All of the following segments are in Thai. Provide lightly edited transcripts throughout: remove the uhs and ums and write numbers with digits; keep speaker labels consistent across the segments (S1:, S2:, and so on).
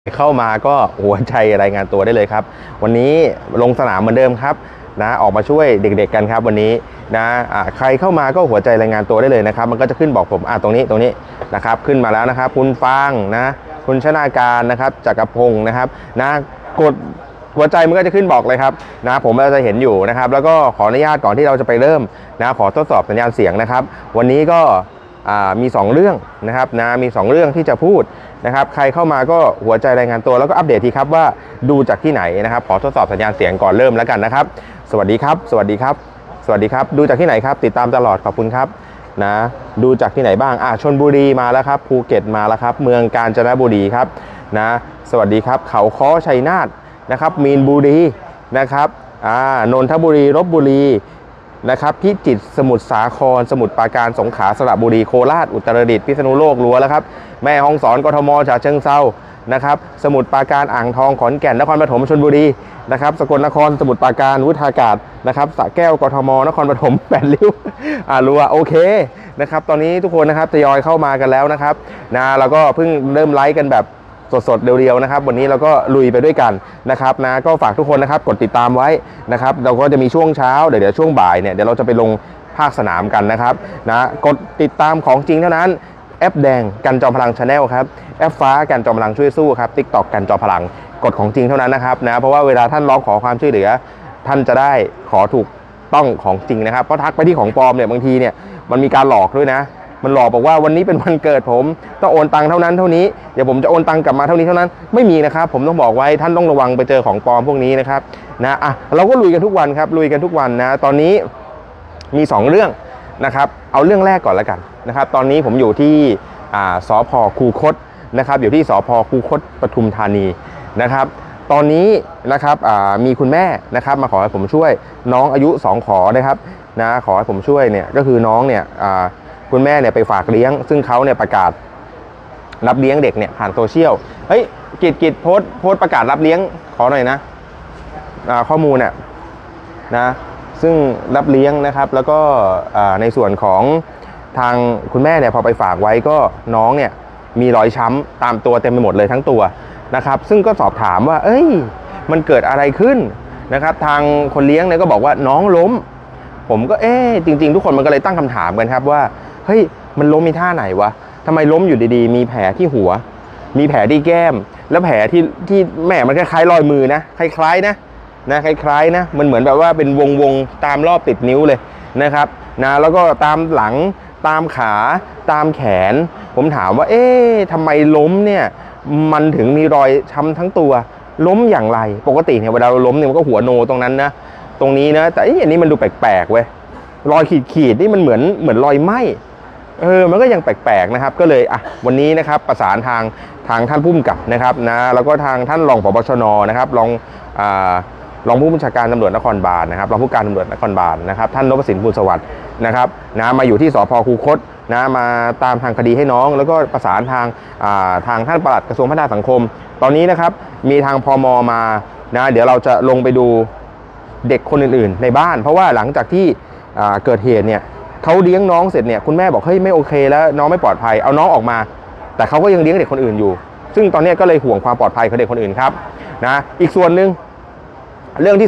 S1: เข้ามาก็หัวใจรายงานตัวได้เลยครับวันนี้ลงสนามเหมือนเดิมครับนะออกมาช่วยเด็กๆกันครับวันนี้นะใครเข้ามาก็หัวใจรายงานตัวได้เลยนะครับมันก็จะขึ้นบอกผมตรงนี้นะครับขึ้นมาแล้วนะครับคุณฟางนะคุณชนาการนะครับจักรพงศ์นะครับนะกดหัวใจมันก็จะขึ้นบอกเลยครับนะผมจะเห็นอยู่นะครับแล้วก็ขออนุญาตก่อนที่เราจะไปเริ่มนะขอทดสอบสัญญาณเสียงนะครับวันนี้ก็มี2เรื่องนะครับนะมี2เรื่องที่จะพูดนะครับใครเข้ามาก็หัวใจรายงานตัวแล้วก็อัปเดตทีครับว่าดูจากที่ไหนนะครับขอทดสอบสัญญาณเสียงก่อนเริ่มแล้วกันนะครับสวัสดีครับสวัสดีครับสวัสดีครับดูจากที่ไหนครับติดตามตลอดขอบคุณครับนะดูจากที่ไหนบ้างชลบุรีมาแล้วครับภูเก็ตมาแล้วครับเมืองกาญจนบุรีครับนะสวัสดีครับเขาค้อชัยนาทนะครับมีนบุรีนะครับนนทบุรีลพบุรีนะครับพิจิตรสมุทรสาครสมุทรปราการสงขลาสระบุรีโคราชอุตรดิตถ์พิษณุโลกรัวแล้วครับแม่ฮ่องสอนกทมฉะเชิงเทรานะครับสมุทรปราการอ่างทองขอนแก่นนครปฐมชลบุรีนะครับสกลนครสมุทรปราการวุฒากาศนะครับสระแก้วกทมนครปฐม8 ริ้วรัวโอเคนะครับตอนนี้ทุกคนนะครับทยอยเข้ามากันแล้วนะครับเราก็เพิ่งเริ่มไลฟ์กันแบบสดๆเดียวๆนะครับวันนี้เราก็ลุยไปด้วยกันนะครับก็ฝากทุกคนนะครับกดติดตามไว้นะครับเราก็จะมีช่วงเช้าเดี๋ยวช่วงบ่ายเนี่ยเดี๋ยวเราจะไปลงภาคสนามกันนะครับกดติดตามของจริงเท่านั้นแอปแดงกันจอมพลัง Channel ครับแอปฟ้ากันจอมพลังช่วยสู้ครับ TikTok กันจอมพลังกดของจริงเท่านั้นนะครับเพราะว่าเวลาท่านร้องขอความช่วยเหลือท่านจะได้ขอถูกต้องของจริงนะครับเพราะทักไปที่ของปลอมเนี่ยบางทีเนี่ยมันมีการหลอกด้วยนะมันหลอกบอกว่าวันนี้เป็นวันเกิดผมต้องโอนตังค์เท่านั้นเท่านี้เดี๋ยวผมจะโอนตังค์กลับมาเท่านี้เท่านั้นไม่มีนะครับผมต้องบอกไว้ท่านต้องระวังไปเจอของปลอมพวกนี้นะครับเราก็ลุยกันทุกวันครับลุยกันทุกวันนะตอนนี้มี2เรื่องนะครับเอาเรื่องแรกก่อนแล้วกันนะครับตอนนี้ผมอยู่ที่สภ.คูคตนะครับอยู่ที่สภ.คูคตปทุมธานีนะครับตอนนี้นะครับมีคุณแม่นะครับมาขอให้ผมช่วยน้องอายุ2ขอนะครับขอให้ผมช่วยเนี่ยก็คือน้องเนี่ยคุณแม่เนี่ยไปฝากเลี้ยงซึ่งเขาเนี่ยประกาศรับเลี้ยงเด็กเนี่ยผ่านโซเชียลเฮ้ยกิจโพสประกาศรับเลี้ยงขอหน่อยนะข้อมูลเนี่ยนะซึ่งรับเลี้ยงนะครับแล้วก็ในส่วนของทางคุณแม่เนี่ยพอไปฝากไว้ก็น้องเนี่ยมีรอยช้ำตามตัวเต็มไปหมดเลยทั้งตัวนะครับซึ่งก็สอบถามว่าเอ้ยมันเกิดอะไรขึ้นนะครับทางคนเลี้ยงเนี่ยก็บอกว่าน้องล้มผมก็จริงๆทุกคนมันก็เลยตั้งคำถามกันครับว่าเฮ้ยมันล้มมีท่าไหนวะทำไมล้มอยู่ดีๆมีแผลที่หัวมีแผลที่แก้มแล้วแผลที่แม่มันคล้ายๆรอยมือนะคล้ายๆนะคล้ายๆนะมันเหมือนแบบว่าเป็นวงตามรอบติดนิ้วเลยนะครับแล้วก็ตามหลังตามขาตามแขนผมถามว่าทำไมล้มเนี่ยมันถึงมีรอยช้ำทั้งตัวล้มอย่างไรปกติเนี่ยเวลาเราล้มเนี่ยมันก็หัวโนตรงนั้นนะตรงนี้นะแต่อันนี้มันดูแปลกๆเว้ยรอยขีดนี่มันเหมือนรอยไหม้มันก็ยังแปลกๆนะครับก็เลยวันนี้นะครับประสานทางท่านผู้กำกับนะครับแล้วก็ทางท่านรองผบชนนะครับรองผู้บัญชาการตำรวจนครบาลนะครับรองผู้การตำรวจนครบาลนะครับท่านนพสิน ภูลสวัสดิ์นะครับมาอยู่ที่สภ.คูคตมาตามทางคดีให้น้องแล้วก็ประสานทางท่านปลัดกระทรวงพัฒนาสังคมตอนนี้นะครับมีทางพม.มาเดี๋ยวเราจะลงไปดูเด็กคนอื่นๆในบ้านเพราะว่าหลังจากที่เกิดเหตุเนี่ยเขาเลี้ยงน้องเสร็จเนี่ยคุณแม่บอกเฮ้ยไม่โอเคแล้วน้องไม่ปลอดภัยเอาน้องออกมาแต่เขาก็ยังเลี้ยงเด็กคนอื่นอยู่ซึ่งตอนนี้ก็เลยห่วงความปลอดภัยของเด็กคนอื่นครับอีกส่วนหนึ่งเรื่องที่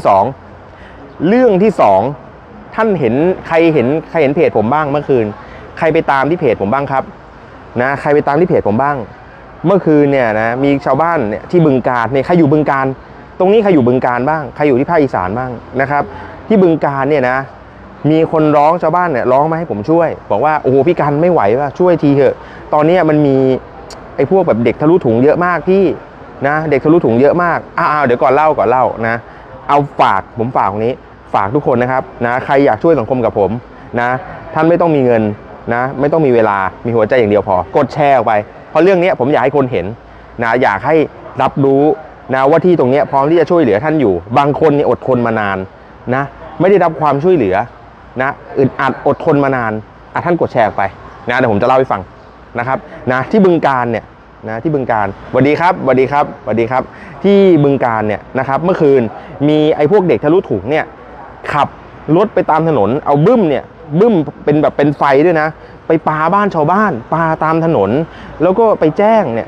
S1: 2ท่านเห็นใครเห็นเพจผมบ้างเมื่อคืนใครไปตามที่เพจผมบ้างครับใครไปตามที่เพจผมบ้างเมื่อคืนเนี่ยมีชาวบ้านเนี่ยที่บึงกาฬเนี่ยใครอยู่บึงกาฬตรงนี้ใครอยู่บึงกาฬบ้างใครอยู่ที่ภาคอีสานบ้างนะครับที่บึงกาฬเนี่ยมีคนร้องชาวบ้านเนี่ยร้องมาให้ผมช่วยบอกว่าโอ้โหพี่กันไม่ไหวว่ะช่วยทีเถอะตอนนี้มันมีไอ้พวกแบบเด็กทะลุถุงเยอะมากพี่เด็กทะลุถุงเยอะมากเดี๋ยวก่อนเล่านะเอาผมฝากตรงนี้ฝากทุกคนนะครับใครอยากช่วยสังคมกับผมท่านไม่ต้องมีเงินไม่ต้องมีเวลามีหัวใจอย่างเดียวพอกดแชร์ออกไปเพราะเรื่องนี้ผมอยากให้คนเห็นอยากให้รับรู้ว่าที่ตรงนี้พร้อมที่จะช่วยเหลือท่านอยู่บางคนเนี่ยอดทนมานานไม่ได้รับความช่วยเหลืออึดอัดอดทนมานานท่านกดแชร์ไปเดี๋ยวผมจะเล่าให้ฟังนะครับที่บึงกาฬเนี่ยที่บึงกาฬสวัสดีครับที่บึงกาฬเนี่ยนะครับเมื่อคืนมีไอ้พวกเด็กทะลุถุงเนี่ยขับรถไปตามถนนเอาบึ้มเป็นแบบเป็นไฟด้วยนะไปปาบ้านชาวบ้านปาตามถนนแล้วก็ไปแจ้งเนี่ย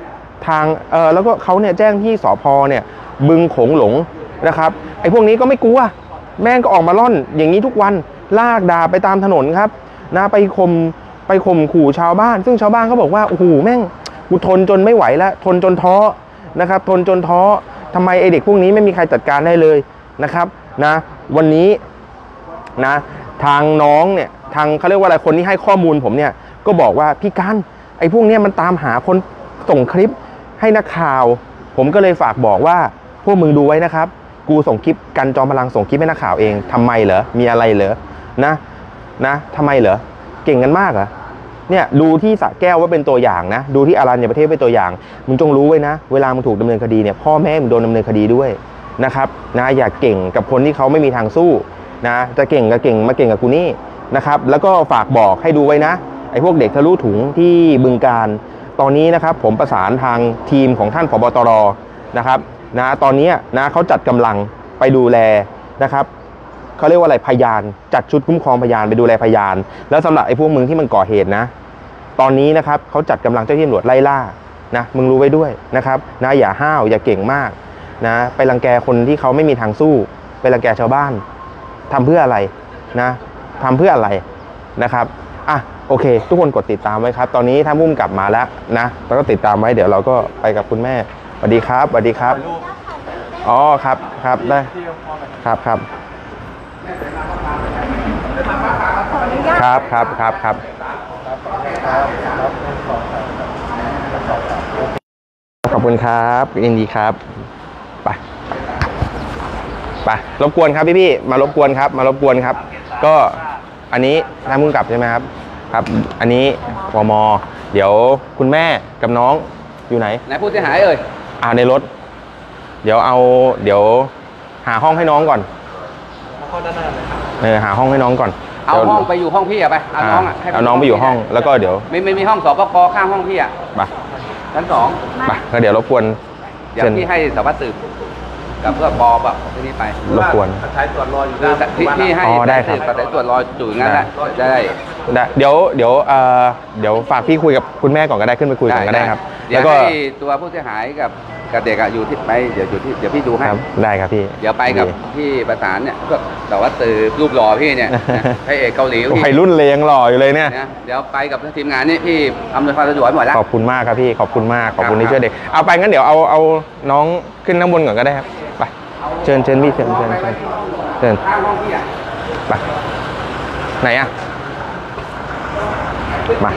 S1: ทางแล้วก็เขาเนี่ยแจ้งที่สพเนี่ยบึงโขงหลงนะครับไอ้พวกนี้ก็ไม่กลัวแม่งก็ออกมาล่อนอย่างนี้ทุกวันลากด่าไปตามถนนครับนะไปข่มขู่ชาวบ้านซึ่งชาวบ้านเขาบอกว่าโอ้โหแม่งกูทนจนไม่ไหวแล้วทนจนท้อนะครับทนจนท้อทำไมไอเด็กพวกนี้ไม่มีใครจัดการได้เลยนะครับนะวันนี้นะทางน้องเนี่ยทางเขาเรียกว่าอะไรคนที่ให้ข้อมูลผมเนี่ยก็บอกว่าพี่กันไอ้พวกนี้มันตามหาคนส่งคลิปให้นักข่าวผมก็เลยฝากบอกว่าพวกมึงดูไว้นะครับกูส่งคลิปกันจอมพลังส่งคลิปให้นักข่าวเองทำไมเหรอมีอะไรเหรอนะทำไมเหรอเก่งกันมากเหรอเนี่ยดูที่สระแก้วว่าเป็นตัวอย่างนะดูที่อารัญญประเทศเป็นตัวอย่างมึงจงรู้ไว้นะเวลามึงถูกดำเนินคดีเนี่ยพ่อแม่มึงโดนดำเนินคดีด้วยนะครับนะอย่าเก่งกับคนที่เขาไม่มีทางสู้นะจะเก่งก็เก่งมาเก่งกับกูนี่นะครับแล้วก็ฝากบอกให้ดูไว้นะไอ้พวกเด็กทะลุถุงที่บึงกาฬตอนนี้นะครับผมประสานทางทีมของท่านผบ.ตร.นะครับนะตอนนี้นะเขาจัดกำลังไปดูแลนะครับเขาเรียกว่าอะไรพยานจัดชุดคุ้มครองพยานไปดูแลพยานแล้วสำหรับไอ้พวกมึงที่มันก่อเหตุนะตอนนี้นะครับเขาจัดกำลังเจ้าหน้าที่ตำรวจไล่ล่านะมึงรู้ไว้ด้วยนะครับนะอย่าห้าวอย่าเก่งมากนะไปรังแกคนที่เขาไม่มีทางสู้ไปรังแกชาวบ้านทำเพื่ออะไรนะทำเพื่ออะไรนะครับอ่ะโอเคทุกคนกดติดตามไว้ครับตอนนี้ท่านผู้กำกับมาแล้วนะแล้วก็ติดตามไว้เดี๋ยวเราก็ไปกับคุณแม่สวัสดีครับสวัสดีครับอ๋อครับได้ครับครับขอบคุณครับยินดีครับไปรบกวนครับพี่มารบกวนครับก็อันนี้ท่านผู้กำกับใช่ไหมครับอันนี้วม.เดี๋ยวคุณแม่กับน้องอยู่ไหน
S2: ผู้เสียหาย
S1: ในรถเดี๋ยวหาห้องให้น้องก่อนหาห้องให้น้องก่อน
S2: เอาห้องไปอยู่ห้องพี่ไปเอา
S1: น้องไปอยู่ห้องแล้วก็เดี๋ยว
S2: ไม่มีห้องสปก.ข้างห้องพี่
S1: ไป
S2: ชั้น2
S1: ไปก็เดี๋ยวรบกวน
S2: เดี๋ยวพี่ให้สารวัตรสืบกับเพื่อปแบบที่นี่ไป
S1: รบกวน
S2: ใช้ตรวจรออยู่พี่ให้
S1: ได้ครับ
S2: ใช้ตรวจรออยู่งั้นแหละได้
S1: เดี๋ยวฝากพี่คุยกับคุณแม่ก่อนก็ได้ขึ้นไปคุยก่อนก็ได้ครับ
S2: แล้วก็ตัวผู้เสียหายกับเด็กอยู่ที่ไปเดี๋ยวพี่ดูให้
S1: ได้ครับพี่
S2: เดี๋ยวไปกับพี่ประสานเนี่ยก็แต่ว่าตือรูปหล่อพี่เนี่ยพระเอกเกาหลี
S1: วัยรุ่นเลยยังหล่ออยู่เลยเนี่ย
S2: เดี๋ยวไปกับทีมงานนี่พี่อำนวยความสะดวกหมดแล้ว
S1: ขอบคุณมากครับพี่ขอบคุณมากขอบคุณที่ช่วยเด็กเอาไปงั้นเดี๋ยวเอาน้องขึ้นข้างบนก่อนก็ได้ครับไปเชิญพี่เชิญไปไหนมา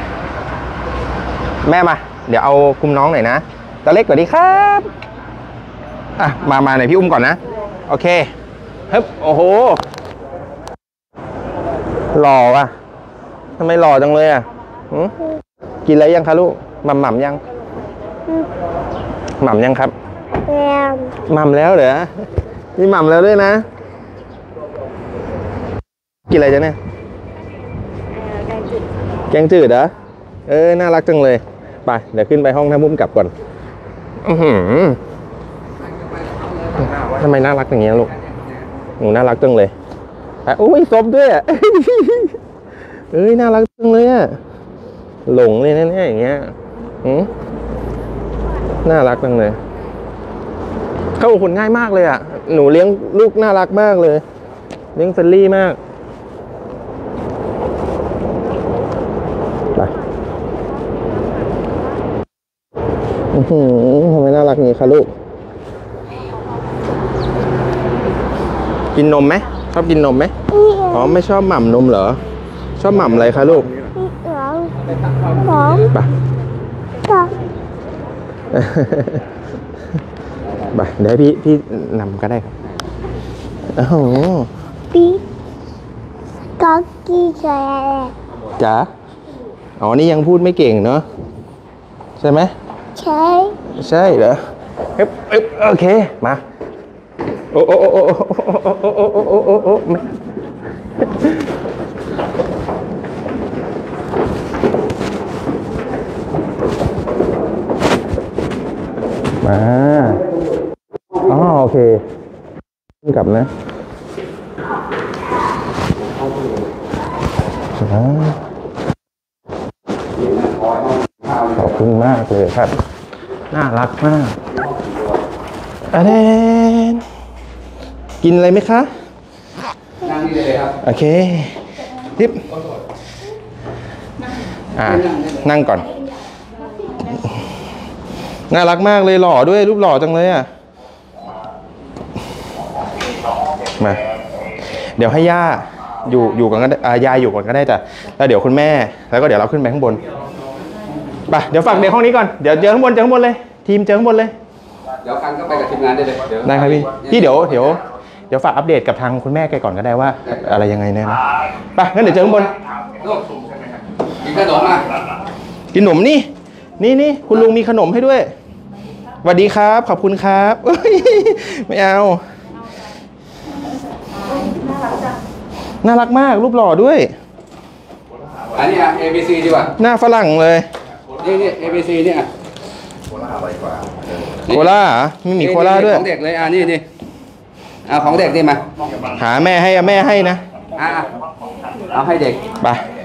S1: แม่มาเดี๋ยวเอาคุมน้องหน่อยนะตาเล็กสวัสดีครับมาหน่อยพี่อุ้มก่อนนะโอเคฮึบโอ้โหหล่อว่ะทำไมหล่อจังเลยกินอะไรยังคะลูกหม่ำยังหม่ำยังครับหม่ำแล้วเหรอมีหม่ำแล้วด้วยนะกินอะไรจ๊ะเนี่ยแกงจืดเหรอน่ารักจังเลยไปเดี๋ยวขึ้นไปห้องท่านผู้กำกับก่อนทำไมน่ารักอย่างเงี้ยลูกหนูน่ารักจังเลยโอ้ยซบด้วยน่ารักจังเลยหลงเลยนะเนี่ยอย่างเงี้ยน่ารักจังเลยเข้ากับคนง่ายมากเลยหนูเลี้ยงลูกน่ารักมากเลยเลี้ยงเฟรนลี่มากทำไมน่ารักอย่างนี้คะลูกกินนมไหมชอบกินนมไหมไม่ชอบหม่ำนมเหรอชอบหม่ำอะไรคะลูกไปเดี๋ยวพี่นำก็ได้ครับ
S3: พี่ก็กี่
S1: จ๋านี่ยังพูดไม่เก่งเนาะใช่ไหมใช่เหรอโอเคมาโอ้มาโอเคกลับนะขอบคุณมากเลยครับน่ารักมากอันนี้กินอะไรไหมคะ
S2: นั่งนี่เลยครับ
S1: โอเคทิปนั่งก่อนน่ารักมากเลยหล่อด้วยรูปหล่อจังเลยอ่ะมาเดี๋ยวให้ย่าอยู่ก่อนก็ได้ยายอยู่ก่อนก็ได้จ้ะแล้วเดี๋ยวคุณแม่แล้วก็เดี๋ยวเราขึ้นไปข้างบนไปเดี๋ยวฝากเด็กห้องนี้ก่อนเดี๋ยวเจอข้างบนเลยทีมเจอข้างบนเลย
S2: เดี๋ยวกันก็ไปกับทีมงานได้เลย
S1: ได้ครับพี่เดี๋ยวฝากอัปเดตกับทางคุณแม่แกก่อนก็ได้ว่าอะไรยังไงนะไปงั้นเดี๋ยวเจอข้างบน
S2: ลูกกินขนมมา
S1: กินขนมนี่คุณลุงมีขนมให้ด้วยสวัสดีครับขอบคุณครับไม่เอาน่ารักมากรูปหล่อด้วย
S2: อันนี้ABC ดีกว่า
S1: หน้าฝรั่งเลย
S2: นี่ABC เนี่ย
S1: โคล่าไม่มีโคล่าด้วย
S2: ของเด็กเลยนี่ของเด็กนี่มา
S1: หาแม่ให้นะ
S2: เอาให้เด็ก
S1: ไป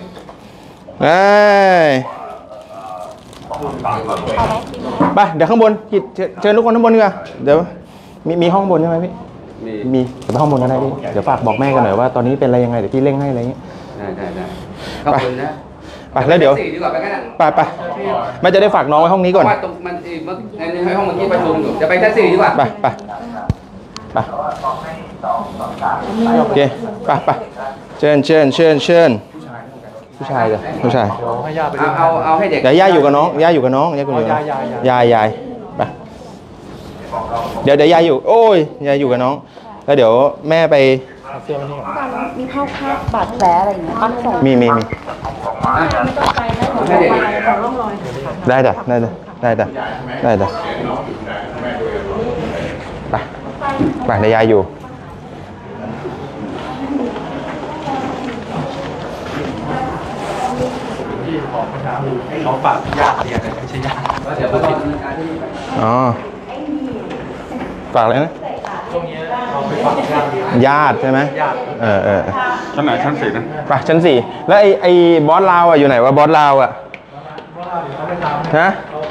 S1: ไปเดี๋ยวข้างบนเชิญทุกคนข้างบนดีกว่าเดี๋ยวมีห้องบนใช่ไหมพี่มีเดี๋ยวไปห้องบนกันได้พี่เดี๋ยวฝากบอกแม่กันหน่อยว่าตอนนี้เป็นอะไรยังไงเดี๋ยวพี่เร่งให้อะไรเงี้ย
S2: ได้ขอบคุณนะ
S1: ไปแล้วเดี๋ยวไปไม่จะได้ฝากน้องไว้ห้องนี้ก่อน
S2: ว่าตรงมันในห้องเมื่อกี้ประชุมอยู่จะไปแท็กซี่ดีกว่า
S1: ไปโอเคไปเชิญผู้ชายจ้ะผู้ชาย
S2: เอาให้เด็ก
S1: เดี๋ยวย่าอยู่กับน้องย่าอยู่กับน้องย่าคุณยายไปเดี๋ยวยายอยู่โอ้ยยายอยู่กับน้องแล้วเดี๋ยวแม่ไป
S4: มีเข้าคาบบาดแผลอะไรอย่างเงี้ย
S1: มีได้จ้ะไปเดี๋ยวยายอยู่
S5: เขาฝากญาติเรียนไม่ใช่ญาติเดี๋ยว
S1: อ๋อฝากอะไรนะ
S5: ช่วงนี้เขาไปฝาก
S1: ญาติใช่ไหม
S5: ญาติ
S1: ชั้นไหนชั้น 4นะไปชั้น 4แล้วไอ้บอสลาวอยู่ไหนวะบอสลาวฮะ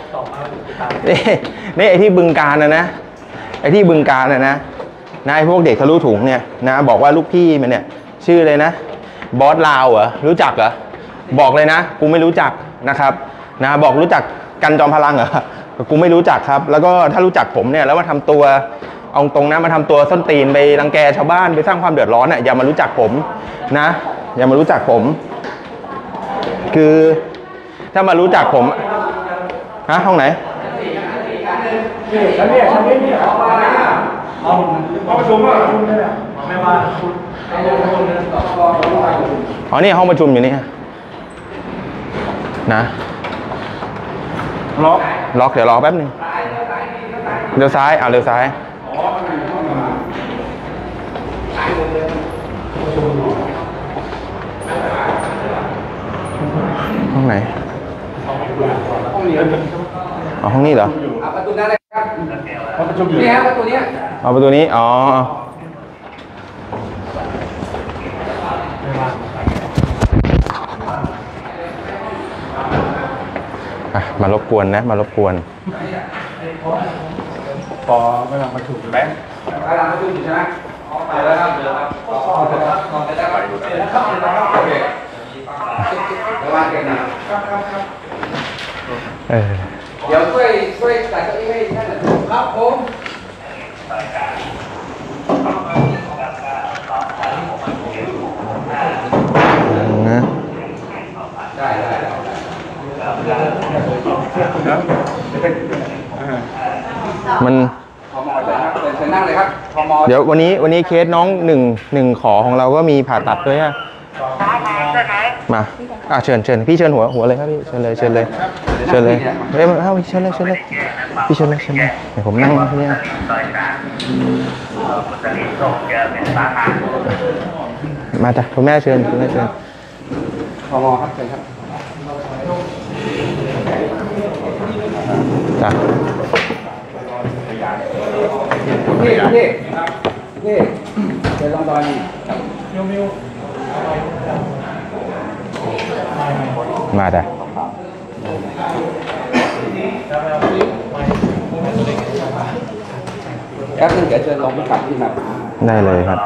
S1: นี่ไอ้ที่บึงการนะไอ้ที่บึงการนะไอ้พวกเด็กทะลุถุงเนี่ยนะบอกว่าลูกพี่มันเนี่ยชื่อเลยนะบอสลาวเหรอรู้จักเหรอบอกเลยนะกูไม่รู้จักนะครับนะบอกรู้จักกันจอมพลังเหรอกูไม่รู้จักครับแล้วก็ถ้ารู้จักผมเนี่ยแล้วมาทำตัวเอาตรงนะมาทำตัวส้นตีนไปรังแกชาวบ้านไปสร้างความเดือดร้อนเนี่ยอย่ามารู้จักผมนะอย่ามารู้จักผมคือถ้ามารู้จักผมห้องไหน
S5: ชั้นนี้ห้องประชุมไม่ว่า
S1: อ๋อนี่ห้องประชุมอยู่นี่นะล็อกเดี๋ยวรอแป๊บนึงเลี้ยวซ้ายเลี้ยวซ้ายห้องไหนห้องนี้เหรอ
S2: ประตูนั้นเลยครับนี่ฮะประตูนี้
S1: ประตูนี้มารบกวนมารบกวน
S5: พอไม่มาประชุมแบงค์
S2: กำลังประชุมอยู่ใช่ไหมไปแล้วครับเดี๋ยวช่วยจัดเก้าอี้ให้ท่านครับผมได้
S1: มัน
S2: เชิญนั่งเลยครับ
S1: เดี๋ยววันนี้เคสน้องหนึ่งขอของเราก็มีผ่าตัดด้วยฮะมาเชิญพี่เชิญหัวเลยครับพี่เชิญเลยเฮ้ยเชิญเลยพี่เชิญเลยพี่เชิญเลยเดี๋ยวผมนั่งที่นี่มาจ้ะคุณแม่เชิญคุณแม่เชิญ
S2: พมครับเชิญครับ
S1: จ้ะ
S2: พี่เดี๋ยวลองดอยมิว
S1: มาจ้ะ
S2: แป๊บนึงเดี๋ยวเชิญลงกลับที่มา
S1: ได้เลยครับ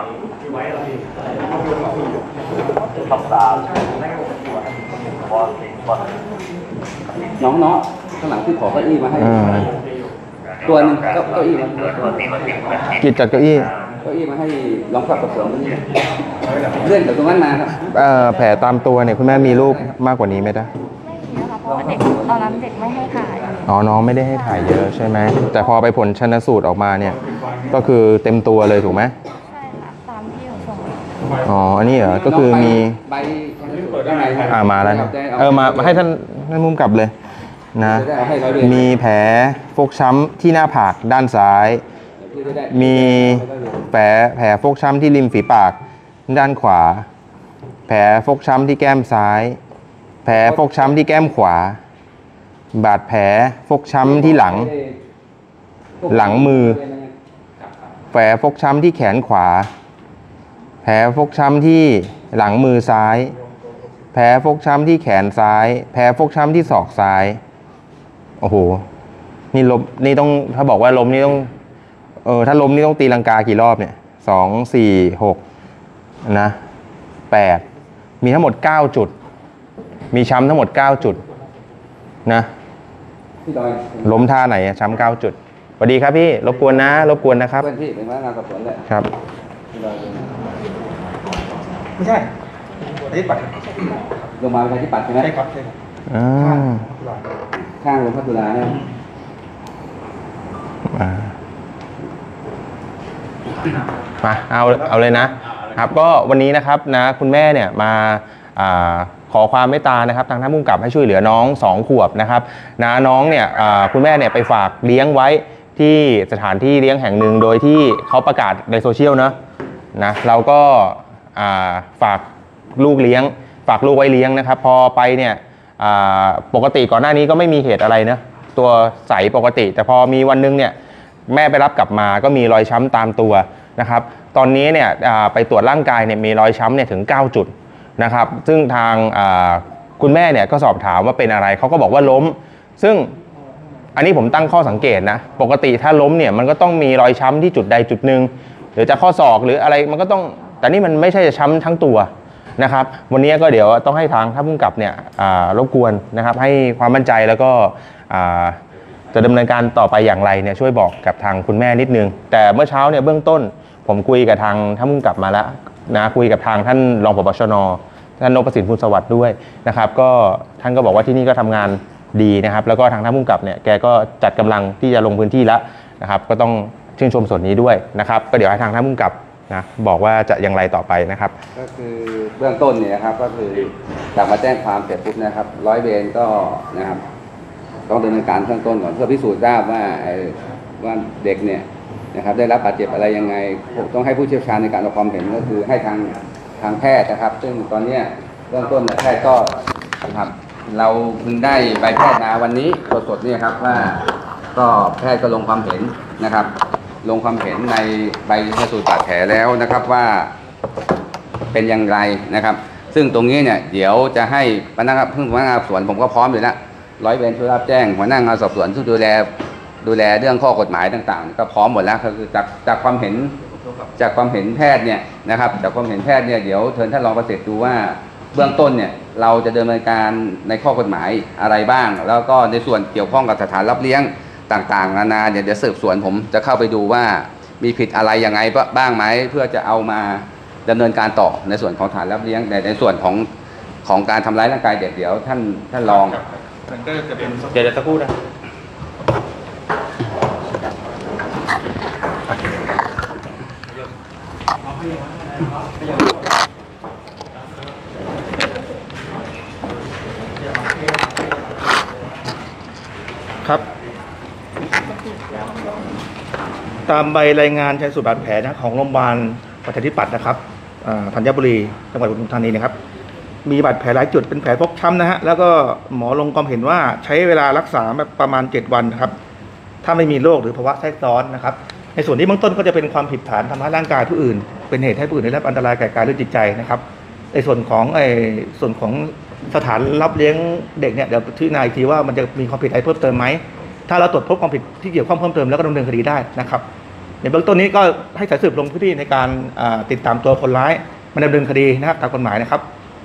S2: น้องๆข้างหลังที่ขอเก้าอี้มาให้ตัวนึงเก้าอี้มา
S1: กิจจัดเก้าอี้
S2: เก้าอี้มาให้ลองขับกับสวนนี่เลื่อนจากตรงนั้นมาครับ
S1: แผลตามตัวเนี่ยคุณแม่มีรูปมากกว่านี้ไหมจ๊ะ
S4: เพราะว่าเด็กตอนนั้นเด็กไม่ให้ถ่าย
S1: อ๋อน้องไม่ได้ให้ถ่ายเยอะใช่ไหมแต่พอไปผลชันสูตรออกมาเนี่ยก็คือเต็มตัวเลยถูกไหม
S4: ใช่ค่ะตามที่ส่ง
S1: อ๋ออันนี้เหรอก็คือมี
S2: ใบข้างในครับ
S1: มาแล้วนะมาให้ท่านมุมกลับเลยนะมีแผลฟกช้ำที่หน้าผากด้านซ้าย มีแผลฟกช้ำที่ริมฝีปากด้านขวา แผลฟกช้ำที่แก้มซ้าย แผลฟกช้ำที่แก้มขวา บาดแผลฟกช้ำที่หลังมือ แผลฟกช้ำที่แขนขวา แผลฟกช้ำที่หลังมือซ้าย แผลฟกช้ำที่แขนซ้าย แผลฟกช้ำที่ศอกซ้าย โอ้โห นี่ล้มนี่ต้องถ้าบอกว่าล้มนี่ต้องถ้าล้มนี่ต้องตีลังกากี่รอบเนี่ย2 4 6นะ8มีทั้งหมด9จุดมีช้ำทั้งหมด9จุดนะล้มท่าไหนช้ำ9จุดสวัสดีครับพี่รบกวนนะครับ
S2: เพื่อนพี่เป็นพนักงานสอบสวนเลย
S1: ครับ
S5: ไม่ใช่อันนี้ปัด
S2: โรงพยาบาลประชาธิปัตย์ใช่ไหม
S5: ใช่ครับใช่ครับ
S2: ข้างโรงพยาบาลจุฬาเนี่ย
S1: มาเอาเลยนะครับก็วันนี้นะครับนะคุณแม่เนี่ยมาขอความเมตตานะครับทางท่านผู้กำกับให้ช่วยเหลือน้อง2 ขวบนะครับนะน้องเนี่ยคุณแม่เนี่ยไปฝากเลี้ยงไว้ที่สถานที่เลี้ยงแห่งหนึ่งโดยที่เขาประกาศในโซเชียลนะเราก็ฝากลูกไว้เลี้ยงนะครับพอไปเนี่ยปกติก่อนหน้านี้ก็ไม่มีเหตุอะไรนะตัวใสปกติแต่พอมีวันนึงเนี่ยแม่ไปรับกลับมาก็มีรอยช้ำตามตัวนะครับตอนนี้เนี่ยไปตรวจร่างกายเนี่ยมีรอยช้ำเนี่ยถึง9จุดนะครับซึ่งทางคุณแม่เนี่ยก็สอบถามว่าเป็นอะไรเขาก็บอกว่าล้มซึ่งอันนี้ผมตั้งข้อสังเกตนะปกติถ้าล้มเนี่ยมันก็ต้องมีรอยช้ำที่จุดใดจุดหนึ่งหรือจะข้อศอกหรืออะไรมันก็ต้องแต่นี่มันไม่ใช่ช้ำทั้งตัวนะครับวันนี้ก็เดี๋ยวต้องให้ทางท่านผู้กำกับเนี่ยรบกวนนะครับให้ความมั่นใจแล้วก็จะดำเนินการต่อไปอย่างไรเนี่ยช่วยบอกกับทางคุณแม่นิดนึงแต่เมื่อเช้าเนี่ยเบื้องต้นผมคุยกับทางท่านผู้กำกับมาแล้วนะคุยกับทางท่านรองผบ.ชน.ท่านนพสินพูนสวัสดิ์ด้วยนะครับก็ท่านก็บอกว่าที่นี่ก็ทำงานดีนะครับแล้วก็ทางท่านผู้กำกับเนี่ยแกก็จัดกำลังที่จะลงพื้นที่แล้วนะครับก็ต้องชื่นชมส่วนนี้ด้วยนะครับก็เดี๋ยวให้ทางท่านผู้กำกับนะบอกว่าจะอย่างไรต่อไปนะครับ
S2: ก็คือเบื้องต้นเนี่ยนะครับก็คือจากมาแจ้งความเสร็จปุ๊บนะครับร้อยเวรก็นะครับต้องดำเนินการเบื้องต้นก่อนเพื่อพิสูจน์ทราบว่าเด็กเนี่ยนะครับได้รับบาดเจ็บอะไรยังไงต้องให้ผู้เชี่ยวชาญในการออกความเห็นก็คือให้ทางแพทย์นะครับซึ่งตอนนี้เบื้องต้นแพทย์ก็นะครับเราเพิ่งได้ใบแพทย์มาวันนี้สดๆเนี่ยครับว่าก็แพทย์ก็ลงความเห็นนะครับลงความเห็นในใบชันสูตรบาดแผลแล้วนะครับว่าเป็นอย่างไรนะครับซึ่งตรงนี้เนี่ยเดี๋ยวจะให้พนักงานสอบสวนผมก็พร้อมอยู่แล้วร้อยเวรช่วยรับแจ้งหัวหน้างานสอบสวนที่ดูแลเรื่องข้อกฎหมายต่างๆก็พร้อมหมดแล้วคือจากความเห็นแพทย์เนี่ยนะครับจากความเห็นแพทย์เนี่ยเดี๋ยวเชิญท่านรองประสิทธิ์ดูว่าเบื้องต้นเนี่ยเราจะดำเนินการในข้อกฎหมายอะไรบ้างแล้วก็ในส่วนเกี่ยวข้องกับสถานรับเลี้ยงต่างๆนานาเดี๋ยวสืบสวนผมจะเข้าไปดูว่ามีผิดอะไรยังไงบ้างไหมเพื่อจะเอามาดำเนินการต่อในส่วนของสถานรับเลี้ยงในส่วนของการทำร้ายร่างกายเด็กเดี๋ยวท่านรอง
S5: มันก็จะเป็นเดี๋ยวสักครู่นะครับตามใบรายงานชันสูตรบาดแผลนะของโรงพยาบาลประชาธิปัตย์นะครับธัญบุรีจังหวัดปทุมธานีนะครับมีบาดแผลหลายจุดเป็นแผลฟกช้ำนะฮะแล้วก็หมอลงความเห็นว่าใช้เวลารักษาแบบประมาณ7 วันครับถ้าไม่มีโรคหรือภาวะแทรกซ้อนนะครับในส่วนนี้เบื้องต้นก็จะเป็นความผิดฐานทำร้ายร่างกายผู้อื่นเป็นเหตุให้ผู้อื่นได้รับอันตรายแก่กายหรือจิตใจนะครับในส่วนของสถานรับเลี้ยงเด็กเนี่ยเดี๋ยวที่นายทีว่ามันจะมีความผิดอะไรเพิ่มเติมไหมถ้าเราตรวจพบความผิดที่เกี่ยวข้องเพิ่มเติมแล้วก็ดำเนินคดีได้นะครับในเบื้องต้นนี้ก็ให้สายสืบลงพื้นที่ในการติดตามตัวคนร้ายมาดำเนินคดีนะครับตามกฎหมายนะครับ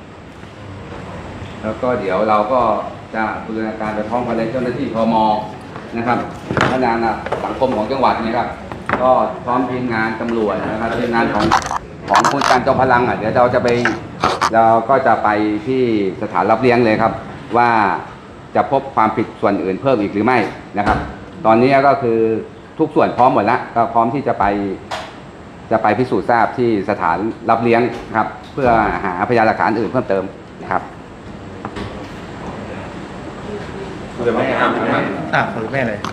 S2: แล้วก็เดี๋ยวเราก็จะบูรณาการไปพร้อมกันในเจ้าหน้าที่พมนะครับพัฒนาสังคมของจังหวัดเนี่ยครับก็พร้อมทีมงานตำรวจนะครับทีมงานของคุณการจอมพลังเดี๋ยวเราก็จะไปที่สถานรับเลี้ยงเลยครับว่าจะพบความผิดส่วนอื่นเพิ่มอีกหรือไม่นะครับตอนนี้ก็คือทุกส่วนพร้อมหมดแล้วก็พร้อมที่จะไปพิสูจน์ทราบที่สถานรับเลี้ยงครับเพื่อหาพยานหลักฐานอื่นเพิ่มเติมนะครับ
S5: คุยแม่ครับคุยแม่เลย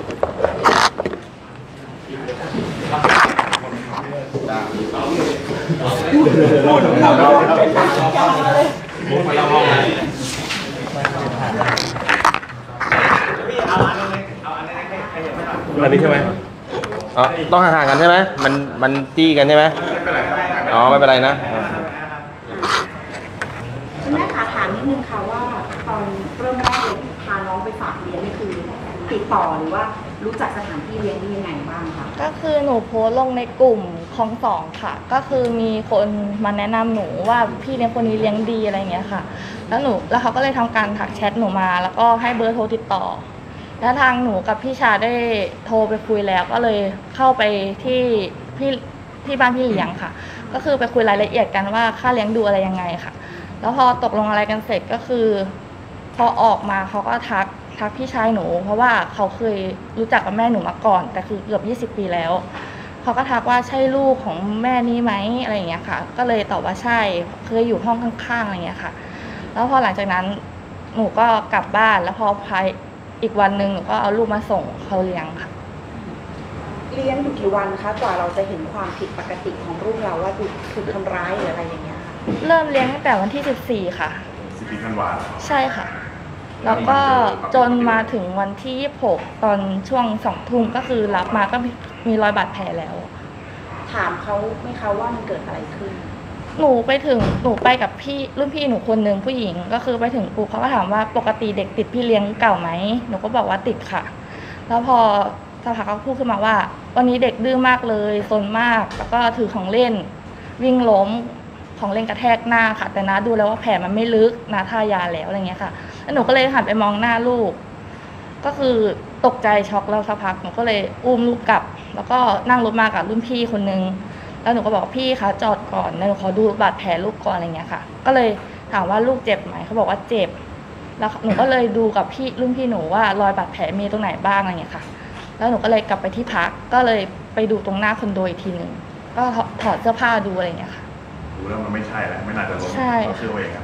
S1: อันนี้ใช่ไหมอ๋อต้องห่างๆกันใช่ไหมมันจี้กันใช่ไหมอ๋อไม่เป็นไรนะ
S4: คุณแม่คะถามนิดนึงค่ะว่าตอนเริ่มแรกเลยพาน้องไปฝากเลี้ยงนี่คือติดต่อหรือว่ารู้จักสถานที่เลี้ยงนี่ยังไงบ้างคะ
S6: ก็คือหนูโพสต์ลงในกลุ่มของสองค่ะก็คือมีคนมาแนะนำหนูว่าพี่เลี้ยงคนนี้เลี้ยงดีอะไรเงี้ยค่ะแล้วเขาก็เลยทำการทักแชทหนูมาแล้วก็ให้เบอร์โทรติดต่อแล้วทางหนูกับพี่ชาได้โทรไปคุยแล้วก็เลยเข้าไปที่บ้านพี่เลี้ยงค่ะก็คือไปคุยรายละเอียดกันว่าค่าเลี้ยงดูอะไรยังไงค่ะแล้วพอตกลงอะไรกันเสร็จก็คือพอออกมาเขาก็ทักพี่ชายหนูเพราะว่าเขาเคยรู้จักกับแม่หนูมาก่อนแต่คือเกือบ20 ปีแล้วเขาก็ทักว่าใช่ลูกของแม่นี้ไหมอะไรอย่างเงี้ยค่ะก็เลยตอบว่าใช่เคยอยู่ห้องข้างๆอะไรอย่างเงี้ยค่ะแล้วพอหลังจากนั้นหนูก็กลับบ้านแล้วพอภายอีกวันหนึ่งหนูก็เอาลูกมาส่งเขาเลี้ยงค่ะ
S4: เลี้ยงอยู่กี่วันคะกว่าเราจะเห็นความผิดปกติของลูกเราว่าถูกทำร้ายหรืออะไรอย่างเงี้ยค่ะ
S6: เริ่มเลี้ยงตั้งแต่วันที่14ค่ะ
S1: 14 ธันวาคม
S6: ใช่ค่ะแล้วก็จนมาถึงวันที่26ตอนช่วง20 ทุ่มก็คือรับมาก็มีรอยบาดแผลแล้ว
S4: ถามเขาไหมคะว่ามันเกิดอะไรขึ้น
S6: หนูไปกับพี่รุ่นพี่หนูคนหนึ่งผู้หญิงก็คือไปถึงปุ๊บเขาก็ถามว่าปกติเด็กติดพี่เลี้ยงเก่าไหมหนูก็บอกว่าติดค่ะแล้วพอสักพักเขาพูดขึ้นมาว่าวันนี้เด็กดื้อมากเลยซนมากแล้วก็ถือของเล่นวิ่งล้มของเล่นกระแทกหน้าค่ะแต่น้าดูแล้วว่าแผลมันไม่ลึกน้าทายาแล้วอะไรเงี้ยค่ะแล้วหนูก็เลยหันไปมองหน้าลูกก็คือตกใจช็อกแล้วสักพักหนูก็เลยอุ้มลูกกลับแล้วก็นั่งรถมากับรุ่นพี่คนนึงแล้วหนูก็บอกพี่คะจอดก่อนหนูขอดูบาดแผลลูกก่อนอะไรเงี้ยค่ะก็เลยถามว่าลูกเจ็บไหมเขาบอกว่าเจ็บแล้วหนูก็เลยดูกับรุ่นพี่หนูว่ารอยบาดแผลมีตรงไหนบ้างอะไรเงี้ยค่ะแล้วหนูก็เลยกลับไปที่พักก็เลยไปดูตรงหน้าคอนโดอีกทีนึงก็ถอดเสื้อผ้าดูอะไรเงี้ยค่ะ
S1: ดูแล้วมันไม่ใช่แล้วไม่น่าจะลง
S6: ใช่
S1: เชื่อเองครับ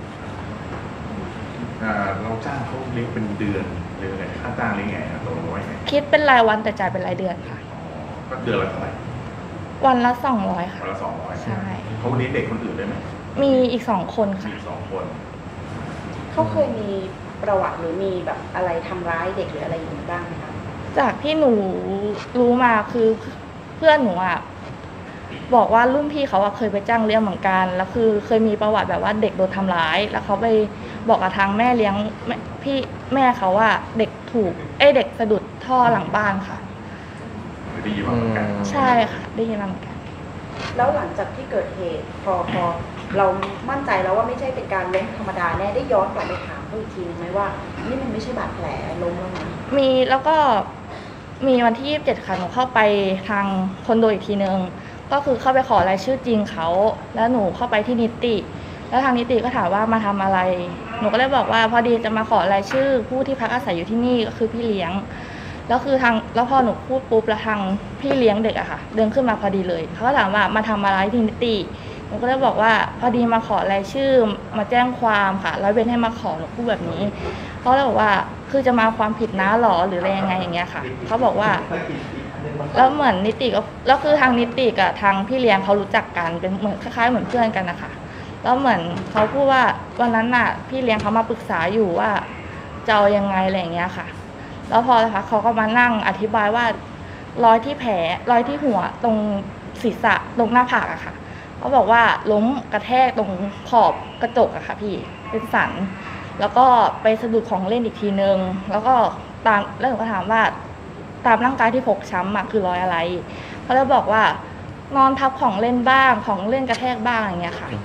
S1: เราจ้างเขาเลี้ยงเป็นเดือนหรือไงค่าจ้างเลี้ยงไงตกลงไว้ไง
S6: คิดเป็นรายวันแต่จ่ายเป็นรายเดือนค่ะ
S1: ก็เดือนละเท่าไหร่
S6: วันละ200ค่ะ
S1: วันละ200
S6: ใช่
S1: เขาเลี้ยงเด็กคนอื่นได้ไหม
S6: มีอีก2 คนค่ะ
S1: อีก2 คน
S4: เขาเคยมีประวัติหรือมีแบบอะไรทำร้ายเด็กหรืออะไรอย่างนี้บ้างไหมคะ
S6: จากที่หนูรู้มาคือเพื่อนหนูอ่ะบอกว่ารุ่นพี่เขาเคยไปจ้างเลี้ยงเหมือนกันแล้วคือเคยมีประวัติแบบว่าเด็กโดนทำร้ายแล้วเขาไปบอกกับทางแม่เลี้ยงพี่แม่เขาว่าเด็กเด็กสะดุดท่อหลังบ้านค่ะ
S1: ได้ยินมาเหมือนกัน
S6: ใช่ค่ะได้ยินมาเหมือนกัน
S4: แล้วหลังจากที่เกิดเหตุพอเรามั่นใจแล้วว่าไม่ใช่เป็นการล้มธรรมดาแน่ได้ย้อนกลับไปถามเขาอีกทีนึงไหมว่านี่มันไม่ใช่บาดแผลล้มแล้วนะ
S6: มีแล้วก็มีวันที่27ค่ะหนูเข้าไปทางคอนโดอีกทีนึงก็คือเข้าไปขอรายชื่อจริงเขาแล้วหนูเข้าไปที่นิติแล้วทางนิติก็ถามว่ามาทำอะไรหนูก็เลยบอกว่าพอดีจะมาขอรายชื่อผู้ที่พักอาศัยอยู่ที่นี่ก็คือพี่เลี้ยงแล้วพอหนูพูดปุ๊บแล้วทางพี่เลี้ยงเด็กอะค่ะเดินขึ้นมาพอดีเลยเขาก็ถามว่ามาทำอะไรที่นิติหนูก็เลยบอกว่าพอดีมาขอรายชื่อมาแจ้งความค่ะแล้วเว้นให้มาขอหนูพูดแบบนี้เขาเลยบอกว่าคือจะมาความผิดนะหรอหรืออะไรยังไงอย่างเงี้ยค่ะเขาบอกว่าแล้วเหมือนนิติก็แล้วคือทางนิติกับทางพี่เลี้ยงเขารู้จักกันเป็นเหมือนคล้ายๆเหมือนเพื่อนกันนะคะแล้วเหมือนเขาพูดว่าวันนั้นน่ะพี่เลี้ยงเขามาปรึกษาอยู่ว่าจะเอายังไงอะไรอย่างเงี้ยค่ะแล้วพอนะคะเขาก็มานั่งอธิบายว่ารอยที่แผลรอยที่หัวตรงศีรษะตรงหน้าผากอะค่ะเขาบอกว่าล้มกระแทกตรงขอบกระจกอะค่ะพี่เป็นสันแล้วก็ไปสะดุดของเล่นอีกทีนึงแล้วก็ตามแล้วหนูก็ถามว่าตามร่างกายที่ฟกช้ำอะคือรอยอะไรเขาเลยบอกว่านอนทับของเล่นบ้างของเล่นกระแทกบ้างอย่างเงี้ยค่ะ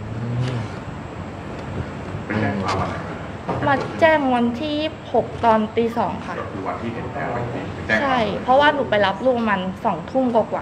S6: มาแจ้งวันที่6ตอนตี 2ค่ะคือวันที่เห็นแผลใช่เพราะว่าหนูไปรับลูกมัน2 ทุ่มกว่า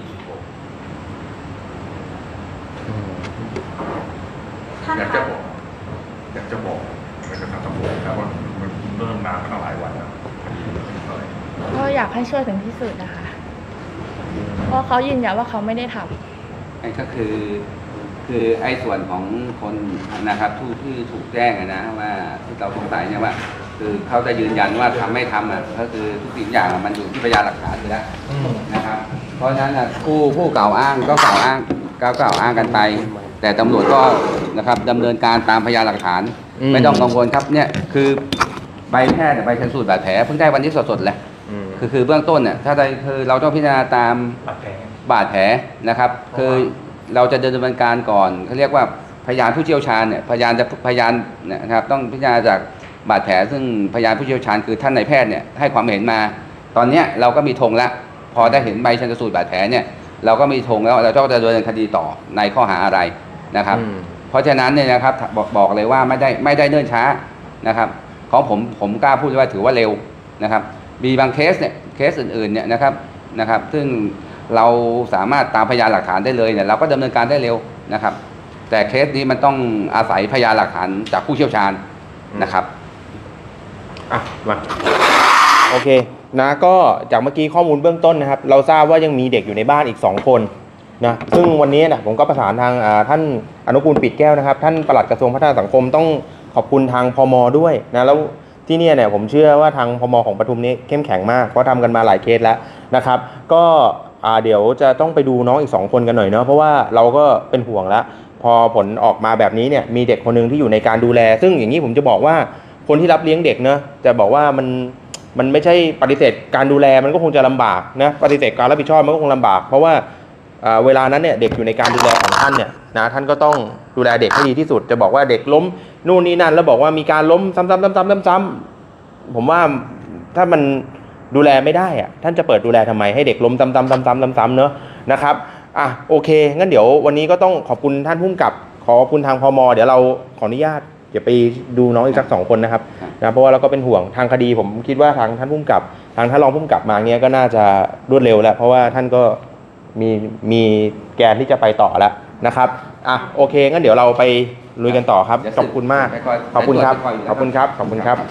S7: อยากจะบอกอยากจะทางตำรวจครับว่ามันเริ่มนานมาตั้งหลายวันแล้ว
S6: ก็อยากให้ช่วยถึงที่สุดนะคะเพราะเขายืนยันว่าเขาไม่ได้ทำ
S2: ไอ้ก็คือไอ้ส่วนของคนนะครับที่ถูกแจ้งนะว่าที่เราสงสัยเนี่ยว่า คือเขาจะยืนยันว่าทำไม่ทำอ่ะก็คือทุกสิ่งอย่างมันอยู่ที่พยานหลักฐานอยู่แล้วนะครับเพราะฉะนั้นผู้กล่าวอ้างก็กล่าวอ้างกันไป แต่ตำรวจก็นะครับดำเนินการตามพยานหลักฐานไม่ต้องกังวลครับเนี่ยคือใบแพทย์ใบชันสูตรบาดแผลเพิ่งได้วันนี้สดๆเลยคือเบื้องต้นเนี่ยถ้าคือเราต้องพิจารณาตามบาดแผลนะครับคือเราจะดำเนินการก่อนเขาเรียกว่าพยานผู้เชี่ยวชาญเนี่ยพยานนะครับต้องพิจารณาจากบาดแผลซึ่งพยานผู้เชี่ยวชาญคือท่านนายแพทย์เนี่ยให้ความเห็นมาตอนนี้เราก็มีธงแล้วพอได้เห็นใบชันสูตรบาดแผลเนี่ยเราก็มีธงแล้วเราจะดำเนินคดีต่อในข้อหาอะไรนะครับเพราะฉะนั้นเนี่ยนะครับบอกเลยว่าไม่ได้เนิ่นช้านะครับของผมกล้าพูดว่าถือว่าเร็วนะครับมีบางเคสอื่นๆเนี่ยนะครับซึ่งเราสามารถตามพยานหลักฐานได้เลยเนี่ยเราก็ดำเนินการได้เร็วนะครับแต่เคสนี้มันต้องอาศัยพยานหลักฐานจากผู้เชี่ยวชาญนะครับ
S1: มาโอเคนะก็จากเมื่อกี้ข้อมูลเบื้องต้นนะครับเราทราบว่ายังมีเด็กอยู่ในบ้านอีก2 คนนะซึ่งวันนี้นะผมก็ประสานทางท่านอนุกูลปิดแก้วนะครับท่านปลัดกระทรวงพัฒนาสังคมต้องขอบคุณทางพม.ด้วยนะแล้วที่นี่เนี่ยผมเชื่อว่าทางพม.ของปทุมนี้เข้มแข็งมากเพราะทำกันมาหลายเคสแล้วนะครับก็เดี๋ยวจะต้องไปดูน้องอีก2 คนกันหน่อยเนาะเพราะว่าเราก็เป็นห่วงแล้วพอผลออกมาแบบนี้เนี่ยมีเด็กคนนึงที่อยู่ในการดูแลซึ่งอย่างนี้ผมจะบอกว่าคนที่รับเลี้ยงเด็กเนาะจะบอกว่ามันไม่ใช่ปฏิเสธการดูแลมันก็คงจะลำบากนะปฏิเสธการรับผิดชอบมันก็คงลำบากเพราะว่าเวลานั้นเนี่ยเด็กอยู่ในการดูแลของท่านเนี่ยนะท่านก็ต้องดูแลเด็กให้ดีที่สุดจะบอกว่าเด็กล้มนู่นนี่นั่นแล้วบอกว่ามีการล้มซ้ำๆผมว่าถ้ามันดูแลไม่ได้อะท่านจะเปิดดูแลทำไมให้เด็กล้มซ้ำๆเนอะนะครับโอเคงั้นเดี๋ยววันนี้ก็ต้องขอบคุณท่านผู้กำกับขอบคุณทางพม.เดี๋ยวเราขออนุญาตเดี๋ยวไปดูน้องอีกสัก2 คนนะครับนะเพราะว่าเราก็เป็นห่วงทางคดีผมคิดว่าทางท่านผู้กำกับทางท่านรองผู้กำกับมาเนี้ยก็น่าจะรวดเร็วแล้วเพราะว่าท่านก็มีแกนที่จะไปต่อแล้วนะครับโอเคงั้นเดี๋ยวเราไปลุยกันต่อครับขอบคุณมากขอบคุณครับขอบคุณครับขอบคุณครับ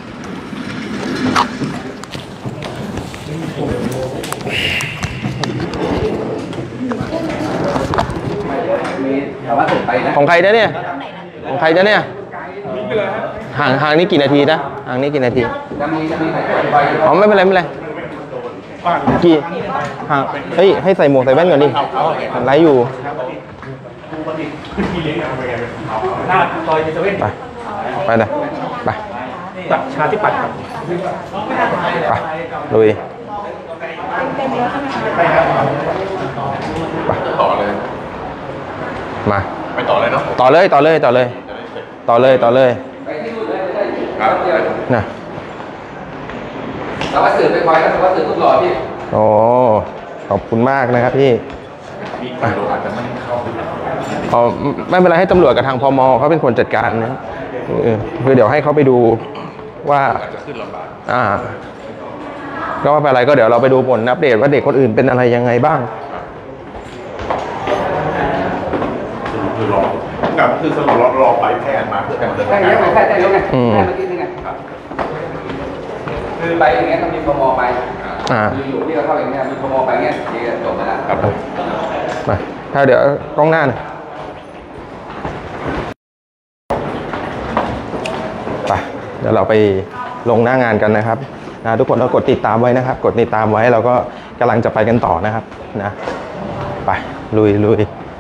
S1: ของใครนะเนี่ยของใครนะเนี่ยห่างนี่กี่นาทีนะห่างนี่กี่นาทีอ๋อไม่เป็นไรกี่ห่างเฮ้ยให้ใส่หมวกใส่แว่นก่อนดิไลฟ์อยู่
S5: หน้าซอยเซเว่น
S1: ไปเลยไป
S5: ตัดชาที่ปัดครับ
S1: ไปลุย
S7: ต่อเลย
S1: มา
S7: ไปต่อเลยเนาะ
S1: ต่อเลยครับนะ
S2: เราว่าสื่อไปคอยแล้วเราว่าสื่อทุกหล่อพี่
S1: โอ้ขอบคุณมากนะครับพี่ไม่เป็นไรให้ตำรวจกับทางพม.เขาเป็นคนจัดการนะคือเดี๋ยวให้เขาไปดูว่า
S7: จะขึ้นลำบาก
S1: ก็ไม่เป็นไรก็เดี๋ยวเราไปดูผลอัปเดตว่าเด็กคนอื่นเป็นอะไรยังไงบ้าง
S7: คือสรุปรอไปแพทย์มาเพื่อการดำเนินการ
S2: แพทย์ยกไงเมื่อกี้นี่ไงคือไปอย่างเงี้ยต้องมีพม.ไปอยู่ที่เราเข้าอย่างเงี้ยมีพม.ไปเงี้ยจบแล้ว
S1: ครับมาถ้าเดี๋ยวกล้องหน้าหน่อยไปเดี๋ยวเราไปลงหน้างานกันนะครับทุกคนเรากดติดตามไว้นะครับกดติดตามไว้เราก็กำลังจะไปกันต่อนะครับนะไปลุย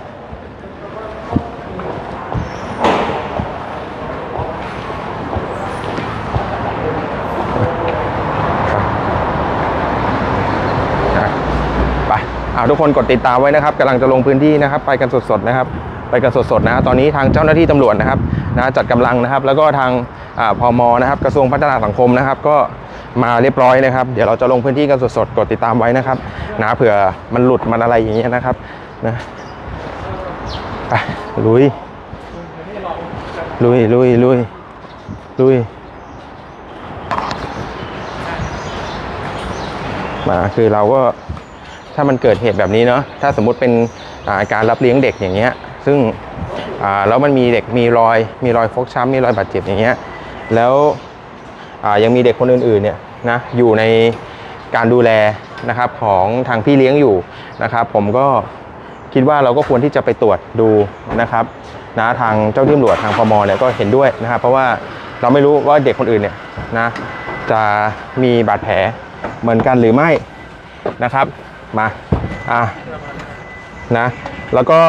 S1: ทุกคนกดติดตามไว้นะครับกำลังจะลงพื้นที่นะครับไปกันสดๆนะครับไปกันสดๆนะตอนนี้ทางเจ้าหน้าที่ตำรวจนะครับจัดกำลังนะครับแล้วก็ทางพม.นะครับกระทรวงพัฒนาสังคมนะครับก็มาเรียบร้อยนะครับเดี๋ยวเราจะลงพื้นที่กันสดๆกดติดตามไว้นะครับนะเผื่อมันหลุดมันอะไรอย่างเงี้ยนะครับนะไปลุยมาคือเราก็ถ้ามันเกิดเหตุแบบนี้เนาะถ้าสมมุติเป็นการรับเลี้ยงเด็กอย่างเงี้ยซึ่งแล้วมันมีเด็กมีรอยฟกช้ำมีรอยบาดเจ็บอย่างเงี้ยแล้วยังมีเด็กคนอื่นๆเนี่ยนะอยู่ในการดูแลนะครับของทางพี่เลี้ยงอยู่นะครับผมก็คิดว่าเราก็ควรที่จะไปตรวจดูนะครับนะทางเจ้าที่ตำรวจทางพมเนี่ยก็เห็นด้วยนะครับเพราะว่าเราไม่รู้ว่าเด็กคนอื่นเนี่ยนะจะมีบาดแผลเหมือนกันหรือไม่นะครับมานะแล้วก็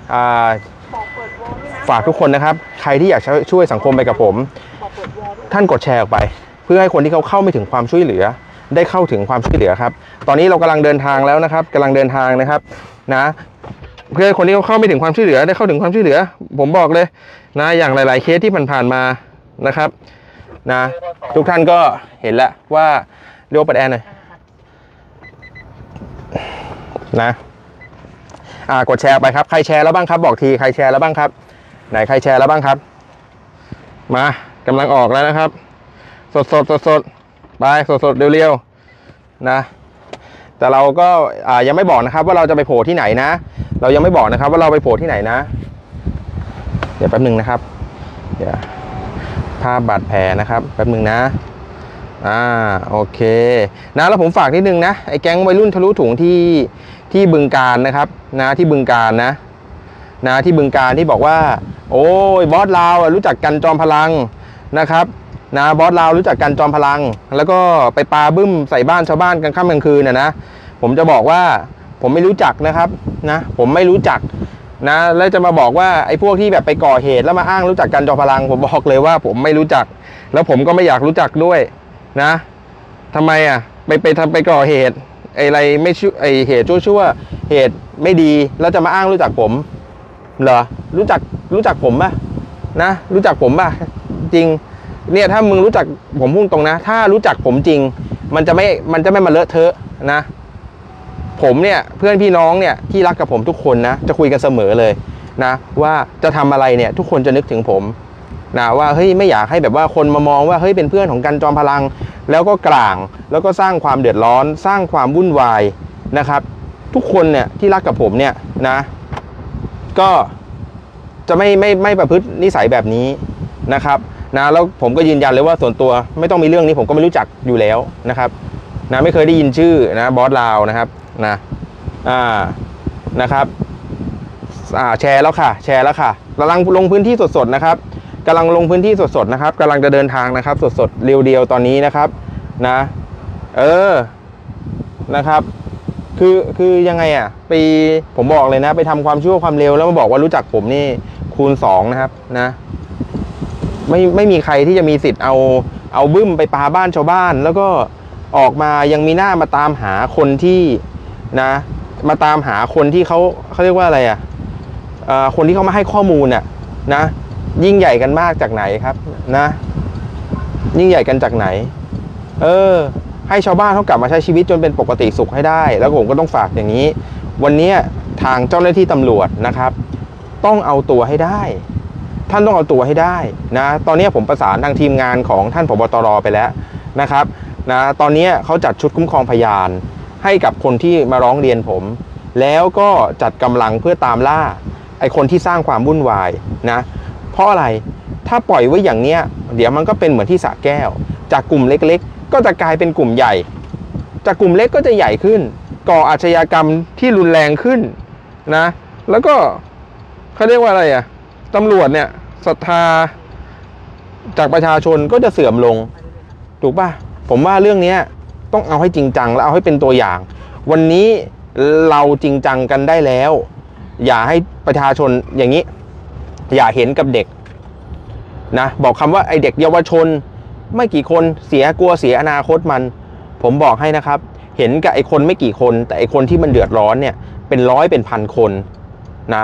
S1: ฝากทุกคนนะครับใครที่อยากช่วยสังคมไปกับผมท่านกดแชร์ออกไปเพื่อให้คนที่เขาเข้าไม่ถึงความช่วยเหลือได้เข้าถึงความช่วยเหลือครับตอนนี้เรากำลังเดินทางแล้วนะครับกำลังเดินทางนะครับนะเพื่อให้คนที่เขาเข้าไม่ถึงความช่วยเหลือได้เข้าถึงความช่วยเหลือผมบอกเลยนะอย่างหลายๆเคสที่ผ่านมานะครับนะทุกท่านก็เห็นแล้วว่าเรียกว่าเปิดแอร์หน่อยนะกดแชร์ไปครับใครแชร์แล้วบ้างครับบอกทีใครแชร์แล้วบ้างครับไหนใครแชร์แล้วบ้างครับมากำลังออกแล้วนะครับสดไปสดเร็วๆนะแต่เราก็ยังไม่บอกนะครับว่าเราจะไปโผล่ที่ไหนนะเรายังไม่บอกนะครับว่าเราไปโผล่ที่ไหนนะเดี๋ยวแป๊บนึงนะครับเดี๋ยวภาพบาดแผลนะครับแป๊บนึงนะโอเคนะแล้วผมฝากนิดนึงนะไอ้แก๊งวัยรุ่นทะลุถุงที่บึงกาฬนะครับนะที่บึงกาฬนะที่บึงกาฬที่บอกว่าโอ้ยบอสลาวรู้จักกันจอมพลังนะครับนะบอสลาวรู้จักกันจอมพลังแล้วก็ไปปาบึ้มใส่บ้านชาวบ้านกลางค่ำกลางคืนนะผมจะบอกว่าผมไม่รู้จักนะครับนะผมไม่รู้จักนะแล้วจะมาบอกว่าไอ้พวกที่แบบไปก่อเหตุแล้วมาอ้างรู้จักกันจอมพลังผมบอกเลยว่าผมไม่รู้จักแล้วผมก็ไม่อยากรู้จักด้วยนะทำไมไปก่อเหตุอะไรไม่ชั่วไอเหตุชั่วเหตุไม่ดีแล้วจะมาอ้างรู้จักผมเหรอรู้จักผมป่ะนะรู้จักผมป่ะจริงเนี่ยถ้ามึงรู้จักผมพูดตรงนะถ้ารู้จักผมจริงมันจะไม่มาเลอะเทอะนะผมเนี่ยเพื่อนพี่น้องเนี่ยที่รักกับผมทุกคนนะจะคุยกันเสมอเลยนะว่าจะทำอะไรเนี่ยทุกคนจะนึกถึงผมนะว่าเฮ้ยไม่อยากให้แบบว่าคนมามองว่าเฮ้ยเป็นเพื่อนของกันจอมพลังแล้วก็กลางแล้วก็สร้างความเดือดร้อนสร้างความวุ่นวายนะครับทุกคนเนี่ยที่รักกับผมเนี่ยนะก็จะไม่ประพฤตินิสัยแบบนี้นะครับนะแล้วผมก็ยืนยันเลยว่าส่วนตัวไม่ต้องมีเรื่องนี้ผมก็ไม่รู้จักอยู่แล้วนะครับนะไม่เคยได้ยินชื่อนะบอสลาวนะครับนะครับแชร์แล้วค่ะกำลังลงพื้นที่สดๆนะครับกำลังลงพื้นที่สดๆนะครับกำลังจะเดินทางนะครับสดๆเรียวๆตอนนี้นะครับนะนะครับคือยังไงผมบอกเลยนะไปทำความชั่วความเลวแล้วมาบอกว่ารู้จักผมนี่คูณ2นะครับนะไม่มีใครที่จะมีสิทธิ์เอาบึ้มไปปาบ้านชาวบ้านแล้วก็ออกมายังมีหน้ามาตามหาคนที่นะมาตามหาคนที่เขาเรียกว่าอะไรคนที่เขามาให้ข้อมูลนะยิ่งใหญ่กันมากจากไหนครับนะยิ่งใหญ่กันจากไหนให้ชาวบ้านเขากลับมาใช้ชีวิตจนเป็นปกติสุขให้ได้แล้วผมก็ต้องฝากอย่างนี้วันนี้ทางเจ้าหน้าที่ตำรวจนะครับต้องเอาตัวให้ได้ท่านต้องเอาตัวให้ได้นะตอนนี้ผมประสานทางทีมงานของท่านผบ.ตร.ไปแล้วนะครับนะตอนนี้เขาจัดชุดคุ้มครองพยานให้กับคนที่มาร้องเรียนผมแล้วก็จัดกำลังเพื่อตามล่าไอ้คนที่สร้างความวุ่นวายนะเพราะอะไรถ้าปล่อยไว้อย่างเนี้ยเดี๋ยวมันก็เป็นเหมือนที่สระแก้วจากกลุ่มเล็กๆก็จะกลายเป็นกลุ่มใหญ่จากกลุ่มเล็กก็จะใหญ่ขึ้นก่ออาชญากรรมที่รุนแรงขึ้นนะแล้วก็เขาเรียกว่าอะไรตำรวจเนี่ยศรัทธาจากประชาชนก็จะเสื่อมลงถูกป่ะผมว่าเรื่องนี้ต้องเอาให้จริงจังและเอาให้เป็นตัวอย่างวันนี้เราจริงจังกันได้แล้วอย่าให้ประชาชนอย่างนี้อย่าเห็นกับเด็กนะบอกคำว่าไอเด็กเยาวชนไม่กี่คนกลัวเสียอนาคตผมบอกให้นะครับเห็นกับไอคนไม่กี่คนแต่ไอคนที่มันเดือดร้อนเนี่ยเป็นร้อยเป็นพันคนนะ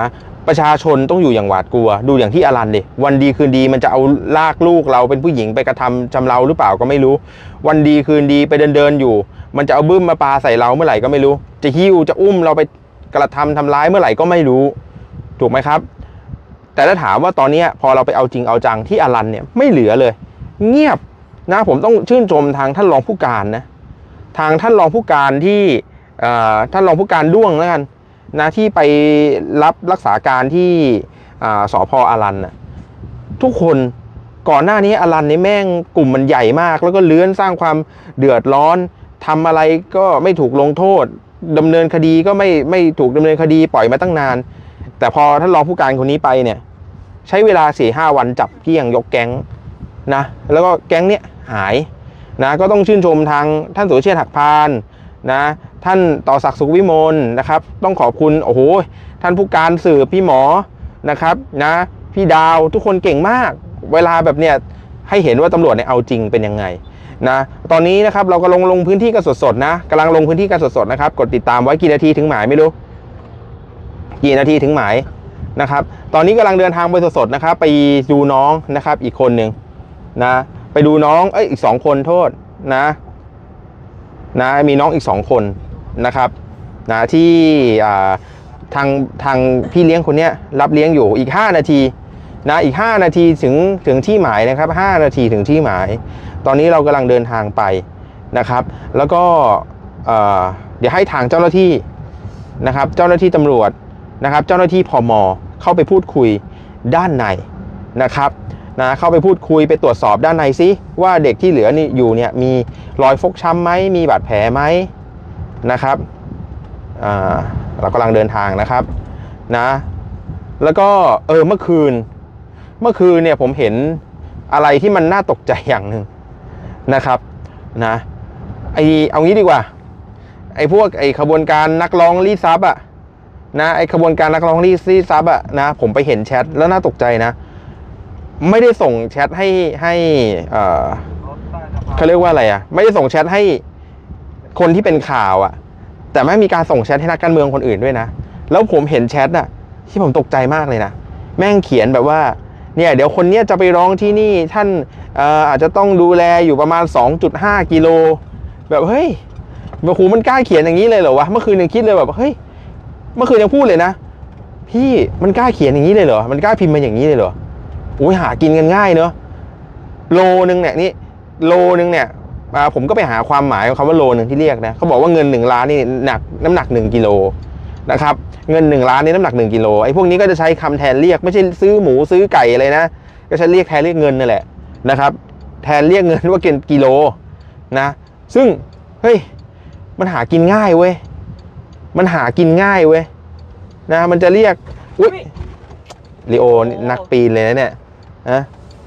S1: ประชาชนต้องอยู่อย่างหวาดกลัวดูอย่างที่อลันดิวันดีคืนดีมันจะเอาลากลูกเราเป็นผู้หญิงไปกระทำชำเราหรือเปล่าก็ไม่รู้วันดีคืนดีไปเดินอยู่มันจะเอาบึ้มมาปาใส่เราเมื่อไหร่ก็ไม่รู้จะหิ้วจะอุ้มเราไปกระทำร้ายเมื่อไหร่ก็ไม่รู้ถูกไหมครับแต่ถ้าถามว่าตอนนี้พอเราไปเอาจริงเอาจังที่อลันเนี่ยไม่เหลือเลยเงียบนะผมต้องชื่นชมทางท่านรองผู้การนะทางท่านรองผู้การที่ท่านรองผู้การด้วงแล้วกันนะที่ไปรับรักษาการที่สภ.อลันนะทุกคนก่อนหน้านี้อลันนี่แม่งกลุ่มมันใหญ่มากแล้วก็เลื้อนสร้างความเดือดร้อนทำอะไรก็ไม่ถูกลงโทษดำเนินคดีก็ไม่ถูกดำเนินคดีปล่อยมาตั้งนานแต่พอท่านรองผู้การคนนี้ไปเนี่ยใช้เวลา 4-5 วันจับเกลี้ยงยกแก๊งนะแล้วก็แก๊งเนี้ยหายนะก็ต้องชื่นชมทางท่านสุรเชษฐ์หักพานนะท่านต่อศักดิ์สุขวิมลนะครับต้องขอบคุณโอ้โหท่านผู้การสืบพี่หมอนะครับนะพี่ดาวทุกคนเก่งมากเวลาแบบเนี้ยให้เห็นว่าตำรวจเนี่ยเอาจริงเป็นยังไงนะตอนนี้นะครับเราก็ลงพื้นที่กันสดๆนะกำลังลงพื้นที่กันสดๆนะครับกดติดตามไว้กี่นาทีถึงหมายไม่รู้กี่นาทีถึงหมายนะครับตอนนี้กำลังเดินทางไปสดๆนะครับไปดูน้องนะครับอีกคนหนึ่งนะไปดูน้องอีก2 คนโทษนะมีน้องอีก2 คนนะครับนะที่ทางพี่เลี้ยงคนนี้รับเลี้ยงอยู่อีก5 นาทีนะอีก5 นาทีถึงที่หมายนะครับ5 นาทีถึงที่หมายตอนนี้เรากำลังเดินทางไปนะครับแล้วก็เดี๋ยวให้ทางเจ้าหน้าที่นะครับเจ้าหน้าที่ตำรวจนะครับเจ้าหน้าที่พม.เข้าไปพูดคุยด้านในนะครับเข้าไปพูดคุยไปตรวจสอบด้านในซิว่าเด็กที่เหลือนี่อยู่เนี่ยมีรอยฟกช้ำไหมมีบาดแผลไหมนะครับเรากำลังเดินทางนะครับนะแล้วก็เมื่อคืนเนี่ยผมเห็นอะไรที่มันน่าตกใจอย่างหนึ่งนะครับนะเอางี้ดีกว่าพวกขบวนการนักร้องรีดทรัพย์อะนะขบวนการนักร้องรีดทรัพย์อะนะผมไปเห็นแชทแล้วน่าตกใจนะไม่ได้ส่งแชทให้เขาเรียกว่าอะไรอะไม่ได้ส่งแชทให้คนที่เป็นข่าวอะแต่ไม่มีการส่งแชทให้นักการเมืองคนอื่นด้วยนะแล้วผมเห็นแชทอะที่ผมตกใจมากเลยนะแม่งเขียนแบบว่าเนี่ยเดี๋ยวคนนี้จะไปร้องที่นี่ท่านอาจจะต้องดูแลอยู่ประมาณ 2.5 กิโลแบบเฮ้ยโอ้โหมันกล้าเขียนอย่างนี้เลยเหรอวะเมื่อคืนยังคิดเลยแบบเฮ้ยเมื่อคืนยังพูดเลยนะพี่มันกล้าเขียนอย่างนี้เลยเหรอมันกล้าพิมพ์มาอย่างนี้เลยเหรอโอ้ยหากินกันง่ายเนอะโลนึงเนี่ยผมก็ไปหาความหมายของคำว่าโลนึงที่เรียกนะเขาบอกว่าเงิน1 ล้านนี่น้ำหนัก1 กิโลนะครับเงิน1 ล้านนี่น้ำหนัก1 กิโลไอ้พวกนี้ก็จะใช้คำแทนเรียกไม่ใช่ซื้อหมูซื้อไก่อะไรนะก็ใช้เรียกแทนเรียกเงินนั่นแหละนะครับแทนเรียกเงินว่าเป็นกิโลนะซึ่งเฮ้ยมันหากินง่ายเว้ยมันหากินง่ายเว้ยนะมันจะเรียกอุ๊ยลีโอนักปีนเลยนะเนี่ยนะ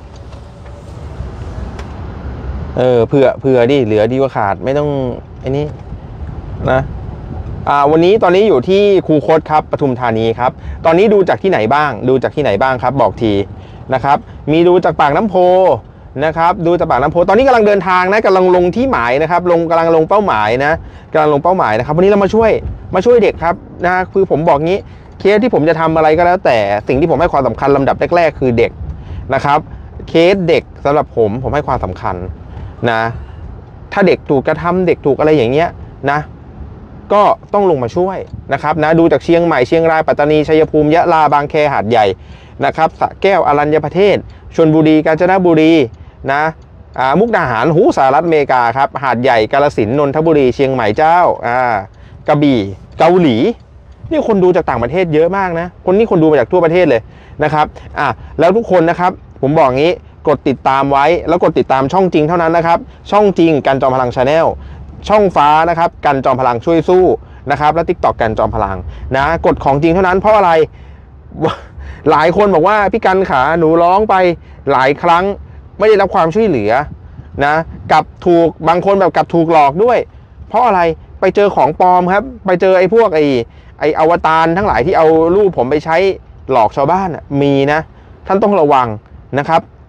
S1: เผื่อดิเหลือดีกว่าขาดไม่ต้องไอ้นี่นะวันนี้ตอนนี้อยู่ที่คูคตครับปทุมธานีครับตอนนี้ดูจากที่ไหนบ้างครับบอกทีนะครับมีดูจากปากน้ำโพนะครับดูจากปากน้ำโพตอนนี้กำลังเดินทางนะกำลังลงที่หมายนะครับกำลังลงเป้าหมายนะครับวันนี้เรามาช่วยเด็กครับนะคือผมบอกงี้เคสที่ผมจะทำอะไรก็แล้วแต่สิ่งที่ผมให้ความสำคัญลำดับแรกๆคือเด็กนะครับเคสเด็กสำหรับผมให้ความสำคัญนะถ้าเด็กถูกกระทำเด็กถูกอะไรอย่างเงี้ยนะก็ต้องลงมาช่วยนะครับนะดูจากเชียงใหม่เชียงรายปัตตานีชัยภูมิยะลาบางแคหาดใหญ่นะครับสระแก้วอรัญญประเทศชลบุรีกาญจนบุรีนะมุกดาหารสหรัฐอเมริกาครับหาดใหญ่กาฬสินธุ์นนทบุรีเชียงใหม่เจ้ากระบี่เกาหลีนี่คนดูจากต่างประเทศเยอะมากนะคนดูมาจากทั่วประเทศเลยนะครับแล้วทุกคนนะครับผมบอกงี้กดติดตามไว้แล้วกดติดตามช่องจริงเท่านั้นนะครับช่องจริงกันจอมพลัง Channel ช่องฟ้านะครับกันจอมพลังช่วยสู้นะครับและ TikTok กันจอมพลังนะกดของจริงเท่านั้นเพราะอะไรหลายคนบอกว่าพี่กันขาหนูร้องไปหลายครั้งไม่ได้รับความช่วยเหลือนะกับถูกบางคนแบบกับถูกหลอกด้วยเพราะอะไรไปเจอของปลอมครับไปเจอไอ้พวกไอ้อวตารทั้งหลายที่เอารูปผมไปใช้หลอกชาวบ้านมีนะท่านต้องระวังนะครับ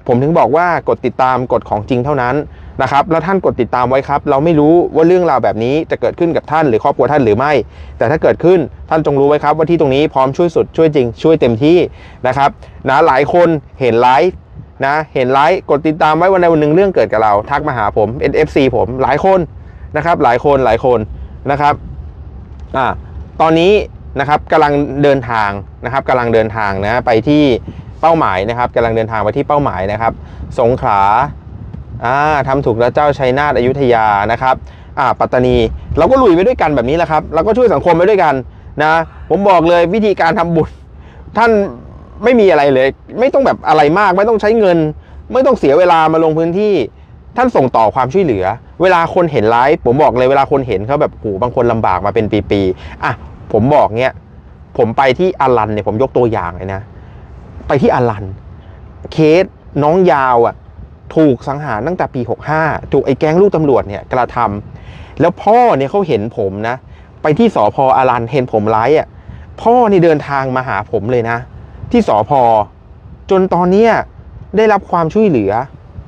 S1: ผมถึงบอกว่ากดติดตามกดของจริงเท่านั้นนะครับแล้วท่านกดติดตามไว้ครับเราไม่รู้ว่าเรื่องราวแบบนี้จะเกิดขึ้นกับท่านหรือครอบครัวท่านหรือไม่แต่ถ้าเกิดขึ้นท่านจงรู้ไว้ครับว่าที่ตรงนี้พร้อมช่วยสุดช่วยจริงช่วยเต็มที่นะครับนะหลายคนเห็นไลฟ์นะเห็นไลฟ์กดติดตามไว้วันใดวันหนึ่งเรื่องเกิดกับเราทักมาหาผม NFC ผมหลายคนนะครับหลายคนนะครับตอนนี้นะครับกำลังเดินทางนะครับกำลังเดินทางนะไปที่เป้าหมายนะครับกำลังเดินทางไปที่เป้าหมายนะครับสงขลาทำถูกแล้วเจ้าชัยนาทอยุธยานะครับปัตตานีเราก็ลุยไปด้วยกันแบบนี้แหละครับเราก็ช่วยสังคมไปด้วยกันนะผมบอกเลยวิธีการทำบุญท่านไม่มีอะไรเลยไม่ต้องแบบอะไรมากไม่ต้องใช้เงินไม่ต้องเสียเวลามาลงพื้นที่ท่านส่งต่อความช่วยเหลือเวลาคนเห็นไลฟ์ผมบอกเลยเวลาคนเห็นเขาแบบโหบางคนลำบากมาเป็นปีๆผมบอกเนี้ยผมไปที่อารันเนี่ยผมยกตัวอย่างเลยนะไปที่อารันเคสน้องยาวถูกสังหารตั้งแต่ปี65ถูกไอ้แก๊งลูกตำรวจเนี่ยกระทำแล้วพ่อเนี่ยเขาเห็นผมนะไปที่สภ.อารันเห็นผมไลฟ์พ่อนี่เดินทางมาหาผมเลยนะที่สภ.จนตอนนี้ได้รับความช่วยเหลือ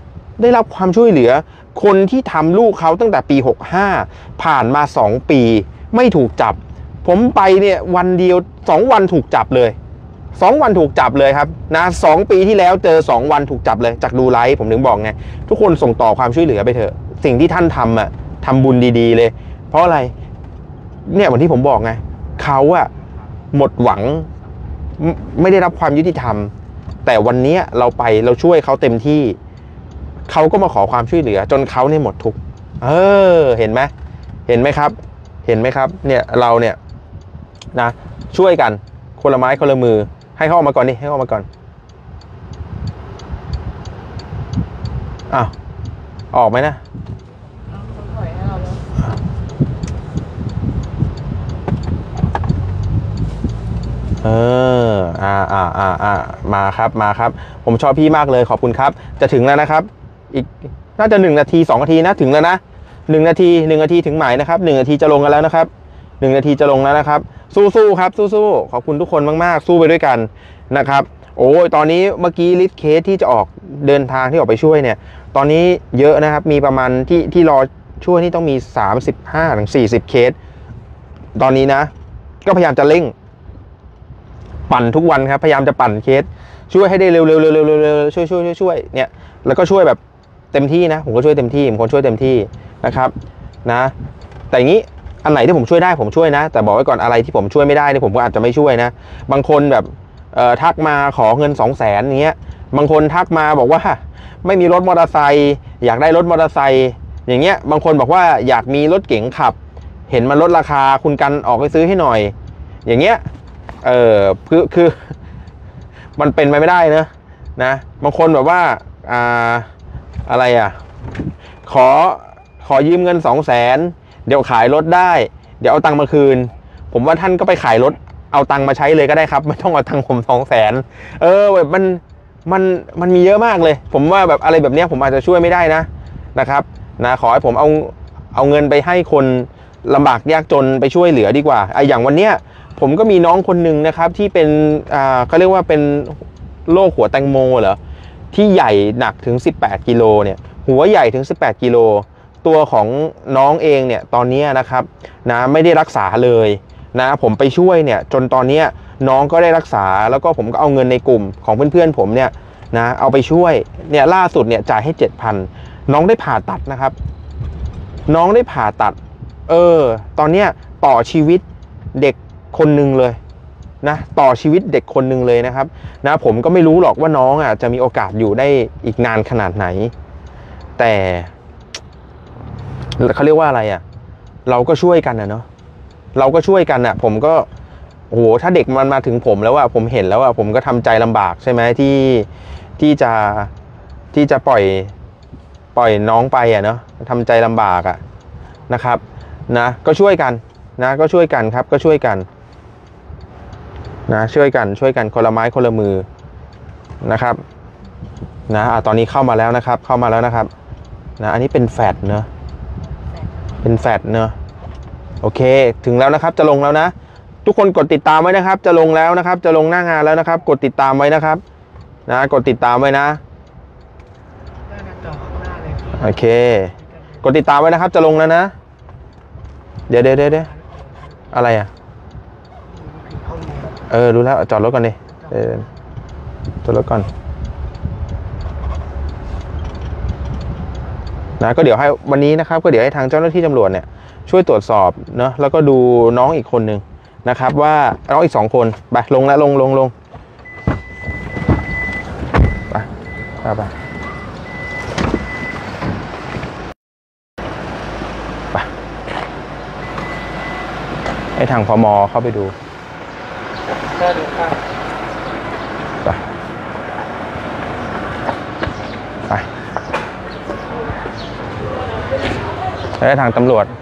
S1: คนที่ทำลูกเขาตั้งแต่ปี65ผ่านมา2ปีไม่ถูกจับผมไปเนี่ยวันเดียว2วันถูกจับเลย2วันถูกจับเลยครับนะ2ปีที่แล้วเจอ2วันถูกจับเลยจากดูไลฟ์ผมถึงบอกไงทุกคนส่งต่อความช่วยเหลือไปเถอะสิ่งที่ท่านทำบุญดีๆเลยเพราะอะไรเนี่ยวันที่ผมบอกไงเขาหมดหวังไม่ได้รับความยุติธรรมแต่วันนี้เราช่วยเขาเต็มที่เขาก็มาขอความช่วยเหลือจนเขาเนี่ยหมดทุกข์เห็นไหมครับเนี่ยเราเนี่ยนะช่วยกันคนละไม้คนละมือให้เขาออกมาก่อนให้เขาออกมาก่อนออกไหมนะมาครับผมชอบพี่มากเลยขอบคุณครับจะถึงแล้วนะครับอีกน่าจะ1 นาที2 นาทีนะถึงแล้วนะ1 นาทีถึงหมายนะครับ1 นาทีจะลงกันแล้วนะครับ1 นาทีจะลงแล้วนะครับสู้ครับสู้ขอบคุณทุกคนมากๆสู้ไปด้วยกันนะครับโอ้ยตอนนี้เมื่อกี้ลิสต์เคสที่จะออกเดินทางที่ออกไปช่วยเนี่ยตอนนี้เยอะนะครับมีประมาณที่รอช่วยนี่ต้องมี35-40เคสตอนนี้นะก็พยายามจะเร่งปั่นทุกวันครับพยายามจะปั่นเคสช่วยให้ได้เร็วช่วยเนี่ยแล้วก็ช่วยแบบเต็มที่นะผมก็ช่วยเต็มที่ผมคนช่วยเต็มที่นะครับนะแต่อย่างนี้อันไหนที่ผมช่วยได้ผมช่วยนะแต่บอกไว้ก่อนอะไรที่ผมช่วยไม่ได้เนี่ยผมก็อาจจะไม่ช่วยนะบางคนแบบทักมาขอเงิน200,000อย่างเงี้ยบางคนทักมาบอกว่าไม่มีรถมอเตอร์ไซค์อยากได้รถมอเตอร์ไซค์อย่างเงี้ยบางคนบอกว่าอยากมีรถเก๋งขับเห็นมันลดราคาคุณกันออกไปซื้อให้หน่อยอย่างเงี้ยคือมันเป็นไปไม่ได้นะบางคนแบบว่าอะไรขอยืมเงิน200,000เดี๋ยวขายรถได้เดี๋ยวเอาตังค์มาคืนผมว่าท่านก็ไปขายรถเอาตังค์มาใช้เลยก็ได้ครับไม่ต้องเอาตังค์ผม200,000แบบมันมีเยอะมากเลยผมว่าแบบอะไรแบบนี้ผมอาจจะช่วยไม่ได้นะครับขอให้ผมเอาเงินไปให้คนลำบากยากจนไปช่วยเหลือดีกว่าอย่างวันเนี้ยผมก็มีน้องคนหนึ่งนะครับที่เป็นเขาเรียกว่าเป็นโรคหัวแตงโมเหรอที่ใหญ่หนักถึง18 กิโลเนี่ยหัวใหญ่ถึง18 กิโลตัวของน้องเองเนี่ยตอนนี้นะครับไม่ได้รักษาเลยผมไปช่วยเนี่ยจนตอนนี้น้องก็ได้รักษาแล้วก็ผมก็เอาเงินในกลุ่มของเพื่อนๆผมเนี่ยเอาไปช่วยเนี่ยล่าสุดเนี่ยจ่ายให้ 7,000 น้องได้ผ่าตัดนะครับน้องได้ผ่าตัดตอนนี้ต่อชีวิตเด็กคนหนึ่งเลยต่อชีวิตเด็กคนหนึ่งเลยนะครับผมก็ไม่รู้หรอกว่าน้องจะมีโอกาสอยู่ได้อีกนานขนาดไหนแต่เขาเรียกว่าอะไรเราก็ช่วยกันเนาะเราก็ช่วยกันผมก็โอ้โหถ้าเด็กมันมาถึงผมแล้วผมเห็นแล้วผมก็ทำใจลำบากใช่ไหมที่จะปล่อยน้องไปเนาะทำใจลำบากนะครับก็ช่วยกันก็ช่วยกันครับก็ช่วยกันช่วยกันคนละไม้คนละมือนะครับตอนนี้เข้ามาแล้วนะครับอันนี้เป็นแฟลชเนอะโอเคถึงแล้วนะครับจะลงแล้วนะทุกคนกดติดตามไว้นะครับจะลงแล้วนะครับจะลงหน้างานแล้วนะครับกดติดตามไว้นะครับกดติดตามไว้นะโอเคกดติดตามไว้นะครับจะลงแล้วนะเดี๋ยวอะไรอ่ะรู้แล้วจอดรถก่อนดิจอดรถก่อนนะก็เดี๋ยวให้วันนี้นะครับก็เดี๋ยวให้ทางเจ้าหน้าที่ตำรวจเนี่ยช่วยตรวจสอบเนาะแล้วก็ดูน้องอีกคนหนึ่งนะครับว่าน้องอีก2 คนไปลงแล้วลงไปให้ทางพม.เข้าไปดูไปให้ทางตำรวจ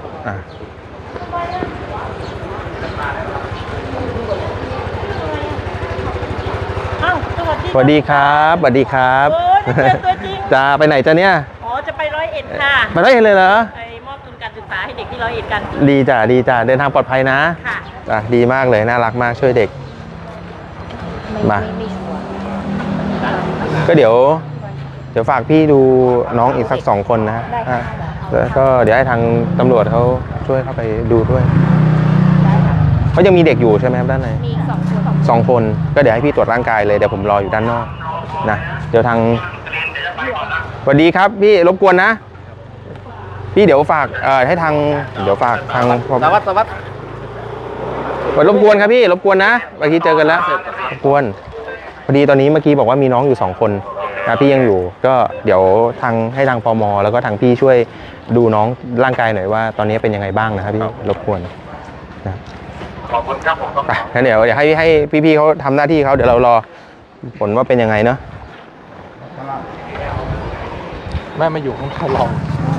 S1: สวัสดีครับสวัสดีครับจะไปไหนจ้ะเนี่ย
S8: อ๋อจะไป101ค่ะ
S1: ไป101เลยเหรอ
S8: ไปมอบทุนการศึกษาให้เด็กที่101กัน
S1: ดีจ้ะเดินทางปลอดภัยนะค่ะดีมากเลยน่ารักมากช่วยเด็กมาก็เดี๋ยวฝากพี่ดูน้องอีกสัก2 คนนะแล้วก็เดี๋ยวให้ทางตำรวจเขาช่วยเข้าไปดูด้วยเขายังมีเด็กอยู่ใช่ไหมครับด้านในมี2 คนก็เดี๋ยวให้พี่ตรวจร่างกายเลยเดี๋ยวผมรออยู่ด้านนอกนะเดี๋ยวทางสวัสดีครับพี่รบกวนนะพี่เดี๋ยวฝากให้ทางฝากทางสวัสดีรบกวนครับพี่รบกวนนะเมื่อกี้เจอกันแล้วรบกวนพอดีตอนนี้เมื่อกี้บอกว่ามีน้องอยู่2 คนนะพี่ยังอยู่ก็เดี๋ยวให้ทางพม.แล้วก็ทางพี่ช่วยดูน้องร่างกายหน่อยว่าตอนนี้เป็นยังไงบ้างนะครับพี่รบกวนนะขอบคุณครับผมงั้นเดี๋ยวให้พี่ๆเขาทำหน้าที่เขาเดี๋ยวเรารอผลว่าเป็นยังไงเนาะ
S5: แม่มาอยู่ข้างทดลอง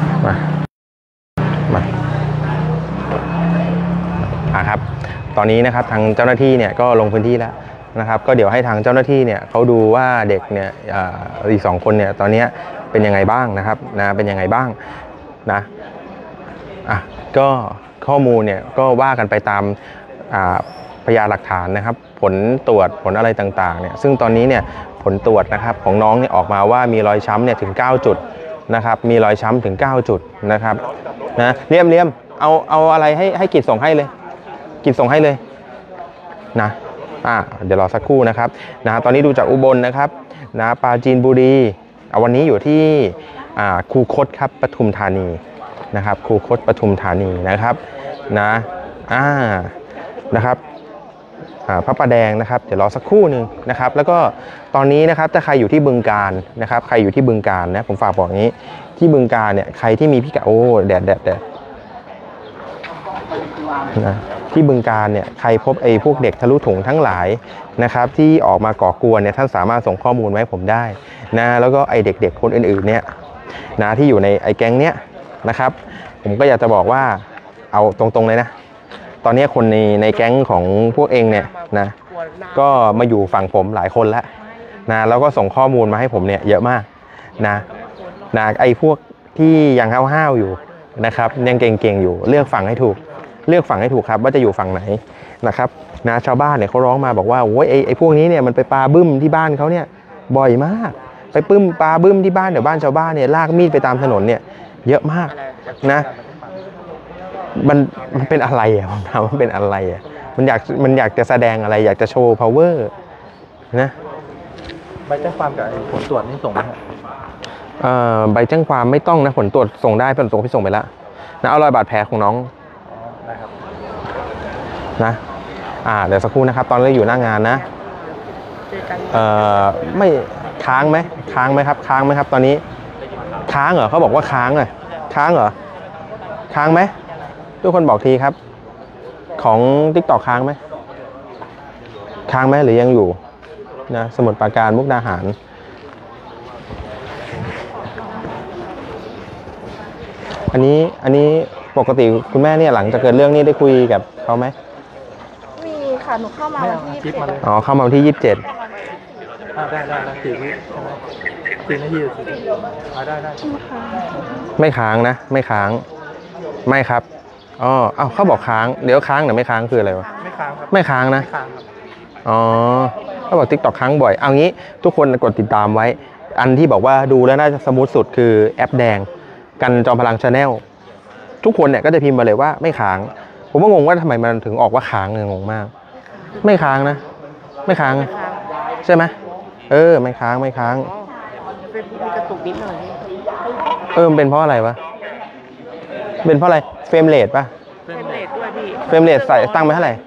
S1: มาครับตอนนี้นะครับทางเจ้าหน้าที่เนี่ยก็ลงพื้นที่แล้วนะครับก็เดี๋ยวให้ทางเจ้าหน้าที่เนี่ยเขาดูว่าเด็กเนี่ยอีก2 คนเนี่ยตอนนี้เป็นยังไงบ้างนะครับเป็นยังไงบ้างนะก็ข้อมูลเนี่ยก็ว่ากันไปตามพยานหลักฐานนะครับผลตรวจผลอะไรต่างๆเนี่ยซึ่งตอนนี้เนี่ยผลตรวจนะครับของน้องเนี่ยออกมาว่ามีรอยช้ำเนี่ยถึง9 จุดนะครับมีรอยช้ำถึง9 จุดนะครับนะเลี่ยมเอาอะไรให้กิจส่งให้เลยกิจส่งให้เลยนะเดี๋ยวรอสักครู่นะครับตอนนี้ดูจากอุบลนะครับปราจีนบุรีวันนี้อยู่ที่คูคตครับปทุมธานีนะครับคูคตปทุมธานีนะครับนะครับพระประแดงนะครับเดี๋ยวรอสักครู่หนึ่งนะครับแล้วก็ตอนนี้นะครับถ้าใครอยู่ที่บึงกาฬนะครับใครอยู่ที่บึงกาฬนะผมฝากบอกงี้ที่บึงกาฬเนี่ยใครที่มีพิกัดแดดนะที่บึงกาฬเนี่ยใครพบพวกเด็กทะลุถุงทั้งหลายนะครับที่ออกมาก่อกวนเนี่ยท่านสามารถส่งข้อมูลไว้ผมได้นะแล้วก็เด็กๆคนอื่นๆเนี่ยนะที่อยู่ในแก๊งเนี้ยนะครับผมก็อยากจะบอกว่าเอาตรงๆเลยนะตอนนี้คนในแก๊งของพวกเองเนี่ยนะก็มาอยู่ฝั่งผมหลายคนแล้วนะแล้วก็ส่งข้อมูลมาให้ผมเนี่ยเยอะมากนะพวกที่ยังห้าวๆอยู่นะครับยังเก่งๆอยู่เลือกฝั่งให้ถูกครับว่าจะอยู่ฝั่งไหนนะครับชาวบ้านเนี่ยเขาร้องมาบอกว่าโอ้ยไอ้พวกนี้เนี่ยมันไปปาบึ้มที่บ้านเขาเนี่ยบ่อยมากไปปาบึ้มที่บ้านเดี๋ยวบ้านชาวบ้านเนี่ยลากมีดไปตามถนนเนี่ยเยอะมากนะมันเป็นอะไรผมถามว่าเป็นอะไรมันอยากจะแสดงอะไรอยากจะโชว์ power นะ
S5: ใบแจ้งความกับผลตรวจนี่ส่งไหมครับ
S1: ใบแจ้งความไม่ต้องนะผลตรวจส่งได้ผลตรวจพี่ส่งไปแล้วนะเอารอยบาดแผลของน้อง
S5: ได้ครับ
S1: นะเดี๋ยวสักครู่นะครับตอนนี้อยู่หน้างานนะไม่ค้างไหมครับค้างไหมครับตอนนี้ค้างเหรอเขาบอกว่าค้างเหรอค้างไหมทุกคนบอกทีครับของ TikTok ค้างไหมหรือยังอยู่นะสมุทรปราการมุกดาหารอันนี้ปกติคุณแม่เนี่ยหลังจากเกิดเรื่องนี้ได้คุยกับเขาไหม
S6: มีค่ะหนูเข้ามาวันที่27
S1: เข้ามาวันที่27
S5: ได้4 วิใช่ไหม4 นาทีได้
S1: ไม่ค้างนะไม่ค้างไม่ครับเขาบอกค้างเดี๋ยวค้างหรือไม่ค้างคืออะไรวะ
S5: ไม่ค้างครับ
S1: ไม่ค้างนะเขาบอก TikTok ค้างบ่อยเอางี้ทุกคนกดติดตามไว้อันที่บอกว่าดูแล้วน่าจะสมูทสุดคือแอปแดงกันจอมพลังชาแนลทุกคนเนี่ยก็จะพิมพ์มาเลยว่าไม่ค้างผมก็งงว่าทำไมมันถึงออกว่าค้างงงมากไม่ค้างนะไม่ค้างใช่ไหมไม่ค้างไม่ค้าง
S4: มีกระตุกนิดหน่อย
S1: มันเป็นเพราะอะไรวะเป็นเพราะอะไรเฟรมเรทป่ะ
S4: เฟรมเรทด้วยพี่
S1: เฟรมเรทใส่ตั้งไปเท่าไหร่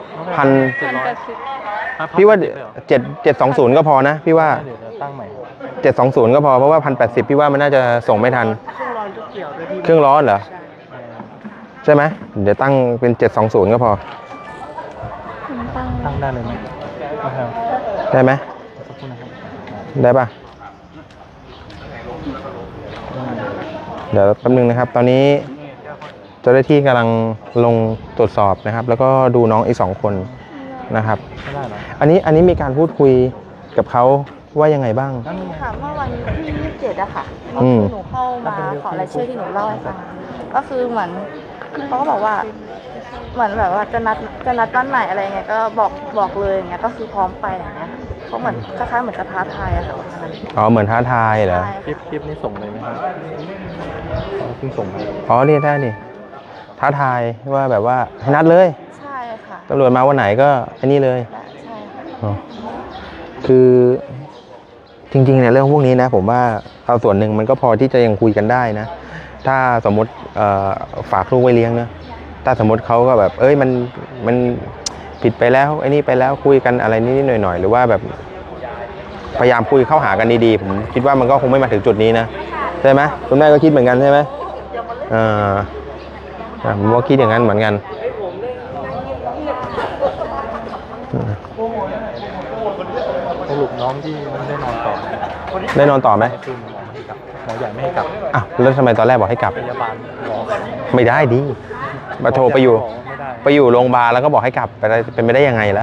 S1: พี่ว่า720ก็พอนะพี่ว่า720ก็พอเพราะว่า1080พี่ว่ามันน่าจะส่งไม่ทันเครื่องร้อนเหรอใช่ไหมเดี๋ยวตั้งเป็น720ก็พอ
S5: ตั้งได้เลยไหม
S1: ได้ไหมได้ป่ะเดี๋ยวแป๊บนึงนะครับตอนนี้เจ้าหน้าที่กำลังลงตรวจสอบนะครับแล้วก็ดูน้องอีก2คนนะครับอันนี้มีการพูดคุยกับเขาว่ายังไงบ้าง
S6: ค่ะเมื่อวันที่27อะค่ะเมื่อคืนหนูเข้ามาขอรายชื่อที่หนูเล่าให้ฟังก็คือเหมือนเขาก็บอกว่าเหมือนแบบว่าจะนัดวันไหนอะไรเงี้ยก็บอกเลยอย่างเงี้ยก็คือพร้อมไปอย่างเงี้ยเขาเหมือนคล้ายๆเหมือนกระท้าทายอะค่ะ
S1: เหมือนท้าทายเหรอ
S5: คลิปนี้ส่งเลยไหมครับเพิ่งส่ง
S1: นี่ได้นี่ท้าทายว่าแบบว่าให้นัดเลย
S6: ใช่ค่ะ
S1: ตำรวจมาวันไหนก็อันนี้เลย
S6: ใช่ค่ะ
S1: คือจริงๆเนี่ยเรื่องพวกนี้นะผมว่าเอาส่วนหนึ่งมันก็พอที่จะยังคุยกันได้นะถ้าสมมติฝากลูกไว้เลี้ยงนะถ้าสมมติเขาก็แบบมันผิดไปแล้วไอ้นี่ไปแล้วคุยกันอะไรนิดๆหน่อยๆหรือว่าแบบพยายามคุยเข้าหากันดีๆผมคิดว่ามันก็คงไม่มาถึงจุดนี้นะใช่ไหมคุณแม่ก็คิดเหมือนกันใช่ไหมผมว่าคิดอย่างนั้นเหมือนกัน
S5: สรุปน้องที่ไม่ได้นอนต่อ
S1: ได้นอนต่อไหม
S5: หมอใหญ่ไม่ให้กลับ
S1: แล้วทำไมตอนแรกบอกให้กลับ
S5: พยาบาล
S1: ไม่ได้ดิมาโทรไปอยู่โรงพยาบาลแล้วก็บอกให้กลับเป็นไปได้ยังไงล่ะ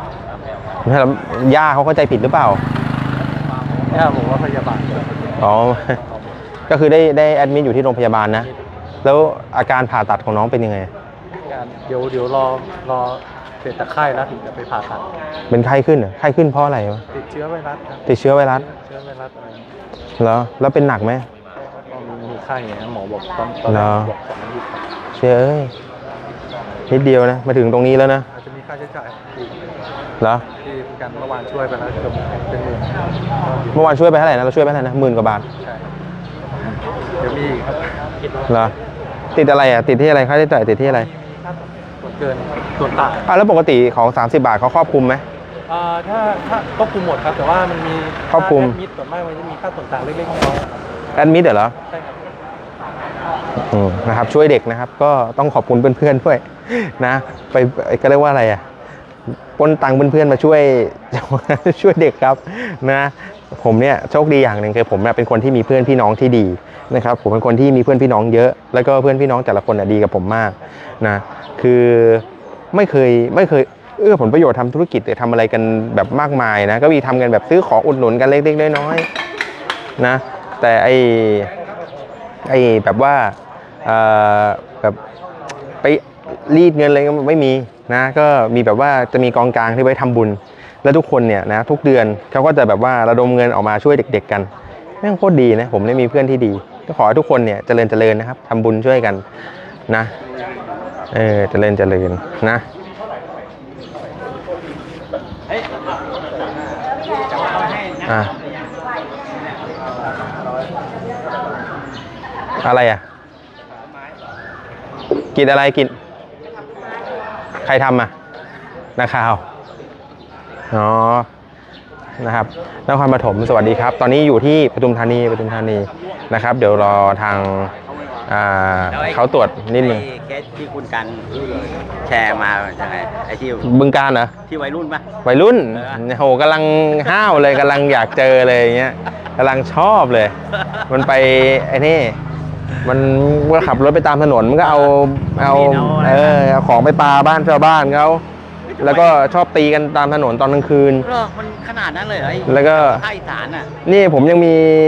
S1: ย่าเขาเข้าใจผิดหรือเปล่า
S5: ย่าบอกว่าพยาบาล
S1: ก็คือได้แอดมิทอยู่ที่โรงพยาบาลนะแล้วอาการผ่าตัดของน้องเป็นยังไง
S5: เดี๋ยวรอเสร็จจากไข้แล้วถึงจะไปผ่าตัด
S1: เป็นไข้ขึ้นเหรอไข้ขึ้นเพราะอะไรวะ
S5: ติดเชื้อไวรัส
S1: ติดเชื้อไวรัสแล้วเป็นหนักไหม
S5: มีไข้หมอบอกตอนบอก2 อาทิตย์
S1: เชื่อนิดเดียวนะมาถึงตรงนี้แล้วนะ
S5: อาจจะมีค่าใช้จ่าย
S1: เหรอ
S5: ที่กันเมื่อวานช่วยไปแล้วเกือบเป็นหมื่น
S1: เมื่อวานช่วยไปเท่าไหร่นะเราช่วยไปเท่าไหร่นะ10,000 กว่าบาท
S5: ใช่เดี๋ยวมีอีกครับ
S1: เหรอติดอะไรติดที่อะไรค่าใช้จ่ายติดที่อะไร
S5: เกินส่วนต่าง
S1: แล้วปกติของ30 บาทเขาครอบคลุมไหม
S5: ถ้าครอบคลุมหมดครับแต่ว่ามันมี
S1: ครอบคลุม
S5: แอดมิดส่วนมากมันจะมีค่าส่วนต่างเล็กๆน้อย
S1: ๆแอดมิดเหรอ
S5: ใช่ครับ
S1: นะครับช่วยเด็กนะครับก็ต้องขอบคุณเพื่อนๆด้วยนะไปก็เรียกว่าอะไรปนตังเพื่อนๆมาช่วยเด็กครับนะผมเนี่ยโชคดีอย่างหนึ่งคือผมเป็นคนที่มีเพื่อนพี่น้องที่ดีนะครับผมเป็นคนที่มีเพื่อนพี่น้องเยอะแล้วก็เพื่อนพี่น้องแต่ละคนดีกับผมมากนะคือไม่เคยผลประโยชน์ทำธุรกิจหรือทำอะไรกันแบบมากมายนะก็มีทำกันแบบซื้อของอุดหนุนกันเล็กๆน้อยๆนะแต่ไอ้แบบว่าแบบไปรีดเงินอะไรก็ไม่มีนะก็มีแบบว่าจะมีกองกลางที่ไว้ทำบุญแล้วทุกคนเนี่ยนะทุกเดือนเขาก็จะแบบว่าระดมเงินออกมาช่วยเด็กๆกันแม่งโคตรดีนะผมได้มีเพื่อนที่ดีก็ขอให้ทุกคนเนี่ยเจริญนะครับทำบุญช่วยกันนะเจริญนะอะไรกินอะไรกินใครทำนาข่าวนะครับนครปฐมสวัสดีครับตอนนี้อยู่ที่ปทุมธานีนะครับเดี๋ยวรอทางเขาตรวจนิดนึง
S9: เคสที่คุณกันแชร์มาจากไหนไอ้ที่
S1: บึงกาฬเหรอ
S9: ที่วัยรุ่นปะ
S1: วัยรุ่นโหกำลังห้าวเลยกำลังอยากเจอเลยอย่างเงี้ยกำลังชอบเลยมันไปไอ้นี่มันก็ขับรถไปตามถนนมันก็เอาของไปปาบ้านชาวบ้านเขาแล้วก็ชอบตีกันตามถนนตอนกลางคืน
S9: มันขนาดนั้นเลยเหรอ
S1: แล้วก็
S9: ภาคอีสาน
S1: นี่ผมยัง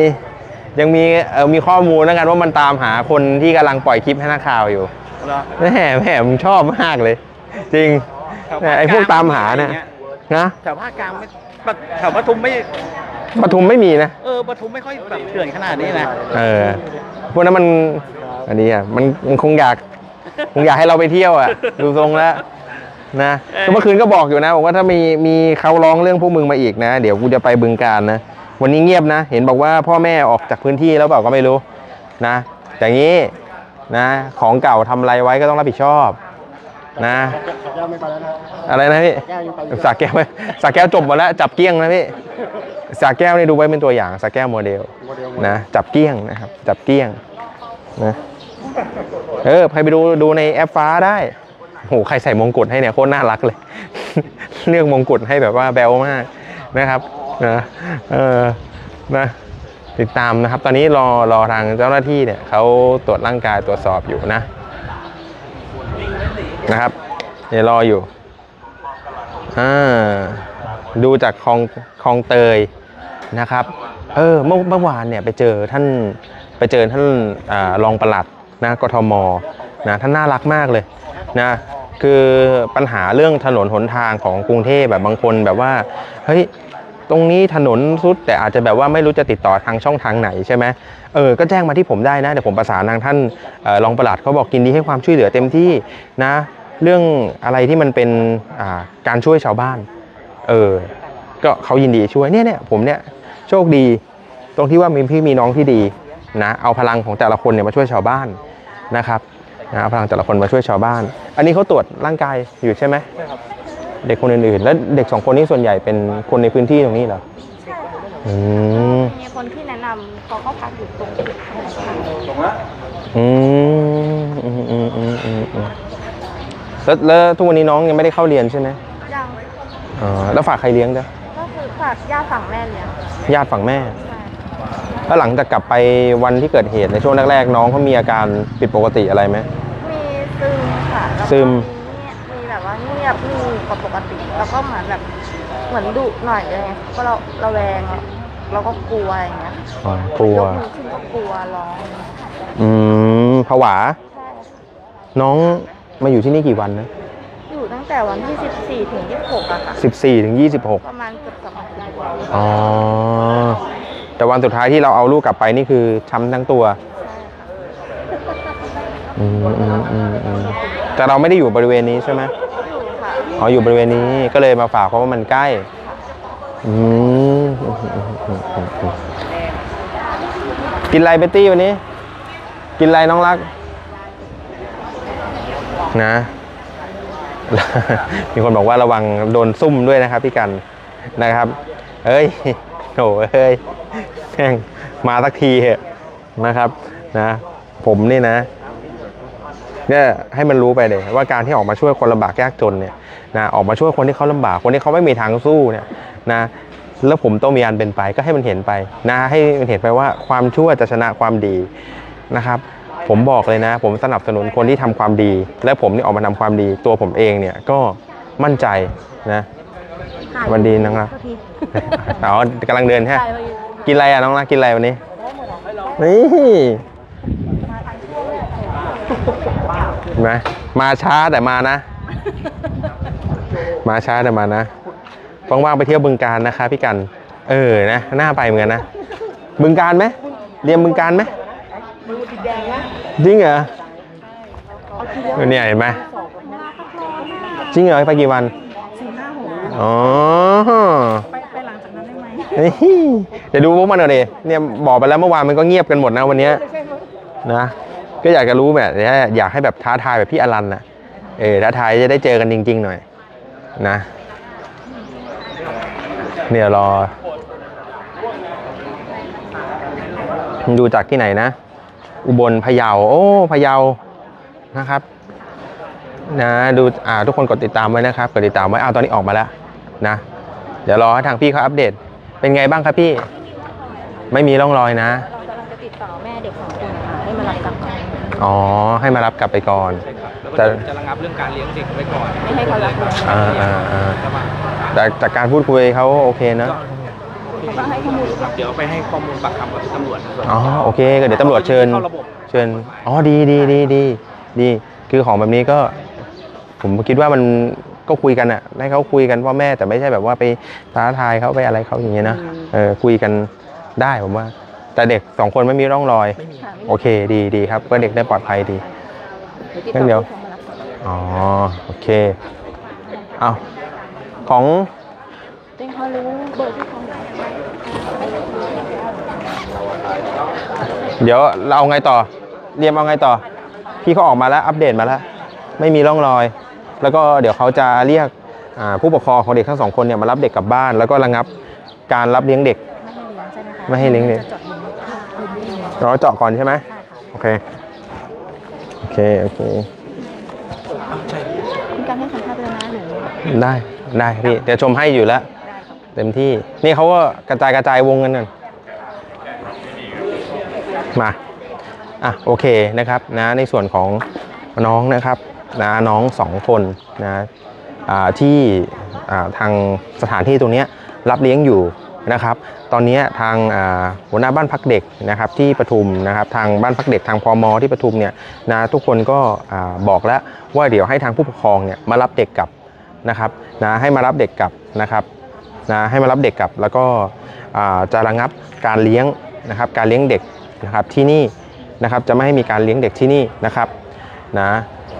S1: มีข้อมูลนะกันว่ามันตามหาคนที่กำลังปล่อยคลิปให้นักข่าวอยู่แม่ผมชอบมากเลยจริงไอ้พวกตามหาเนี่ยนะ
S9: แถวภาคกลางแถวปทุมไม่
S1: ปทุมไม่มีนะ
S9: ปทุมไม่ค่อยแบบเถื่อนขนาดนี้นะ
S1: พวกนั้นมันอันนี้อ่ะมันคงอยากให้เราไปเที่ยวอ่ะ ดูทรงแล้วนะเมื่อคืนก็บอกอยู่นะบอกว่าถ้ามีเขาร้องเรื่องพวกมึงมาอีกนะเดี๋ยวกูจะไปบึงกาฬนะวันนี้เงียบนะเห็นบอกว่าพ่อแม่ออกจากพื้นที่แล้วเปล่าก็ไม่รู้นะอย่างนี้นะของเก่าทำอะไรไว้ก็ต้องรับผิดชอบนะอะไรนะพี่สากแก้วไหมสากแก้วจบหมดแล้วจับเกี้ยงนะพี่สากแก้วนี่ดูไว้เป็นตัวอย่างสากแก้วโมเดลนะจับเกี้ยงนะครับจับเกี้ยงนะใครไปดูในแอปฟ้าได้โหใครใส่มงกุฎให้เนี่ยโคตรน่ารักเลย เลือกมงกุฎให้แบบว่าแบลมากนะครับนะติดตามนะครับตอนนี้รอทางเจ้าหน้าที่เนี่ยเขาตรวจร่างกายตรวจสอบอยู่นะครับเดี๋ยวรออยู่ดูจากคลองเตยนะครับเมื่อวานเนี่ยไปเจอท่านรองปลัดนะกทมนะท่านน่ารักมากเลยนะคือปัญหาเรื่องถนนหนทางของกรุงเทพแบบบางคนแบบว่าเฮ้ยตรงนี้ถนนสุดแต่อาจจะแบบว่าไม่รู้จะติดต่อทางช่องทางไหนใช่ไหมก็แจ้งมาที่ผมได้นะเดี๋ยวผมประสานทางท่านรองปลัดเขาบอกยินดีให้ความช่วยเหลือเต็มที่นะเรื่องอะไรที่มันเป็นการช่วยชาวบ้านก็เขายินดีช่วยเนี่ยผมเนี่ยโชคดีตรงที่ว่ามีพี่มีน้องที่ดีนะเอาพลังของแต่ละคนเนี่ยมาช่วยชาวบ้านนะครับเอาพลังแต่ละคนมาช่วยชาวบ้านอันนี้เขาตรวจร่างกายอยู่ใช่ไหมใช่ครับเด็กคนอื่นๆแล้วเด็ก2คนนี้ส่วนใหญ่เป็นคนในพื้นที่ตรงนี้เหรอ
S6: มีคนที่แนะนำเขาก็พักอยู่ตรง
S1: แล้วทุกวันนี้น้องยังไม่ได้เข้าเรียนใช่ไหมยังแล้วฝากใครเลี้ยงจ๊ะ
S6: ก็คือฝากญาติฝั่งแม่เลี้ยง
S1: ญาติฝั่งแม่แล้วหลังจากกลับไปวันที่เกิดเหตุในช่วงแรกๆน้องเขามีอาการผิดปกติอะไรไหม
S6: มีซึมค่ะ
S1: ซึม
S6: มีแบบว่าเงียบนิ่งกว่าปกติแล้วก็เหมือนดุหน่อยเลยก็เราแวงเราก็กลัวอย่างเงี้ย
S1: กลัวย
S6: กมือขึ้นก็กลัวร้อง
S1: ผวาน้องมาอยู่ที่นี่กี่วันนะ
S6: อยู่ตั้งแต่วันที่14 ถึง 26อะค่ะ
S1: 14 ถึง 26
S6: ประมาณเกือบ2 อาทิตย์
S1: แต่วันสุดท้ายที่เราเอาลูกกลับไปนี่คือช้ำทั้งตัวแต่เราไม่ได้อยู่บริเวณนี้ใช่ไหมอยู่บริเวณนี้ก็เลยมาฝากเพราะว่ามันใกล้กินอะไรเบตตี้วันนี้กินอะไรน้องรักนะมีคนบอกว่าระวังโดนซุ่มด้วยนะครับพี่กันนะครับโอ้ยแม่งมาสักทีเหอะนะครับนะผมนี่นะเนี่ยให้มันรู้ไปเลยว่าการที่ออกมาช่วยคนลำบากยากจนเนี่ยนะออกมาช่วยคนที่เขาลำบากคนที่เขาไม่มีทางสู้เนี่ยนะแล้วผมต้องมีอันเป็นไปก็ให้มันเห็นไปนะให้มันเห็นไปว่าความชั่วจะชนะความดีนะครับผมบอกเลยนะผมสนับสนุนคนที่ทำความดีและผมนี่ออกมาทำความดีตัวผมเองเนี่ยก็มั่นใจนะวันดีนะครับกำลังเดินใช่กินอะไรน้องรักกินอะไรวันนี้นี่เห็นไหมมาช้าแต่มานะมาช้าแต่มานะว่างๆไปเที่ยวบึงกาฬนะคะพี่กันนะน่าไปเหมือนกันนะบึงกาฬไหมเรียนบึงกาฬไหมจริงเหรอเนี่ยเห็นไหมจริงเหรอไปกี่วัน
S6: ไปหลังจากนั้นได้ไหม
S1: เดี๋ยวดูพวกมันหน่อยดิเนี่ยบอกไปแล้วเมื่อวานมันก็เงียบกันหมดนะวันนี้นะก็อยากจะรู้แบบอยากให้แบบท้าทายแบบพี่อลันนะท้าทายจะได้เจอกันจริงๆหน่อยนะเนี่ยรอดูจากที่ไหนนะอุบลพะเยาพะเยานะครับนะดูทุกคนกดติดตามไว้นะครับกดติดตามไว้ตอนนี้ออกมาแล้วนะเดี๋ยวรอให้ทางพี่เขาอัปเดตเป็นไงบ้างครับพี่ไม่มีร่องรอยนะ
S6: เรากำลังจะติดต่อแม่เด็ก2 คนนะคะให้มารับกลับก่อน
S1: ให้มารับกลับไปก่อน
S9: แต่จะระงับเรื่องการเลี้ยงเด็กไว้ก่อน
S6: ไม่ให้เขารับ
S1: แต่จากการพูดคุยเขาโอเคนะ
S9: เดี๋ยวไปให้ข้อมูลปากคำกับตำรวจ
S1: โอเคก็เดี๋ยวตำรวจเชิญดีคือของแบบนี้ก็ผมคิดว่ามันก็คุยกันอะให้เขาคุยกันพ่อแม่แต่ไม่ใช่แบบว่าไปท้าทายเขาไปอะไรเขาอย่างเงี้ยนะคุยกันได้ผมว่าแต่เด็ก2 คนไม่มีร่องรอยโอเคดีครับก็เด็กได้ปลอดภัยดีงั้นเดี๋ยวอ๋อโอเคเอาของเดี๋ยวเราเอาไงต่อเรียมเอาไงต่อพี่เขาออกมาแล้วอัปเดตมาแล้วไม่มีร่องรอยแล้วก็เดี๋ยวเขาจะเรียกผู้ปกครองของเด็กทั้ง2 คนเนี่ยมารับเด็กกลับบ้านแล้วก็ระงับการรับเลี้ยงเด็กไม่ให้เลี้ยงเด็กเราเจาะก่อนใช่ไหมโอเค
S6: มีการให้สัมภาษณ์ด้วยนะหนู
S1: ได้พี่เดี๋ยวชมให้อยู่แล้วเต็มที่นี่เขาก็กระจายวงกันนั่นมาโอเคนะครับนะในส่วนของน้องนะครับนะน้อง2 คนนะที่ทางสถานที่ตรงนี้รับเลี้ยงอยู่นะครับตอนนี้ทางหัวหน้าบ้านพักเด็กนะครับที่ปทุมนะครับทางบ้านพักเด็กทางพม.ที่ปทุมเนี่ยนะทุกคนก็บอกแล้วว่าเดี๋ยวให้ทางผู้ปกครองเนี่ยมารับเด็กกลับนะครับนะให้มารับเด็กกลับนะครับนะให้มารับเด็กกลับแล้วก็จะระงับการเลี้ยงนะครับการเลี้ยงเด็กนะครับที่นี่นะครับจะไม่ให้มีการเลี้ยงเด็กที่นี่นะครับนะ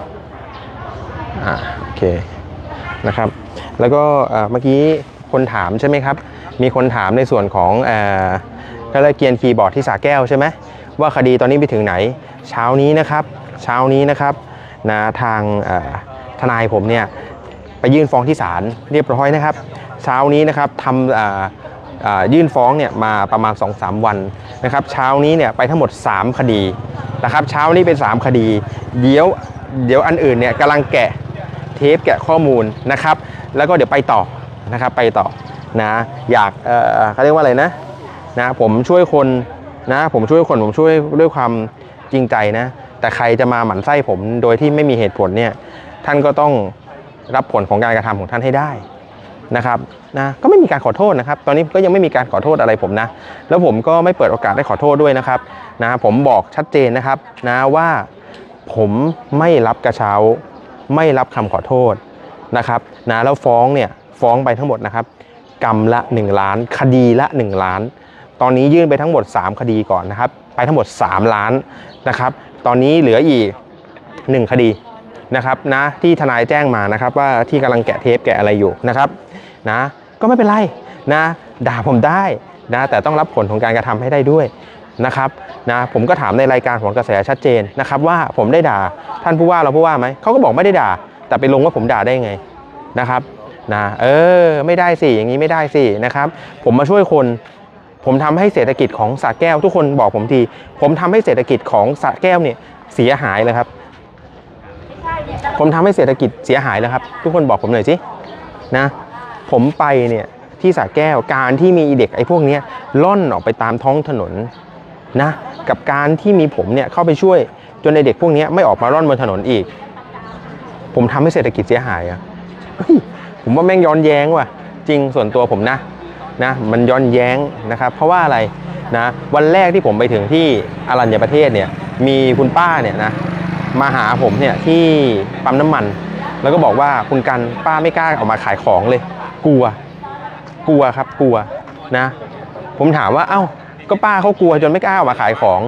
S1: โอเคนะครับแล้วก็เมื่อกี้คนถามใช่ไหมครับมีคนถามในส่วนของก็เลยเกียนคีย์บอร์ดที่สระแก้วใช่ไหมว่าคดีตอนนี้ไปถึงไหนเช้านี้นะครับนะทางทนายผมเนี่ยไปยื่นฟ้องที่ศาลเรียบร้อยนะครับเช้านี้นะครับทำยื่นฟ้องเนี่ยมาประมาณ 2-3 วันนะครับเช้านี้เนี่ยไปทั้งหมด3 คดีนะครับเช้านี้เป็น3 คดีเดี๋ยวอันอื่นเนี่ยกำลังแกะเทปแกะข้อมูลนะครับแล้วก็เดี๋ยวไปต่อนะครับไปต่อนะอยากเขาเรียกว่าอะไรนะผมช่วยคนนะผมช่วยด้วยความจริงใจนะแต่ใครจะมาหมั่นไส้ผมโดยที่ไม่มีเหตุผลเนี่ยท่านก็ต้องรับผลของการกระทำของท่านให้ได้นะครับนะก็ไม่มีการขอโทษนะครับตอนนี้ก็ยังไม่มีการขอโทษอะไรผมนะแล้วผมก็ไม่เปิดโอกาสได้ขอโทษด้วยนะครับนะผมบอกชัดเจนนะครับนะว่าผมไม่รับกระเช้าไม่รับคำขอโทษนะครับนะแล้วฟ้องไปทั้งหมดนะครับกรรมละ1 ล้านคดีละ1 ล้านตอนนี้ยื่นไปทั้งหมด3 คดีก่อนนะครับไปทั้งหมด3 ล้านนะครับตอนนี้เหลืออีก1 คดีนะครับนะที่ทนายแจ้งมานะครับว่าที่กำลังแกะเทปแกะอะไรอยู่นะครับนะก็ไม่เป็นไรนะด่าผมได้นะแต่ต้องรับผลของการกระทำให้ได้ด้วยนะครับนะผมก็ถามในรายการของกระแสชัดเจนนะครับว่าผมได้ด่าท่านผู้ว่าเราผู้ว่าไหมเขาก็บอกไม่ได้ด่าแต่ไปลงว่าผมด่าได้ไงนะครับนะไม่ได้สิอย่างนี้ไม่ได้สินะครับผมมาช่วยคนผมทำให้เศรษฐกิจของสระแก้วทุกคนบอกผมทีผมทำให้เศรษฐกิจของสระแก้วเนี่ยเสียหายเลยครับผมทำให้เศรษฐกิจเสียหายแล้วครับทุกคนบอกผมหน่อยสินะผมไปเนี่ยที่สระแก้วการที่มีเด็กไอ้พวกนี้ล่อนออกไปตามท้องถนนนะกับการที่มีผมเนี่ยเข้าไปช่วยจนในเด็กพวกนี้ไม่ออกมาร่อนบนถนนอีกผมทำให้เศรษฐกิจเสียหายอ่ะผมว่าแม่งย้อนแย้งว่ะจริงส่วนตัวผมนะมันย้อนแย้งนะครับเพราะว่าอะไรนะวันแรกที่ผมไปถึงที่อรัญญประเทศเนี่ยมีคุณป้าเนี่ยนะมาหาผมเนี่ยที่ปั๊มน้ำมันแล้วก็บอกว่าคุณกันป้าไม่กล้าออกมาขายของเลยกลัวครับกลัวนะผมถามว่าเอ้าก็ป้าเขากลัวจนไม่กล้าออกมาขายของ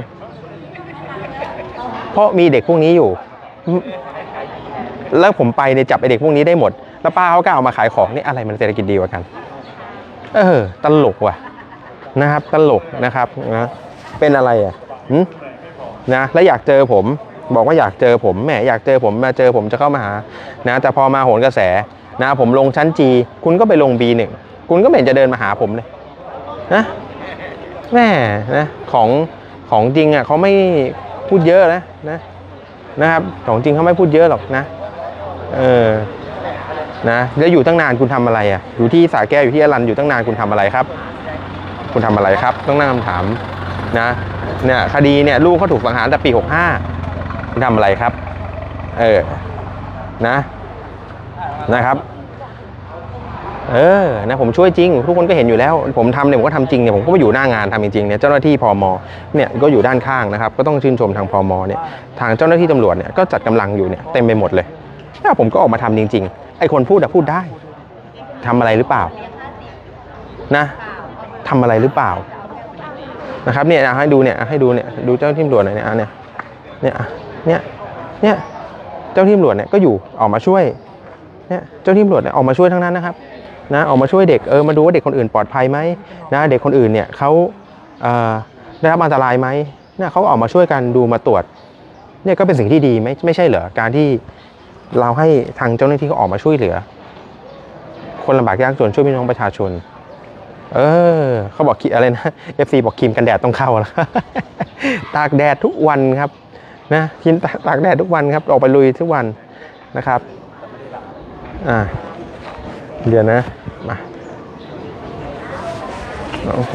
S1: เพราะมีเด็กพวกนี้อยู่แล้วผมไปเนี่ยจับไอเด็กพวกนี้ได้หมดแล้วป้าเขากล้าออกมาขายของนี่อะไรมันเศรษฐกิจดีกว่ากันตลกว่ะนะครับตลกนะครับนะเป็นอะไรอ่ะนะแล้วอยากเจอผมบอกว่าอยากเจอผมแหมอยากเจอผมมาเจอผมจะเข้ามาหานะแต่พอมาโหนกระแสนะผมลงชั้น G คุณก็ไปลง B1 คุณก็ไม่เห็นจะเดินมาหาผมเลยนะแม่นะของจริงอ่ะเขาไม่พูดเยอะนะครับของจริงเขาไม่พูดเยอะหรอกนะนะแล้วอยู่ตั้งนานคุณทำอะไรอ่ะอยู่ที่สระแก้วอยู่ที่อรัญอยู่ตั้งนานคุณทำอะไรครับคุณทำอะไรครับต้องนั่งคำถามนะเนี่ยคดีเนี่ยลูกเขาถูกสังหารแต่ปี65คุณทำอะไรครับนะครับนะผมช่วยจริงทุกคนก็เห็นอยู่แล้วผมทำเนี่ยผมก็ทำจริงเนี่ยผมก็ไปอยู่หน้างานทำจริงๆเนี่ยเจ้าหน้าที่พม.เนี่ยก็อยู่ด้านข้างนะครับก็ต้องชื่นชมทางพม.เนี่ยทางเจ้าหน้าที่ตำรวจเนี่ยก็จัดกำลังอยู่เนี่ยเต็มไปหมดเลยผมก็ออกมาทำจริงๆไอ้คนพูดพูดได้ทำอะไรหรือเปล่านะทำอะไรหรือเปล่านะครับเนี่ยให้ดูเนี่ยให้ดูเนี่ยดูเจ้าที่ตำรวจหน่อยเนี่ยเจ้าที่ตำรวจเนี่ยก็อยู่ออกมาช่วยเนี่ยเจ้าที่ตำรวจเนี่ยออกมาช่วยทั้งนั้นนะครับนะออกมาช่วยเด็กมาดูว่าเด็กคนอื่นปลอดภัยไหมนะเด็กคนอื่นเนี่ยเขาได้รับอันตรายไหมเนี่ยเขาออกมาช่วยกันดูมาตรวจเนี่ยก็เป็นสิ่งที่ดีไม่ใช่เหรอการที่เราให้ทางเจ้าหน้าที่เขาออกมาช่วยเหลือคนลำบากยากจนช่วยพี่น้องประชาชนเขาบอกอะไรนะ FC บอกครีมกันแดดต้องเข้าแล้ว ตากแดดทุกวันครับนะทีมตากแดดทุกวันครับออกไปลุยทุกวันนะครับเดี๋ยวนะมาโอเค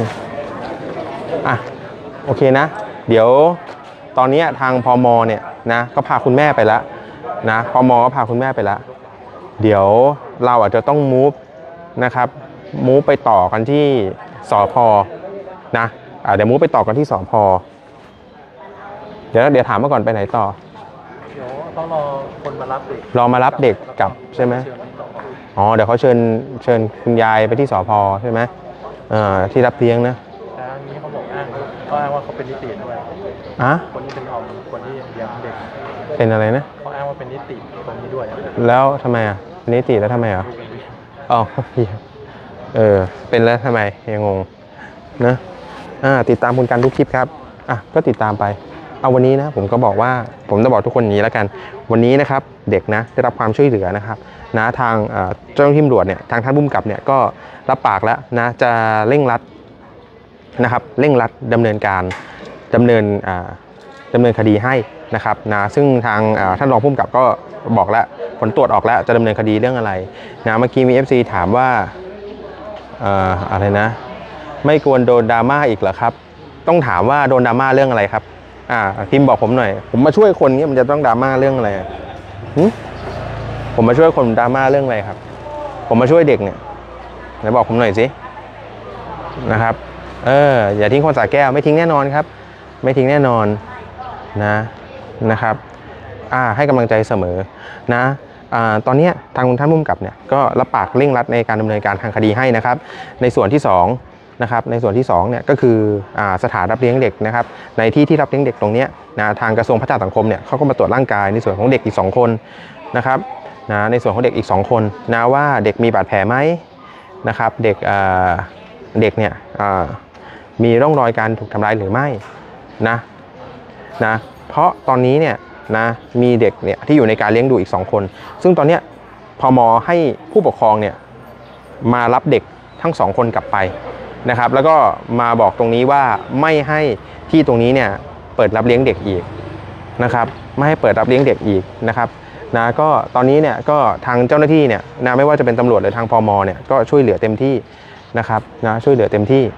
S1: โอเคนะเดี๋ยวตอนนี้ทางพมเนี่ยนะก็พาคุณแม่ไปแล้วนะพมก็พาคุณแม่ไปแล้วเดี๋ยวเราอาจจะต้องมูฟนะครับมูฟไปต่อกันที่สภ.นะเดี๋ยวมูฟไปต่อกันที่สภ.เดี๋ยวถามมาก่อนไปไหนต่อ
S10: เดี๋ยวต้องรอคนมารับเด็ก
S1: รอมารับเด็กกลับใช่ไหมเดี๋ยวเขาเชิญคุณยายไปที่สภ.ใช่ไหมที่รับเลี้ยงนะ
S10: แต่อันนี้เขาบอกอ้างว่าเขาเป็นนิติด้วยคนที่เป็นออมคนที่เลี้ยงเด็ก
S1: เป็นอะไรนะ
S10: เขาอ้างว่าเป็นนิติตรงนี้ด้วย
S1: แล้วทำไมนิติแล้วทำไมเป็นแล้วทำไมยังงงนะติดตามคุณกันทุกคลิปครับก็ติดตามไปเอาวันนี้นะผมก็บอกว่าผมจะบอกทุกคนอย่างนี้แล้วกันวันนี้นะครับเด็กนะได้รับความช่วยเหลือนะครับนะทางเจ้าหน้าที่ตำรวจเนี่ยทางท่านผู้กำกับเนี่ยก็รับปากแล้วนะจะเร่งรัดนะครับเร่งรัดดำเนินคดีให้นะครับนะซึ่งทางท่านรองผู้กำกับก็บอกแล้วผลตรวจออกแล้วจะดำเนินคดีเรื่องอะไรนะเมื่อกี้มี FC ถามว่าอะไรนะไม่ควรโดนดราม่าอีกเหรอครับต้องถามว่าโดนดราม่าเรื่องอะไรครับพิมพ์บอกผมหน่อยผมมาช่วยคนนี้มันจะต้องดราม่าเรื่องอะไรผมมาช่วยคนดราม่าเรื่องอะไรครับผมมาช่วยเด็กเนี่ยไหนบอกผมหน่อยสินะครับอย่าทิ้งคนสาแก้วไม่ทิ้งแน่นอนครับไม่ทิ้งแน่นอนนะครับให้กำลังใจเสมอนะตอนนี้ทางท่านผู้กำกับเนี่ยก็รับปากเร่งรัดในการดำเนินการทางคดีให้นะครับในส่วนที่2นะครับในส่วนที่2เนี่ยก็คือสถานรับเลี้ยงเด็กนะครับในที่รับเลี้ยงเด็กตรงนี้นะทางกระทรวงพัฒนาสังคมเนี่ยเขาก็มาตรวจร่างกายในส่วนของเด็กอีก2คนนะครับในส่วนของเด็กอีก2คนนะว่าเด็กมีบาดแผลไหมนะครับเด็กเนี่ยมีร่องรอยการถูกทำร้ายหรือไม่นะเพราะตอนนี้เนี่ยนะมีเด็กเนี่ยที่อยู่ในการเลี้ยงดูอีก2คนซึ่งตอนนี้พม.ให้ผู้ปกครองเนี่ยมารับเด็กทั้ง2คนกลับไปนะครับแล้วก็มาบอกตรงนี้ว่าไม่ให้ที่ตรงนี้เนี่ยเปิดรับเลี้ยงเด็กอีกนะครับไม่ให้เปิดรับเลี้ยงเด็กอีกนะครับนะก็ตอนนี้เนี่ยก็ทางเจ้าหน้าที่เนี่ยนะไม่ว่าจะเป็นตำรวจหรือทางพม.เนี่ยก็ช่วยเหลือเต็มที่นะครับนะช่วยเหลือเต็มที่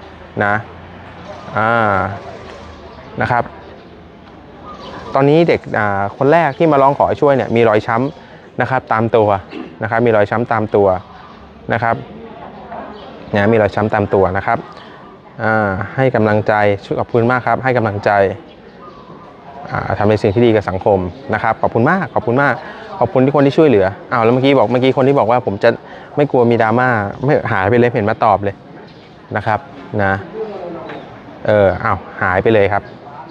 S1: นะครับตอนนี้เด็กคนแรกที่มาร้องขอช่วยเนี่ยมีรอยช้ำนะครับตามตัวนะครับมีรอยช้ำตามตัวนะครับมีรอยช้ำตามตัวนะครับให้กำลังใจขอบคุณมากครับให้กำลังใจทำในสิ่งที่ดีกับสังคมนะครับขอบคุณมากขอบคุณที่คนที่ช่วยเหลือแล้วเมื่อกี้คนที่บอกว่าผมจะไม่กลัวมีดราม่าไม่หายไปเลยเห็นมาตอบเลยนะครับหายไปเลยครับ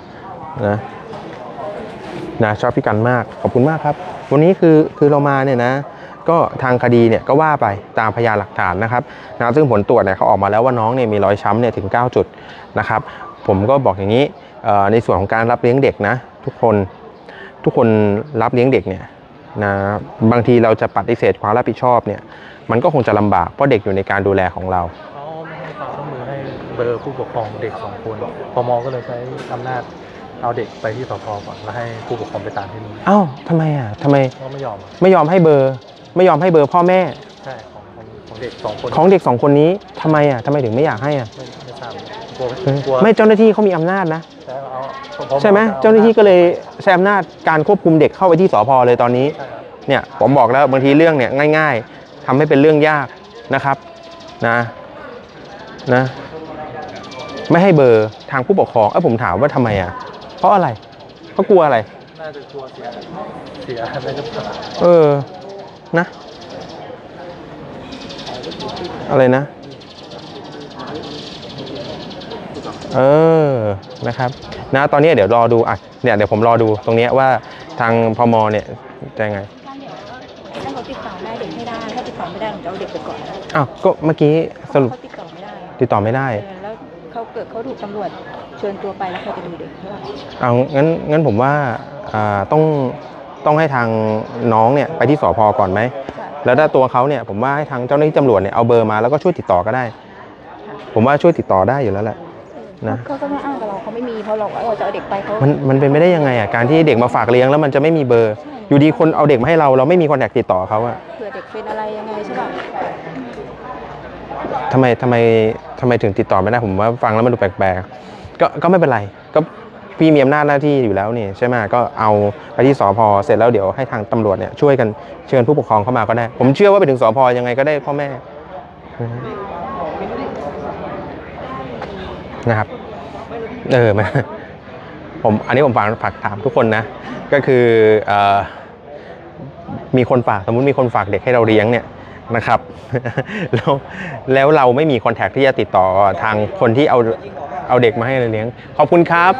S1: นะชอบพี่กันมากขอบคุณมากครับวันนี้คือเรามาเนี่ยนะก็ทางคดีเนี่ยก็ว่าไปตามพยานหลักฐานนะครับซึ่งผลตรวจเนี่ยเขาออกมาแล้วว่าน้องเนี่ยมีรอยช้ำเนี่ยถึง9จุดนะครับผมก็บอกอย่างนี้ในส่วนของการรับเลี้ยงเด็กนะทุกคนรับเลี้ยงเด็กเนี่ยนะบางทีเราจะปฏิเสธความรับผิดชอบเนี่ยมันก็คงจะลำบากเพราะเด็กอยู่ในการดูแลของเรา
S10: เขาไม่ให้ความร่วมมือให้เบอร์ผู้ปกครองเด็ก2คนพม.ก็เลยใช้อำนาจเอาเด็กไปที่สภ.ก่อนแล้วให้ผู้ปกครองไปตามที่นู่น
S1: ทำไมไม่ยอมให้เบอร์พ่อแม่
S10: ใช่ของเด็ก2คน
S1: ของเด็ก2คนนี้ทำไมถึงไม่อยากให้
S10: ไม่ทราบ
S1: ไม่เจ้าหน้าที่เขามีอำนาจนะใช่ไหมเจ้าหน้าที่ก็เลยใช้อำนาจการควบคุมเด็กเข้าไปที่สภ.เลยตอนนี้เนี่ยผมบอกแล้วบางทีเรื่องเนี่ยง่ายๆทำให้เป็นเรื่องยากนะครับนะไม่ให้เบอร์ทางผู้ปกครองผมถามว่าทำไมเพราะอะไรเขากลัวอะไร
S10: น่าจะกลัวเสียอะไรหรือเปล่า
S1: นะอะไรนะนะครับนะตอนนี้เดี๋ยวรอดูอ่ะเนี่ยเดี๋ยวผมรอดูตรงนี้ว่าทางพมเนี่ยจะยังไง
S4: ถ้าเขาติดต่อได้เด็กให้ได้ถ้าติดต่อไม่ได้ผมจะเอาเด็กไปก่อน
S1: อ้าวก็เมื่อกี้สรุป
S4: เขาติดต่อไม่ได้
S1: แล้ว
S4: เขาถูกตำรวจเชิญตัวไปแล้วเขาจะดูเด็กเท่าไหร่
S1: เอางั้นผมว่าต้องให้ทางน้องเนี่ยไปที่สภ.ก่อนไหมแล้วถ้าตัวเขาเนี่ยผมว่าให้ทางเจ้าหน้าที่ตำรวจเนี่ยเอาเบอร์มาแล้วก็ช่วยติดต่อก็ได้ผมว่าช่วยติดต่อได้อยู่แล้วแหละนะ
S4: เขาก็ไม่อ้างกับเราเขาไม่มีเพราะเราจะเอาเด็กไปเขา
S1: มันเป็นไม่ได้ยังไงอ่ะการที่เด็กมาฝากเลี้ยงแล้วมันจะไม่มีเบอร์อยู่ดีคนเอาเด็กมาให้เราไม่มีคอนแทคติดต่อเขาอะ
S4: เผื่อเด็กเป็นอะไรยังไงใช่ป่ะ
S1: ทำไมถึงติดต่อไม่ได้ผมว่าฟังแล้วมันดูแปลกๆก็ไม่เป็นไรก็พี่มีอำนาจหน้าที่อยู่แล้วนี่ใช่ไหมก็เอาไปที่สภ.เสร็จแล้วเดี๋ยวให้ทางตำรวจเนี่ยช่วยกันเชิญผู้ปกครองเข้ามาก็ได้ผมเชื่อว่าไปถึงสภ.ยังไงก็ได้พ่อแม่นะครับอันนี้ผมฝากถามทุกคนนะก็คือมีคนฝากสมมุติมีคนฝากเด็กให้เราเลี้ยงเนี่ยนะครับแล้วเราไม่มีคอนแทคที่จะติดต่อทางคนที่เอาเด็กมาให้เราเลี้ยงขอบคุณครับ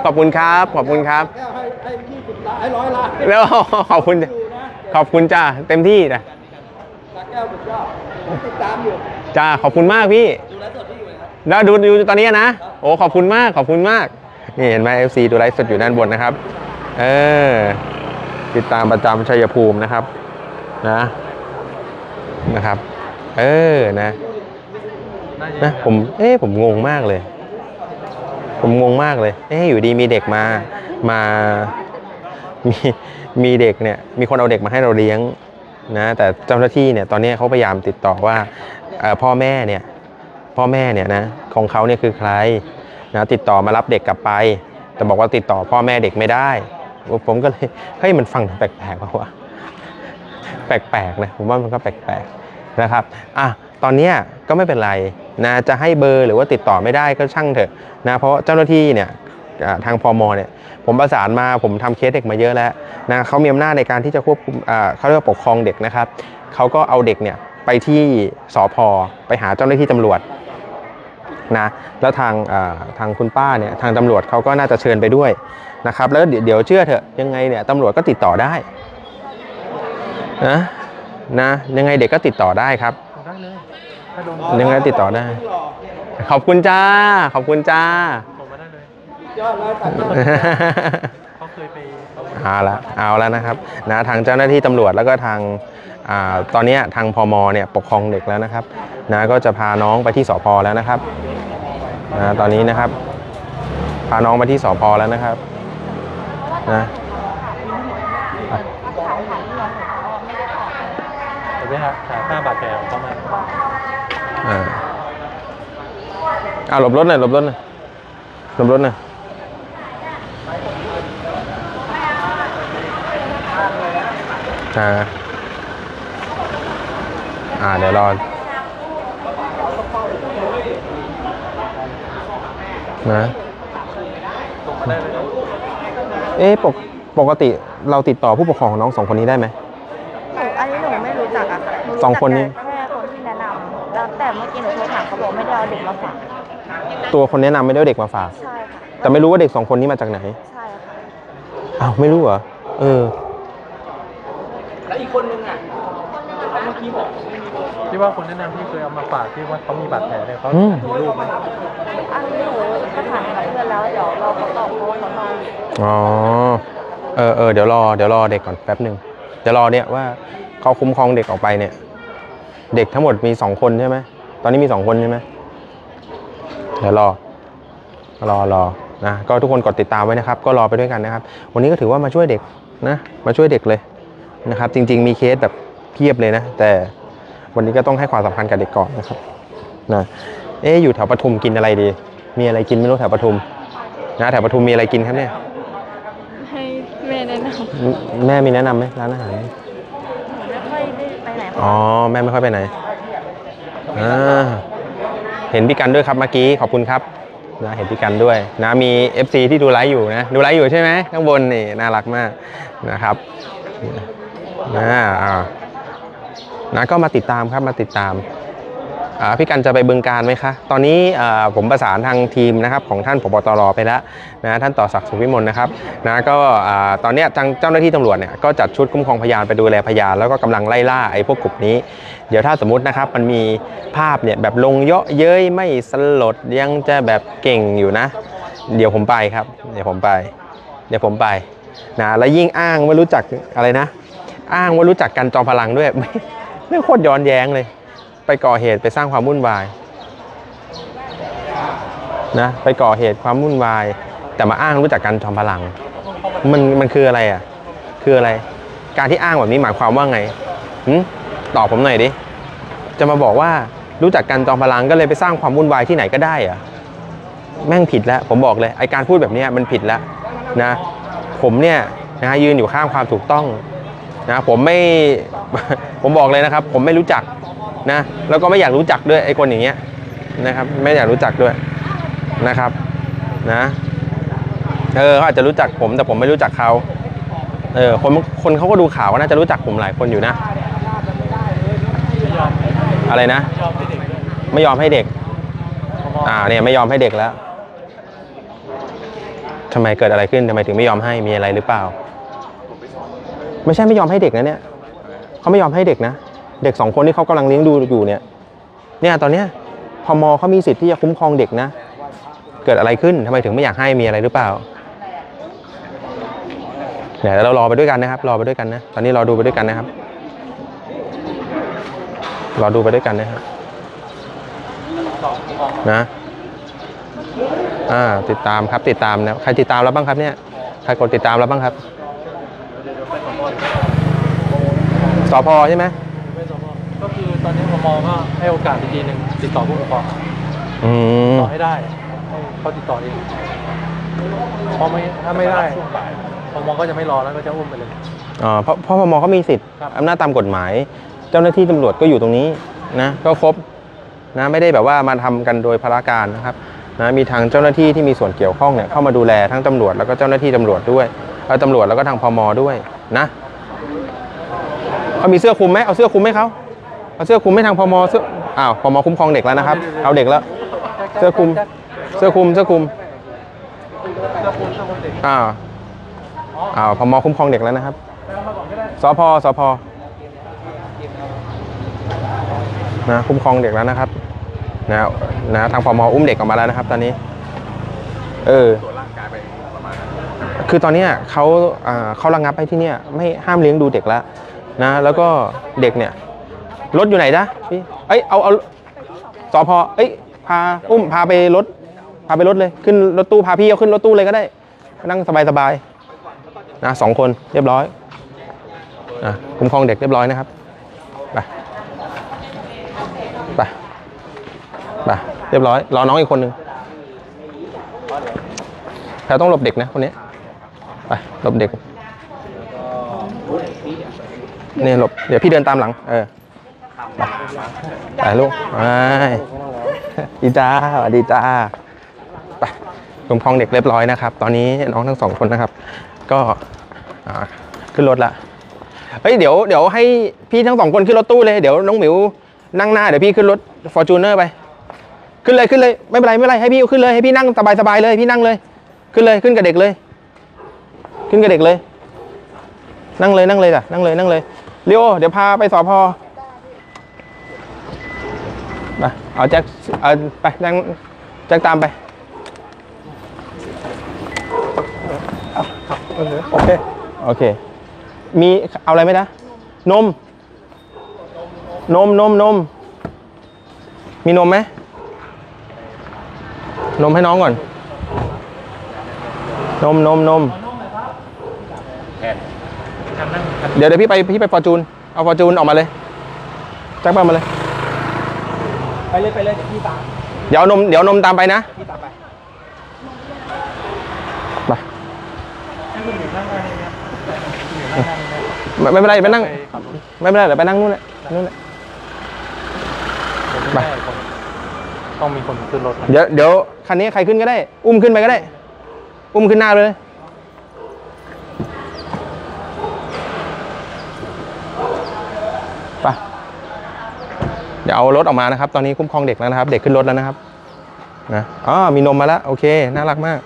S1: แล้วขอบคุณจ้าเต็มที่นะจ้าขอบคุณมากพี่แล้วดูตอนนี้นะโอ้ขอบคุณมากนี่เห็นไหม FC ดูไลฟ์สดอยู่ด้านบนนะครับติดตามประจำชัยภูมินะครับนะครับนะผมงงมากเลยอยู่ดีมีเด็กมีเด็กเนี่ยมีคนเอาเด็กมาให้เราเลี้ยงนะแต่เจ้าหน้าที่เนี่ยตอนนี้เขาพยายามติดต่อว่าพ่อแม่เนี่ยนะของเขาเนี่ยคือใครนะติดต่อมารับเด็กกลับไปแต่บอกว่าติดต่อพ่อแม่เด็กไม่ได้ผมก็เลยมันฟังแปลกๆว่าแปลกๆนะผมว่ามันก็แปลกๆนะครับตอนนี้ก็ไม่เป็นไรนะจะให้เบอร์หรือว่าติดต่อไม่ได้ก็ช่างเถอะนะเพราะเจ้าหน้าที่เนี่ยทางพมเนี่ยผมประสานมาผมทำเคสเด็กมาเยอะแล้วนะเขามีอำนาจในการที่จะควบคุมเขาเรียกว่าปกครองเด็กนะครับเขาก็เอาเด็กเนี่ยไปที่สภ.ไปหาเจ้าหน้าที่ตำรวจนะแล้วทางคุณป้าเนี่ยทางตำรวจเขาก็น่าจะเชิญไปด้วยนะครับแล้วเดี๋ยวเชื่อเถอะยังไงเนี่ยตำรวจก็ติดต่อได้นะยังไงเด็กก็ติดต่อได้ครับยังไงติดต่อได้ขอบคุณจ้าผมมาได้เลยเขาเคยไปเอาแล้วนะครับนะทางเจ้าหน้าที่ตำรวจแล้วก็ทางตอนนี้ทางพมเนี่ยปกครองเด็กแล้วนะครับนะก็จะพาน้องไปที่สภ.แล้วนะครับตอนนี้นะครับพาน้องไปที่สภ.แล้วนะครับนะ
S10: ค่าบาดแผลของเขามา
S1: หลบรถหน่อยเดี๋ยวรอนะปกติเราติดต่อผู้ปกครองของน้อง2 คนนี้ได้ไหม
S6: อันนี้หนูไม่รู้จักอะ
S1: 2 คนนี้
S6: แค่คนที่แนะนำแล้วแต่เมื่อกี้หนูโทรถามเขาบอกไม่ได้เอาเด็กมาฝาก
S1: ตัวคนแนะนำไม่ได้เอาเด็กมาฝาก
S6: ใช่ค่ะ
S1: แต่ไม่รู้ว่าเด็ก2 คนนี้มาจากไหน
S6: ใช่ค่ะ
S1: ไม่รู้เหรอ
S10: แล้วอีกคนนึงเมื่อกี้บอกที่ว่าคนแนะนำที่เคยเอามาฝากที่ว่าเขามีบาดแผลเนี่ยเขามีรูปไหม
S6: อันนี้หนูก็ถามกับเพื่อนแล้วเดี๋ยวเราตอบเขานอน
S1: เดี๋ยวรอเด็กก่อนแป๊บนึงเดี๋ยวรอเนี่ยว่าเขาคุ้มครองเด็กออกไปเนี่ยเด็กทั้งหมดมี2 คนใช่ไหมตอนนี้มี2 คนใช่ไหมเดี๋ยวรอนะก็ทุกคนกดติดตามไว้นะครับก็รอไปด้วยกันนะครับวันนี้ก็ถือว่ามาช่วยเด็กนะมาช่วยเด็กเลยนะครับจริงๆมีเคสแบบเพียบเลยนะแต่วันนี้ก็ต้องให้ความสำคัญกับเด็กก่อนนะครับนะอยู่แถวปทุมกินอะไรดีมีอะไรกินไม่รู้แถวปทุมนะแถวปทุมมีอะไรกินครับเนี่ย
S6: ให้แม่แนะน
S1: ำแม่มีแนะนำไหมร้านอาหาร
S6: ไม่ค่อยได้ไปไหน
S1: แม่ไม่ค่อยไปไหนเห็นพี่กันด้วยครับเมื่อกี้ขอบคุณครับนะเห็นพี่กันด้วยนะมี FC ที่ดูไลฟ์อยู่นะดูไลฟ์อยู่ใช่ไหมข้างบนนี่น่ารักมากนะครับนะก็มาติดตามครับมาติดตามพี่กันจะไปบึงการไหมคะตอนนี้ผมประสานทางทีมนะครับของท่านผบ.ตร.ไปแล้วนะท่านต่อศักดิ์สุขวิมลนะครับนะก็ตอนนี้ทางเจ้าหน้าที่ตำรวจเนี่ยก็จัดชุดคุ้มครองพยานไปดูแลพยานแล้วก็กำลังไล่ล่าไอ้พวกกลุ่มนี้เดี๋ยวถ้าสมมุตินะครับมันมีภาพเนี่ยแบบลงเยอะเย้ยไม่สลดยังจะแบบเก่งอยู่นะเดี๋ยวผมไปครับเดี๋ยวผมไปนะแล้วยิ่งอ้างว่ารู้จักอะไรนะอ้างว่ารู้จักกันจอมพลังด้วยไม่โคตรย้อนแย้งเลยไปก่อเหตุไปสร้างความวุ่นวายนะไปก่อเหตุความวุ่นวายแต่มาอ้างรู้จักกันจอมพลังมันคืออะไรอ่ะคืออะไรการที่อ้างแบบนี้หมายความว่าไงตอบผมหน่อยดิจะมาบอกว่ารู้จักกันจอมพลังก็เลยไปสร้างความวุ่นวายที่ไหนก็ได้เหรอแม่งผิดแล้วผมบอกเลยไอการพูดแบบนี้มันผิดแล้วนะผมเนี่ยนะยืนอยู่ข้างความถูกต้องนะผมบอกเลยนะครับผมไม่รู้จักนะแล้วก็ไม่อยากรู้จักด้วยไอ้คนอย่างเงี้ยนะครับไม่อยากรู้จักด้วยนะครับนะเขาอาจจะรู้จักผมแต่ผมไม่รู้จักเขาคนเขาก็ดูข่าวน่าจะรู้จักผมหลายคนอยู่นะอะไรนะไม่ยอมให้เด็กเนี่ยไม่ยอมให้เด็กแล้วทำไมเกิดอะไรขึ้นทำไมถึงไม่ยอมให้มีอะไรหรือเปล่าไม่ใช่ไม่ยอมให้เด็กนะเนี่ยเขาไม่ยอมให้เด็กนะเด็ก2 คนที่เขากำลังเลี้ยงดูอยู่เนี่ยตอนเนี้ยพม.เขามีสิทธิ์ที่จะคุ้มครองเด็กนะเกิดอะไรขึ้นทำไมถึงไม่อยากให้มีอะไรหรือเปล่าเดี๋ยวเรารอไปด้วยกันนะครับรอไปด้วยกันนะตอนนี้รอดูไปด้วยกันนะครับรอดูไปด้วยกันนะครับนะติดตามครับติดตามนะใครติดตามแล้วบ้างครับเนี่ยใครกดติดตามแล้วบ้างครับสพ.ใช่ไหม
S10: ก็คือตอนนี้พม.ก็ให้โอกาสอีกทีหนึ่งติดต่อผู้ปกครองต่อให้ได้ให้เขาติดต่อเองเพราะถ้าไม่ได้พม.ก็จะไม่รอแล้วก็จะอุ้มไปเลย
S1: เพราะพม.เขามีสิทธิ์อำนาจตามกฎหมายเจ้าหน้าที่ตำรวจก็อยู่ตรงนี้นะก็ครบนะไม่ได้แบบว่ามาทำกันโดยพลการนะครับนะมีทางเจ้าหน้าที่ที่มีส่วนเกี่ยวข้องเนี่ยเข้ามาดูแลทั้งตำรวจแล้วก็เจ้าหน้าที่ตำรวจด้วยตำรวจแล้วก็ทางพม.ด้วยนะเขามีเสื้อคลุมไหมเอาเสื้อคลุมไหมเขาเอาเสื้อคลุมไม่ทางพม.เสื้อพม.คุ้มครองเด็กแล้วนะครับเอาเด็กแล้วเสื้อคลุมพม.คุ้มครองเด็กแล้วนะครับสพนะคุ้มครองเด็กแล้วนะครับนะทางพม.อุ้มเด็กออกมาแล้วนะครับตอนนี้คือตอนนี้เขาระงับให้ที่เนี่ยไม่ห้ามเลี้ยงดูเด็กแล้วนะแล้วก็เด็กเนี่ยรถอยู่ไหนจ๊ะพี่เอาสพพาไปรถเลยขึ้นรถตู้พาพี่เอาขึ้นรถตู้เลยก็ได้นั่งสบายนะ2 คนเรียบร้อยคุ้มครองเด็กเรียบร้อยนะครับไปเรียบร้อยรอน้องอีกคนนึงเราต้องหลบเด็กนะคนนี้ไปหลบเด็กนี่หลบเดี๋ยวพี่เดินตามหลังไปลูกดีจ้าสวัสดีจ้าไปคุ้มครองเด็กเรียบร้อยนะครับตอนนี้น้องทั้ง2 คนนะครับก็ขึ้นรถละเดี๋ยวให้พี่ทั้ง2 คนขึ้นรถตู้เลยเดี๋ยวน้องหมิวนั่งหน้าเดี๋ยวพี่ขึ้นรถ Fortuner ไปขึ้นเลยไม่เป็นไรให้พี่ขึ้นเลยให้พี่นั่งสบายเลยพี่นั่งเลยขึ้นเลยขึ้นกับเด็กเลยนั่งเลยจ้ะนั่งเลยเรียวเดี๋ยวพาไปสพ.ไปเอาแจ็คไปนั่งแจ็คตามไปโอเคมีเอาอะไรไหมจ๊ะนมมีนมไหมนมให้น้องก่อนนมเดี๋ยวพี่ไปฟอร์จูนเอาฟอร์จูนออกมาเลยแจ็คมาเลยไปเลยเดี๋ยวพี่ตามเดี๋ยวนมตามไปนะพี่ตามไปไม่เป็นไรไปนั่งไม่เป็นไรเดี๋ยวไปนั่งนู่นแหละไป
S10: ต้องมีคนขึ้นรถ
S1: เดี๋ยวคันนี้ใครขึ้นก็ได้อุ้มขึ้นไปก็ได้อุ้มขึ้นหน้าเลยไปเดี๋ยวเอารถออกมานะครับ ตอนนี้คุ้มครองเด็กแล้วนะครับ เด็กขึ้นรถแล้วนะครับนะอ๋อมีนมมาแล้วโอเคน่ารักมาก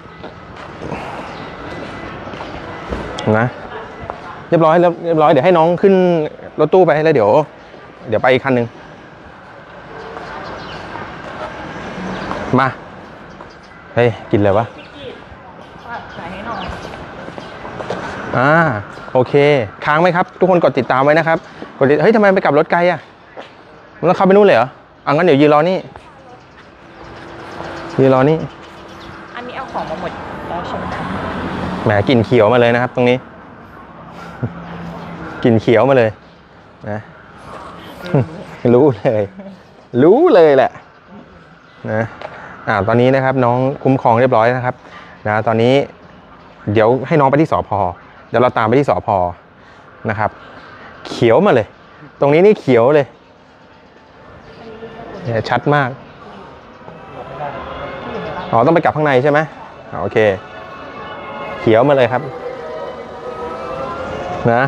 S1: นะเรียบร้อยแล้วเรียบร้อยเดี๋ยวให้น้องขึ้นรถตู้ไปแล้วเดี๋ยวไปอีกคันหนึ่งมาเฮ้ยกินเลยวะโอเคค้างไหมครับทุกคนกดติดตามไว้นะครับกดเฮ้ยทำไมไปกลับรถไกลอ่ะมันเข้าไปนู่นเลยเหรองั้นเดี๋ยวยืนรอนี่
S8: อันนี้เอาของมาหมดแล้วใช่ไหม
S1: แหมกลิ่นเขียวมาเลยนะครับตรงนี้กลิ่นเขียวมาเลยนะรู้เลยแหละนะตอนนี้นะครับน้องคุ้มครองเรียบร้อยนะครับนะตอนนี้เดี๋ยวให้น้องไปที่สภ.เดี๋ยวเราตามไปที่สภ.นะครับเขียวมาเลยตรงนี้นี่เขียวเลยชัดมากต้องไปกลับข้างในใช่ไหมโอเคเขียวมาเลยครับนะ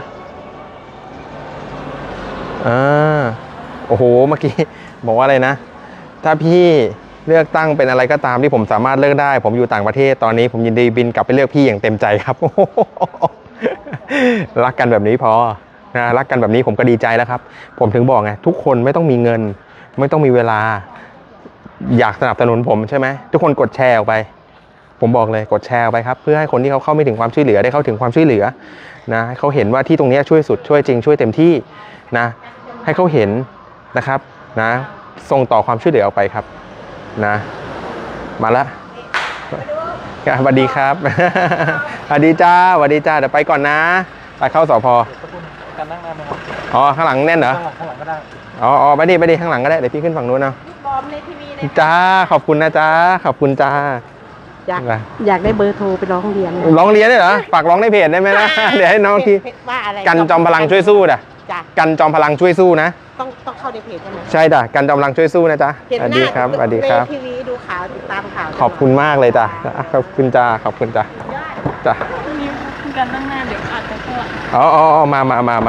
S1: โอ้โหเมื่อกี้บอกว่าอะไรนะถ้าพี่เลือกตั้งเป็นอะไรก็ตามที่ผมสามารถเลือกได้ผมอยู่ต่างประเทศตอนนี้ผมยินดีบินกลับไปเลือกพี่อย่างเต็มใจครับ รักกันแบบนี้พอนะรักกันแบบนี้ผมก็ดีใจแล้วครับผมถึงบอกไงทุกคนไม่ต้องมีเงินไม่ต้องมีเวลาอยากสนับสนุนผมใช่ไหมทุกคนกดแชร์ออกไปผมบอกเลยกดแชร์ไปครับเพื่อให้คนที่เขาเข้าไม่ถึงความช่วยเหลือได้เข้าถึงความช่วยเหลือนะให้เขาเห็นว่าที่ตรงนี้ช่วยสุดช่วยจริงช่วยเต็มที่นะให้เขาเห็นนะครับนะส่งต่อความช่วยเหลือออกไปครับนะมาละสวัสดีครับสวัสดีจ้าเดี๋ยวไปก่อนนะไปเข้าสภ.
S10: การนั่งได้ไหมครับ
S1: ข้างหลังแน่นเหรอ
S10: ข้างหลังก็ได้
S1: ไปดิข้างหลังก็ได้เดี๋ยวพี่ขึ้นฝั่งนู้นเอา
S4: บอมในทีวีเลย
S1: จ้าขอบคุณนะจ้าขอบคุณจ้า
S11: อยากได้เบอร์โทรไปร้องเรียน
S1: ได้เหรอฝากร้องในเพจได้ไหมนะเดี๋ยวให้น้องที่กันจอมพลังช่วยสู้กันจอมพลังช่วยสู้นะ
S11: ต้องเข้าในเพจใช่ไหม
S1: ใช่จ้ะกันจอมพลังช่วยสู้นะจ๊ะสวัสดีครับ
S11: ในทีวีดูข่าวติดตามข่าว
S1: ขอบคุณมากเลยจ้ะขอบคุณจ้าจ้ะ
S8: กันนั่งหน้าเดี๋ยวอาจจะเข้
S1: ามา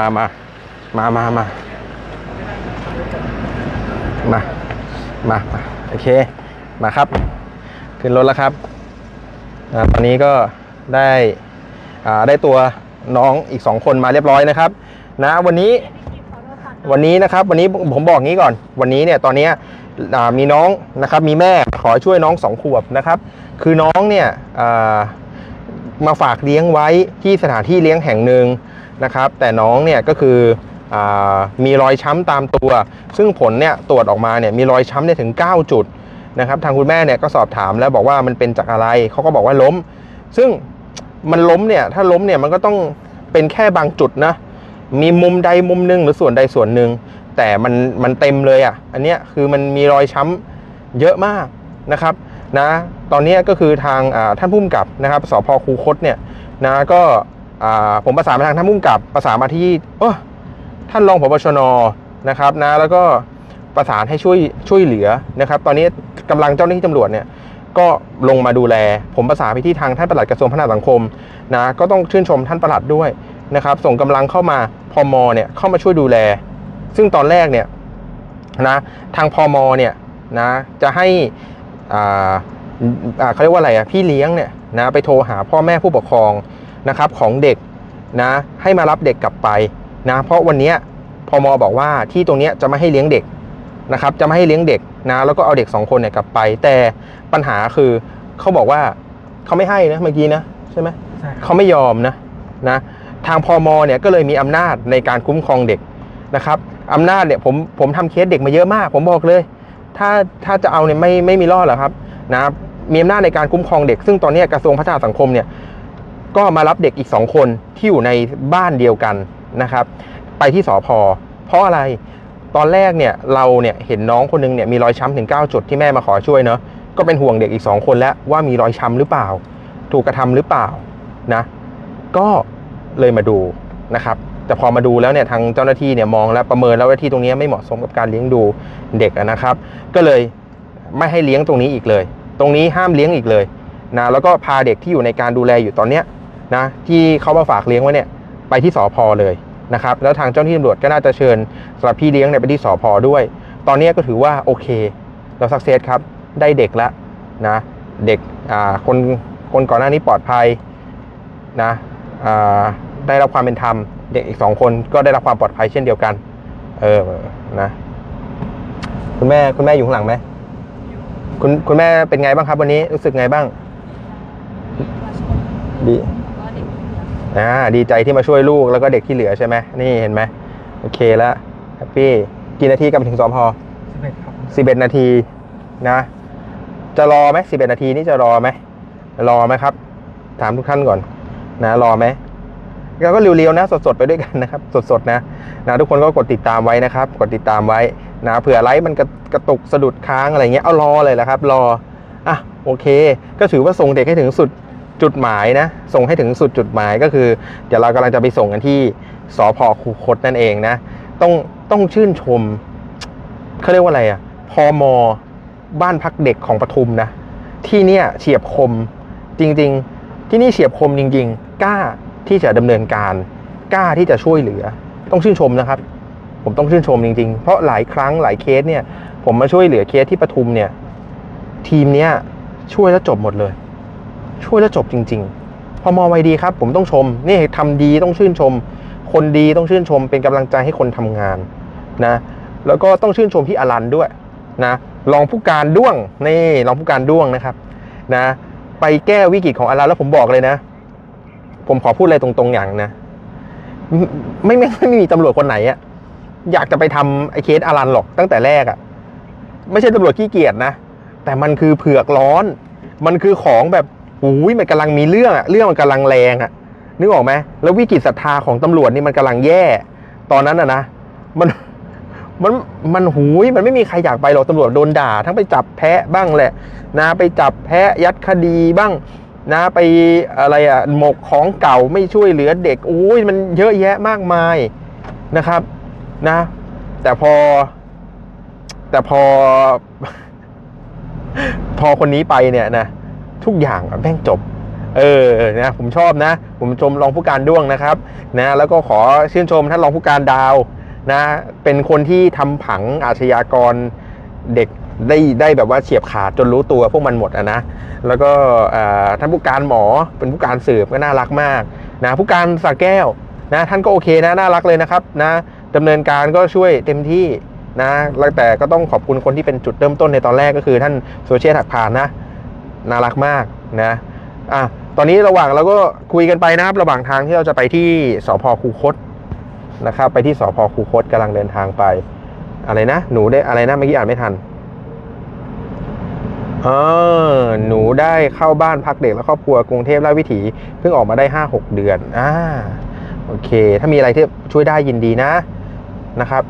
S1: โอเคมาครับขึ้นรถแล้วครับตอนนี้ก็ได้ตัวน้องอีก2คนมาเรียบร้อยนะครับนะวันนี้นะครับวันนี้ผมบอกงี้ก่อนวันนี้เนี่ยตอนนี้มีน้องนะครับมีแม่ขอช่วยน้อง2 ขวบนะครับคือน้องเนี่ยมาฝากเลี้ยงไว้ที่สถานที่เลี้ยงแห่งหนึ่งนะครับแต่น้องเนี่ยก็คือมีรอยช้ำตามตัวซึ่งผลเนี่ยตรวจออกมาเนี่ยมีรอยช้ำเนี่ยถึง9 จุดนะครับทางคุณแม่เนี่ยก็สอบถามแล้วบอกว่ามันเป็นจากอะไรเขาก็บอกว่าล้มซึ่งมันล้มเนี่ยถ้าล้มเนี่ยมันก็ต้องเป็นแค่บางจุดนะมีมุมใดมุมหนึ่งหรือส่วนใดส่วนหนึ่งแต่มันเต็มเลยอันเนี้ยคือมันมีรอยช้ำเยอะมากนะครับนะตอนนี้ก็คือทางท่านผู้กำกับนะครับสภ.คูคตเนี่ยนะก็ผมประสานไปทางท่านผู้กำกับประสานมาที่ท่านรองผบ.ชน.นะครับนะแล้วก็ประสานให้ช่วยเหลือนะครับตอนนี้กำลังเจ้าหน้าที่ตำรวจเนี่ยก็ลงมาดูแลผมประสานไปที่ทางท่านปลัดกระทรวงพัฒนาสังคมนะก็ต้องชื่นชมท่านปลัดด้วยนะครับส่งกำลังเข้ามาพม.เนี่ยเข้ามาช่วยดูแลซึ่งตอนแรกเนี่ยนะทางพม.เนี่ยนะจะให้เขาเรียกว่าอะไรพี่เลี้ยงเนี่ยนะไปโทรหาพ่อแม่ผู้ปกครองนะครับของเด็กนะให้มารับเด็กกลับไปนะเพราะวันนี้พม.บอกว่าที่ตรงนี้จะไม่ให้เลี้ยงเด็กนะครับจะไม่ให้เลี้ยงเด็กนะแล้วก็เอาเด็ก2 คนเนี่ยกลับไปแต่ปัญหาคือเขาบอกว่าเขาไม่ให้นะเมื่อกี้นะใช่ไหมเขาไม่ยอมนะทางพม.เนี่ยก็เลยมีอำนาจในการคุ้มครองเด็กนะครับอำนาจเนี่ยผมทำเคสเด็กมาเยอะมากผมบอกเลยถ้าจะเอาเนี่ยไม่มีรอดหรอกครับนะมีอำนาจในการคุ้มครองเด็กซึ่งตอนนี้กระทรวงพัฒนาสังคมเนี่ยก็มารับเด็กอีก2 คนที่อยู่ในบ้านเดียวกันนะครับไปที่สภ.เพราะอะไรตอนแรกเนี่ยเราเนี่ยเห็นน้องคนนึงเนี่ยมีรอยช้ำถึง9 จุดที่แม่มาขอช่วยเนาะก็เป็นห่วงเด็กอีก2 คนแล้วว่ามีรอยช้ำหรือเปล่าถูกกระทำหรือเปล่านะก็เลยมาดูนะครับแต่พอมาดูแล้วเนี่ยทางเจ้าหน้าที่เนี่ยมองแล้วประเมินแล้วว่าที่ตรงนี้ไม่เหมาะสมกับการเลี้ยงดูเด็กนะครับก็เลยไม่ให้เลี้ยงตรงนี้อีกเลยตรงนี้ห้ามเลี้ยงอีกเลยนะแล้วก็พาเด็กที่อยู่ในการดูแลอยู่ตอนเนี้ยนะที่เขามาฝากเลี้ยงไว้เนี่ยไปที่สภ.เลยนะครับแล้วทางเจ้าหน้าที่ตำรวจก็น่าจะเชิญสำหรับพี่เลี้ยงเนี่ยไปที่สภ.ด้วยตอนนี้ก็ถือว่าโอเคเราสักเซสครับได้เด็กแล้วนะเด็กคนก่อนหน้านี้ปลอดภัยนะได้รับความเป็นธรรมเด็กอีก2 คนก็ได้รับความปลอดภัยเช่นเดียวกันนะคุณแม่อยู่ข้างหลังไหมคุณแม่เป็นไงบ้างครับวันนี้รู้สึกไงบ้างดีใจที่มาช่วยลูกแล้วก็เด็กที่เหลือใช่ไหมนี่เห็นไหมโอเคแล้วแฮปปี้กี่นาทีกลับถึงสพ11 นาทีนะจะรอไหม11 นาทีนี่จะรอไหมครับถามทุกท่านก่อนนะรอไหมเราก็เร็วๆนะสดๆไปด้วยกันนะครับสดๆนะทุกคนก็กดติดตามไว้นะครับกดติดตามไว้นะเผื่อไลฟ์มันกระตุกสะดุดค้างอะไรเงี้ยเอารอเลยแหละครับรอโอเคก็ถือว่าส่งเด็กให้ถึงสุดจุดหมายนะส่งให้ถึงสุดจุดหมายก็คือเดี๋ยวเรากำลังจะไปส่งกันที่สภ.คูคตนั่นเองนะต้องชื่นชมเขาเรียกว่าอะไรพม.บ้านพักเด็กของปทุมนะที่เนี่ยเฉียบคมจริงๆที่นี่เฉียบคมจริงๆกล้าที่จะดำเนินการกล้าที่จะช่วยเหลือต้องชื่นชมนะครับผมต้องชื่นชมจริงๆเพราะหลายครั้งหลายเคสเนี่ยผมมาช่วยเหลือเคสที่ปทุมเนี่ยทีมเนี้ยช่วยแล้วจบหมดเลยช่วยแล้วจบจริงๆพม.ไวดีครับผมต้องชมนี่ทำดีต้องชื่นชมคนดีต้องชื่นชมเป็นกำลังใจให้คนทำงานนะแล้วก็ต้องชื่นชมพี่อรันด้วยนะรองผู้การด้วงนี่รองผู้การด้วงนะครับนะไปแก้วิกฤตของอรันแล้วผมบอกเลยนะผมขอพูดอะไรตรงๆอย่างนะไม่มีตำรวจคนไหนอยากจะไปทำไอ้เคสอรันหรอกตั้งแต่แรกไม่ใช่ตำรวจขี้เกียจนะแต่มันคือเผือกร้อนมันคือของแบบมันกำลังมีเรื่องมันกำลังแรงนึกออกไหมแล้ววิกฤตศรัทธาของตำรวจนี่มันกำลังแย่ตอนนั้นนะมันมันไม่มีใครอยากไปหรอกตำรวจโดนด่าทั้งไปจับแพะบ้างแหละนะไปจับแพะยัดคดีบ้างนะไปอะไรหมกของเก่าไม่ช่วยเหลือเด็กมันเยอะแยะมากมายนะครับนะแต่พอคนนี้ไปเนี่ยนะทุกอย่างแม่งจบนะผมชอบนะผมชมรองผู้การด้วงนะครับนะแล้วก็ขอชื่นชมท่านรองผู้การดาวนะเป็นคนที่ทำผังอาชญากรเด็กได้แบบว่าเฉียบขาดจนรู้ตัวพวกมันหมดนะแล้วก็ท่านผู้การหมอเป็นผู้การสืบก็น่ารักมากนะผู้การสระแก้วนะท่านก็โอเคนะน่ารักเลยนะครับนะดำเนินการก็ช่วยเต็มที่นะแต่ก็ต้องขอบคุณคนที่เป็นจุดเริ่มต้นในตอนแรกก็คือท่านโซเชียลถักผ่านนะน่ารักมากนะตอนนี้ระหว่างเราก็คุยกันไปนะครับระหว่างทางที่เราจะไปที่สภ.คูคตนะครับไปที่สภ.คูคตกำลังเดินทางไปอะไรนะหนูได้อะไรนะเมื่อกี้อ่านไม่ทันหนูได้เข้าบ้านพักเด็กและครอบครัวกรุงเทพราชวิถีเพิ่งออกมาได้ 5-6 เดือนโอเคถ้ามีอะไรที่ช่วยได้ยินดีนะครับ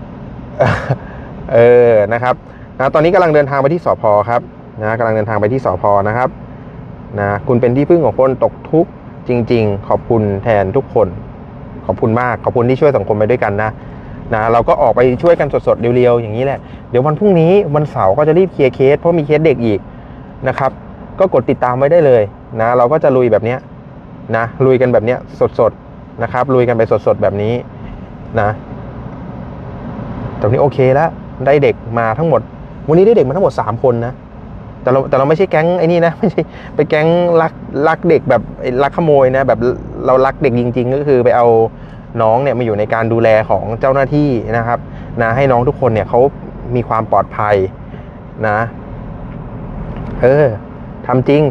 S1: นะครับตอนนี้กำลังเดินทางไปที่สภ.ครับนะกำลังเดินทางไปที่สภ.นะครับนะคุณเป็นที่พึ่งของคนตกทุกข์จริงๆขอบคุณแทนทุกคนขอบคุณมากขอบคุณที่ช่วยสังคมไปด้วยกันนะเราก็ออกไปช่วยกันสดๆเร็วๆอย่างนี้แหละเดี๋ยววันพรุ่งนี้วันเสาร์ก็จะรีบเคลียร์เคสเพราะมีเคสเด็กอีกนะครับก็กดติดตามไว้ได้เลยนะเราก็จะลุยแบบนี้นะลุยกันแบบนี้สดๆนะครับลุยกันไปสดๆแบบนี้นะตรงนี้โอเคแล้วได้เด็กมาทั้งหมดวันนี้ได้เด็กมาทั้งหมด3 คนนะแต่เราไม่ใช่แก๊งไอ้นี่นะไม่ใช่ไปแก๊งรักเด็กแบบรักขโมยนะแบบเรารักเด็กจริงๆก็คือไปเอาน้องเนี่ยมาอยู่ในการดูแลของเจ้าหน้าที่นะครับนะให้น้องทุกคนเนี่ยเขามีความปลอดภัยนะทำจริง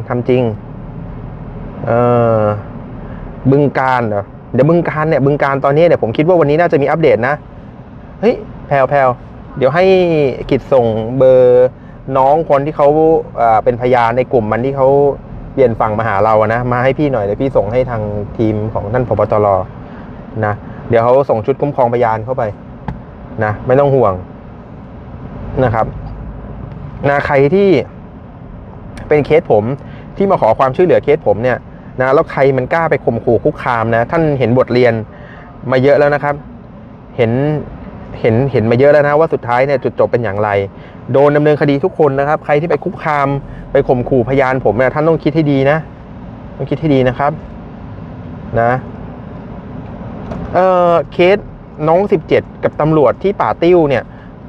S1: บึงกาฬเหรอเดี๋ยวบึงกาฬตอนนี้เนี่ยผมคิดว่าวันนี้น่าจะมีอัปเดตนะเฮ้ยแพลวเดี๋ยวให้กิจส่งเบอร์น้องคนที่เขาเป็นพยานในกลุ่มมันที่เขาเปลี่ยนฝั่งมาหาเรานะมาให้พี่หน่อยเดี๋ยวพี่ส่งให้ทางทีมของท่านผบ.ตร.นะเดี๋ยวเขาส่งชุดคุ้มครองพยานเข้าไปนะไม่ต้องห่วงนะครับนะใครที่เป็นเคสผมที่มาขอความช่วยเหลือเคสผมเนี่ยนะแล้วใครมันกล้าไปข่มขู่คุกคามนะท่านเห็นบทเรียนมาเยอะแล้วนะครับเห็นมาเยอะแล้วนะว่าสุดท้ายเนี่ยจุดจบเป็นอย่างไรโดนดำเนินคดีทุกคนนะครับใครที่ไปคุกคามไปข่มขู่พยานผมเนี่ยท่านต้องคิดให้ดีนะต้องคิดให้ดีนะครับนะเคสน้อง17กับตำรวจที่ป่าติ้วเนี่ย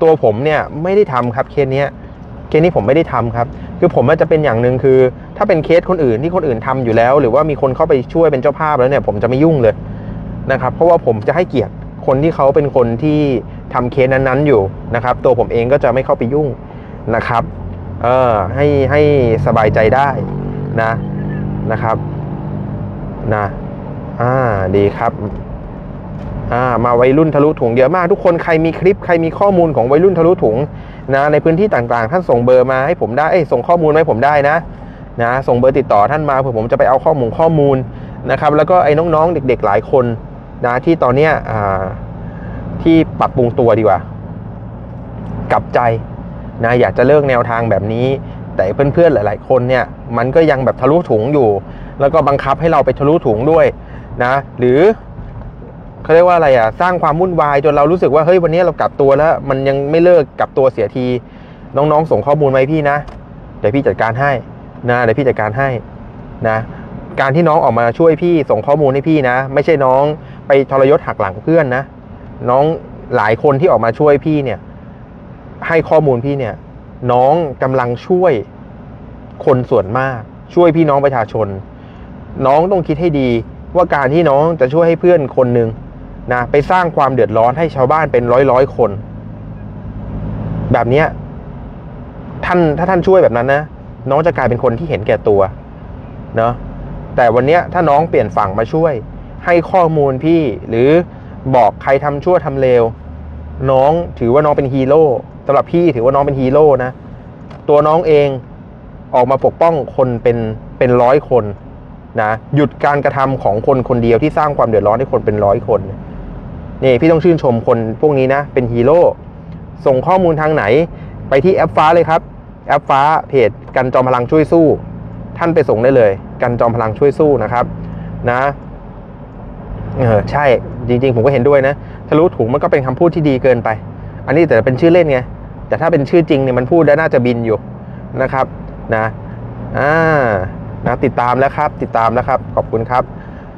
S1: ตัวผมเนี่ยไม่ได้ทำครับเคสนี้ผมไม่ได้ทำครับคือผมจะเป็นอย่างหนึ่งคือถ้าเป็นเคสคนอื่นที่คนอื่นทำอยู่แล้ว หรือว่ามีคนเข้าไปช่วยเป็นเจ้าภาพแล้วเนี่ยผมจะไม่ยุ่งเลยนะครับเพราะว่าผมจะให้เกียรติคนที่เขาเป็นคนที่ทำเคสนั้นๆอยู่นะครับตัวผมเองก็จะไม่เข้าไปยุ่งนะครับให้สบายใจได้นะครับนะดีครับมาวัยรุ่นทะลุถุงเยอะมากทุกคนใครมีคลิปใครมีข้อมูลของวัยรุ่นทะลุถุงนะในพื้นที่ต่างๆท่านส่งเบอร์มาให้ผมได้ส่งข้อมูลมาให้ผมได้นะส่งเบอร์ติดต่อท่านมาเผื่อผมจะไปเอาข้อมูลนะครับแล้วก็ไอ้น้องๆเด็กๆหลายคนนะที่ตอนเนี้ยที่ปรับปรุงตัวดีกว่ากลับใจนะอยากจะเลิกแนวทางแบบนี้แต่เพื่อนๆหลายๆคนเนี่ยมันก็ยังแบบทะลุถุงอยู่แล้วก็บังคับให้เราไปทะลุถุงด้วยนะหรือเขาเรียกว่าอะไรสร้างความวุ่นวายจนเรารู้สึกว่าเฮ้ยวันนี้เรากลับตัวแล้วมันยังไม่เลิกกลับตัวเสียทีน้องๆส่งข้อมูลมาให้พี่นะเดี๋ยวพี่จัดการให้นะเดี๋ยวพี่จัดการให้นะการที่น้องออกมาช่วยพี่ส่งข้อมูลให้พี่นะไม่ใช่น้องไปทรยศหักหลังเพื่อนนะน้องหลายคนที่ออกมาช่วยพี่เนี่ยให้ข้อมูลพี่เนี่ยน้องกำลังช่วยคนส่วนมากช่วยพี่น้องประชาชนน้องต้องคิดให้ดีว่าการที่น้องจะช่วยให้เพื่อนคนหนึ่งนะไปสร้างความเดือดร้อนให้ชาวบ้านเป็นร้อยคนแบบเนี้ยถ้าท่านช่วยแบบนั้นนะน้องจะกลายเป็นคนที่เห็นแก่ตัวเนาะแต่วันนี้ถ้าน้องเปลี่ยนฝั่งมาช่วยให้ข้อมูลพี่หรือบอกใครทำชั่วทำเลวน้องถือว่าน้องเป็นฮีโร่สำหรับพี่ถือว่าน้องเป็นฮีโร่นะตัวน้องเองออกมาปกป้องคนเป็น100 คนนะหยุดการกระทำของคนคนเดียวที่สร้างความเดือดร้อนให้คนเป็น100 คนนี่พี่ต้องชื่นชมคนพวกนี้นะเป็นฮีโร่ส่งข้อมูลทางไหนไปที่แอปฟ้าเลยครับแอปฟ้าเพจกันจอมพลังช่วยสู้ท่านไปส่งได้เลยกันจอมพลังช่วยสู้นะครับนะใช่จริงๆผมก็เห็นด้วยนะทะลุถุงมันก็เป็นคำพูดที่ดีเกินไปอันนี้แต่เป็นชื่อเล่นไงแต่ถ้าเป็นชื่อจริงเนี่ยมันพูดได้น่าจะบินอยู่นะครับนะติดตามแล้วครับขอบคุณครับ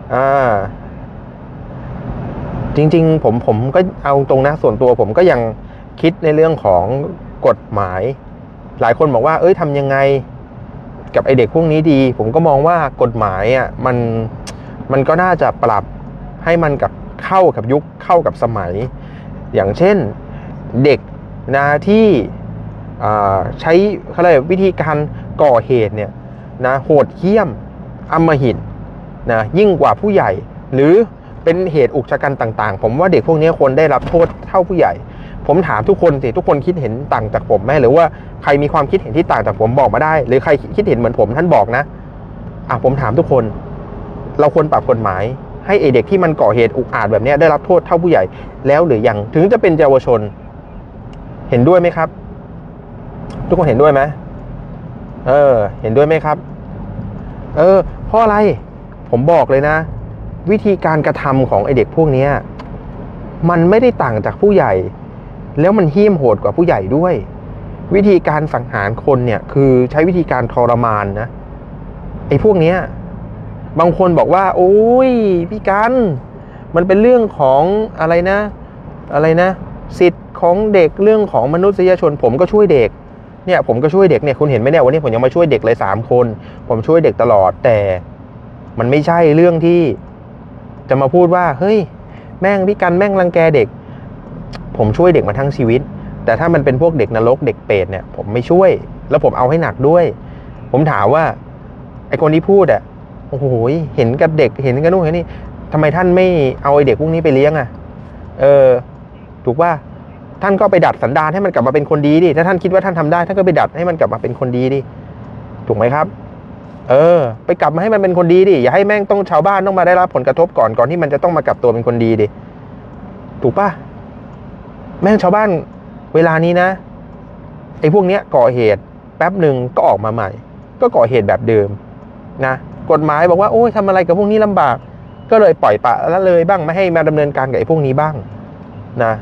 S1: จริงๆผมก็เอาตรงนะส่วนตัวผมก็ยังคิดในเรื่องของกฎหมายหลายคนบอกว่าทำยังไงกับไอเด็กพวกนี้ดีผมก็มองว่ากฎหมายมันก็น่าจะปรับให้มันเข้ากับยุคเข้ากับสมัยอย่างเช่นเด็กนะที่ใช้เขาเรียกวิธีการก่อเหตุเนี่ยนะโหดเหี้ยมอำมหิตนะยิ่งกว่าผู้ใหญ่หรือเป็นเหตุอุกชะกันต่างๆผมว่าเด็กพวกนี้ควรได้รับโทษเท่าผู้ใหญ่ผมถามทุกคนสิทุกคนคิดเห็นต่างจากผมไหมหรือว่าใครมีความคิดเห็นที่ต่างจากผมบอกมาได้หรือใครคิดเห็นเหมือนผมท่านบอกนะผมถามทุกคนเราควรปรับกฎหมายให้เด็กที่มันก่อเหตุอุกอาจแบบนี้ได้รับโทษเท่าผู้ใหญ่แล้วหรือยังถึงจะเป็นเยาวชนเห็นด้วยไหมครับทุกคนเห็นด้วยไหมเห็นด้วยไหมครับเพราะอะไรผมบอกเลยนะวิธีการกระทำของไอเด็กพวกนี้มันไม่ได้ต่างจากผู้ใหญ่แล้วมันเหี้ยมโหดกว่าผู้ใหญ่ด้วยวิธีการสังหารคนเนี่ยคือใช้วิธีการทรมานนะไอ้พวกเนี้ยบางคนบอกว่าโอ้ยพี่กันมันเป็นเรื่องของอะไรนะสิทธิ์ของเด็กเรื่องของมนุษยชนผมก็ช่วยเด็กเนี่ยผมก็ช่วยเด็กเนี่ยคุณเห็นไหมเนี่ยวันนี้ผมยังมาช่วยเด็กเลย3 คนผมช่วยเด็กตลอดแต่มันไม่ใช่เรื่องที่จะมาพูดว่าเฮ้ยแม่งพี่กันแม่งรังแกเด็กผมช่วยเด็กมาทั้งชีวิตแต่ถ้ามันเป็นพวกเด็กนรกเด็กเปรตเนี่ยผมไม่ช่วยแล้วผมเอาให้หนักด้วยผมถามว่าไอ้คนที่พูดโอ้โหเห็นกับเด็กเห็นกันนู่นเห็นนี่ทำไมท่านไม่เอาไอ้เด็กพวกนี้ไปเลี้ยงถูกว่าท่านก็ไปดัดสันดานให้มันกลับมาเป็นคนดีดิถ้าท่านคิดว่าท่านทำได้ท่านก็ไปดัดให้มันกลับมาเป็นคนดีดิถูกไหมครับไปกลับมาให้มันเป็นคนดีดิอย่าให้แม่งต้องชาวบ้านต้องมาได้รับผลกระทบก่อนที่มันจะต้องมากลับตัวเป็นคนดีดิถูกป่ะแม่งชาวบ้านเวลานี้นะไอ้พวกเนี้ยก่อเหตุแป๊บหนึ่งก็ออกมาใหม่ก็ก่อเหตุแบบเดิมนะกฎหมายบอกว่าโอ้ยทำอะไรกับพวกนี้ลำบากก็เลยปล่อยปละละเลยบ้างไม่ให้มาดำเนินการกับไอ้พวกนี้บ้างนะ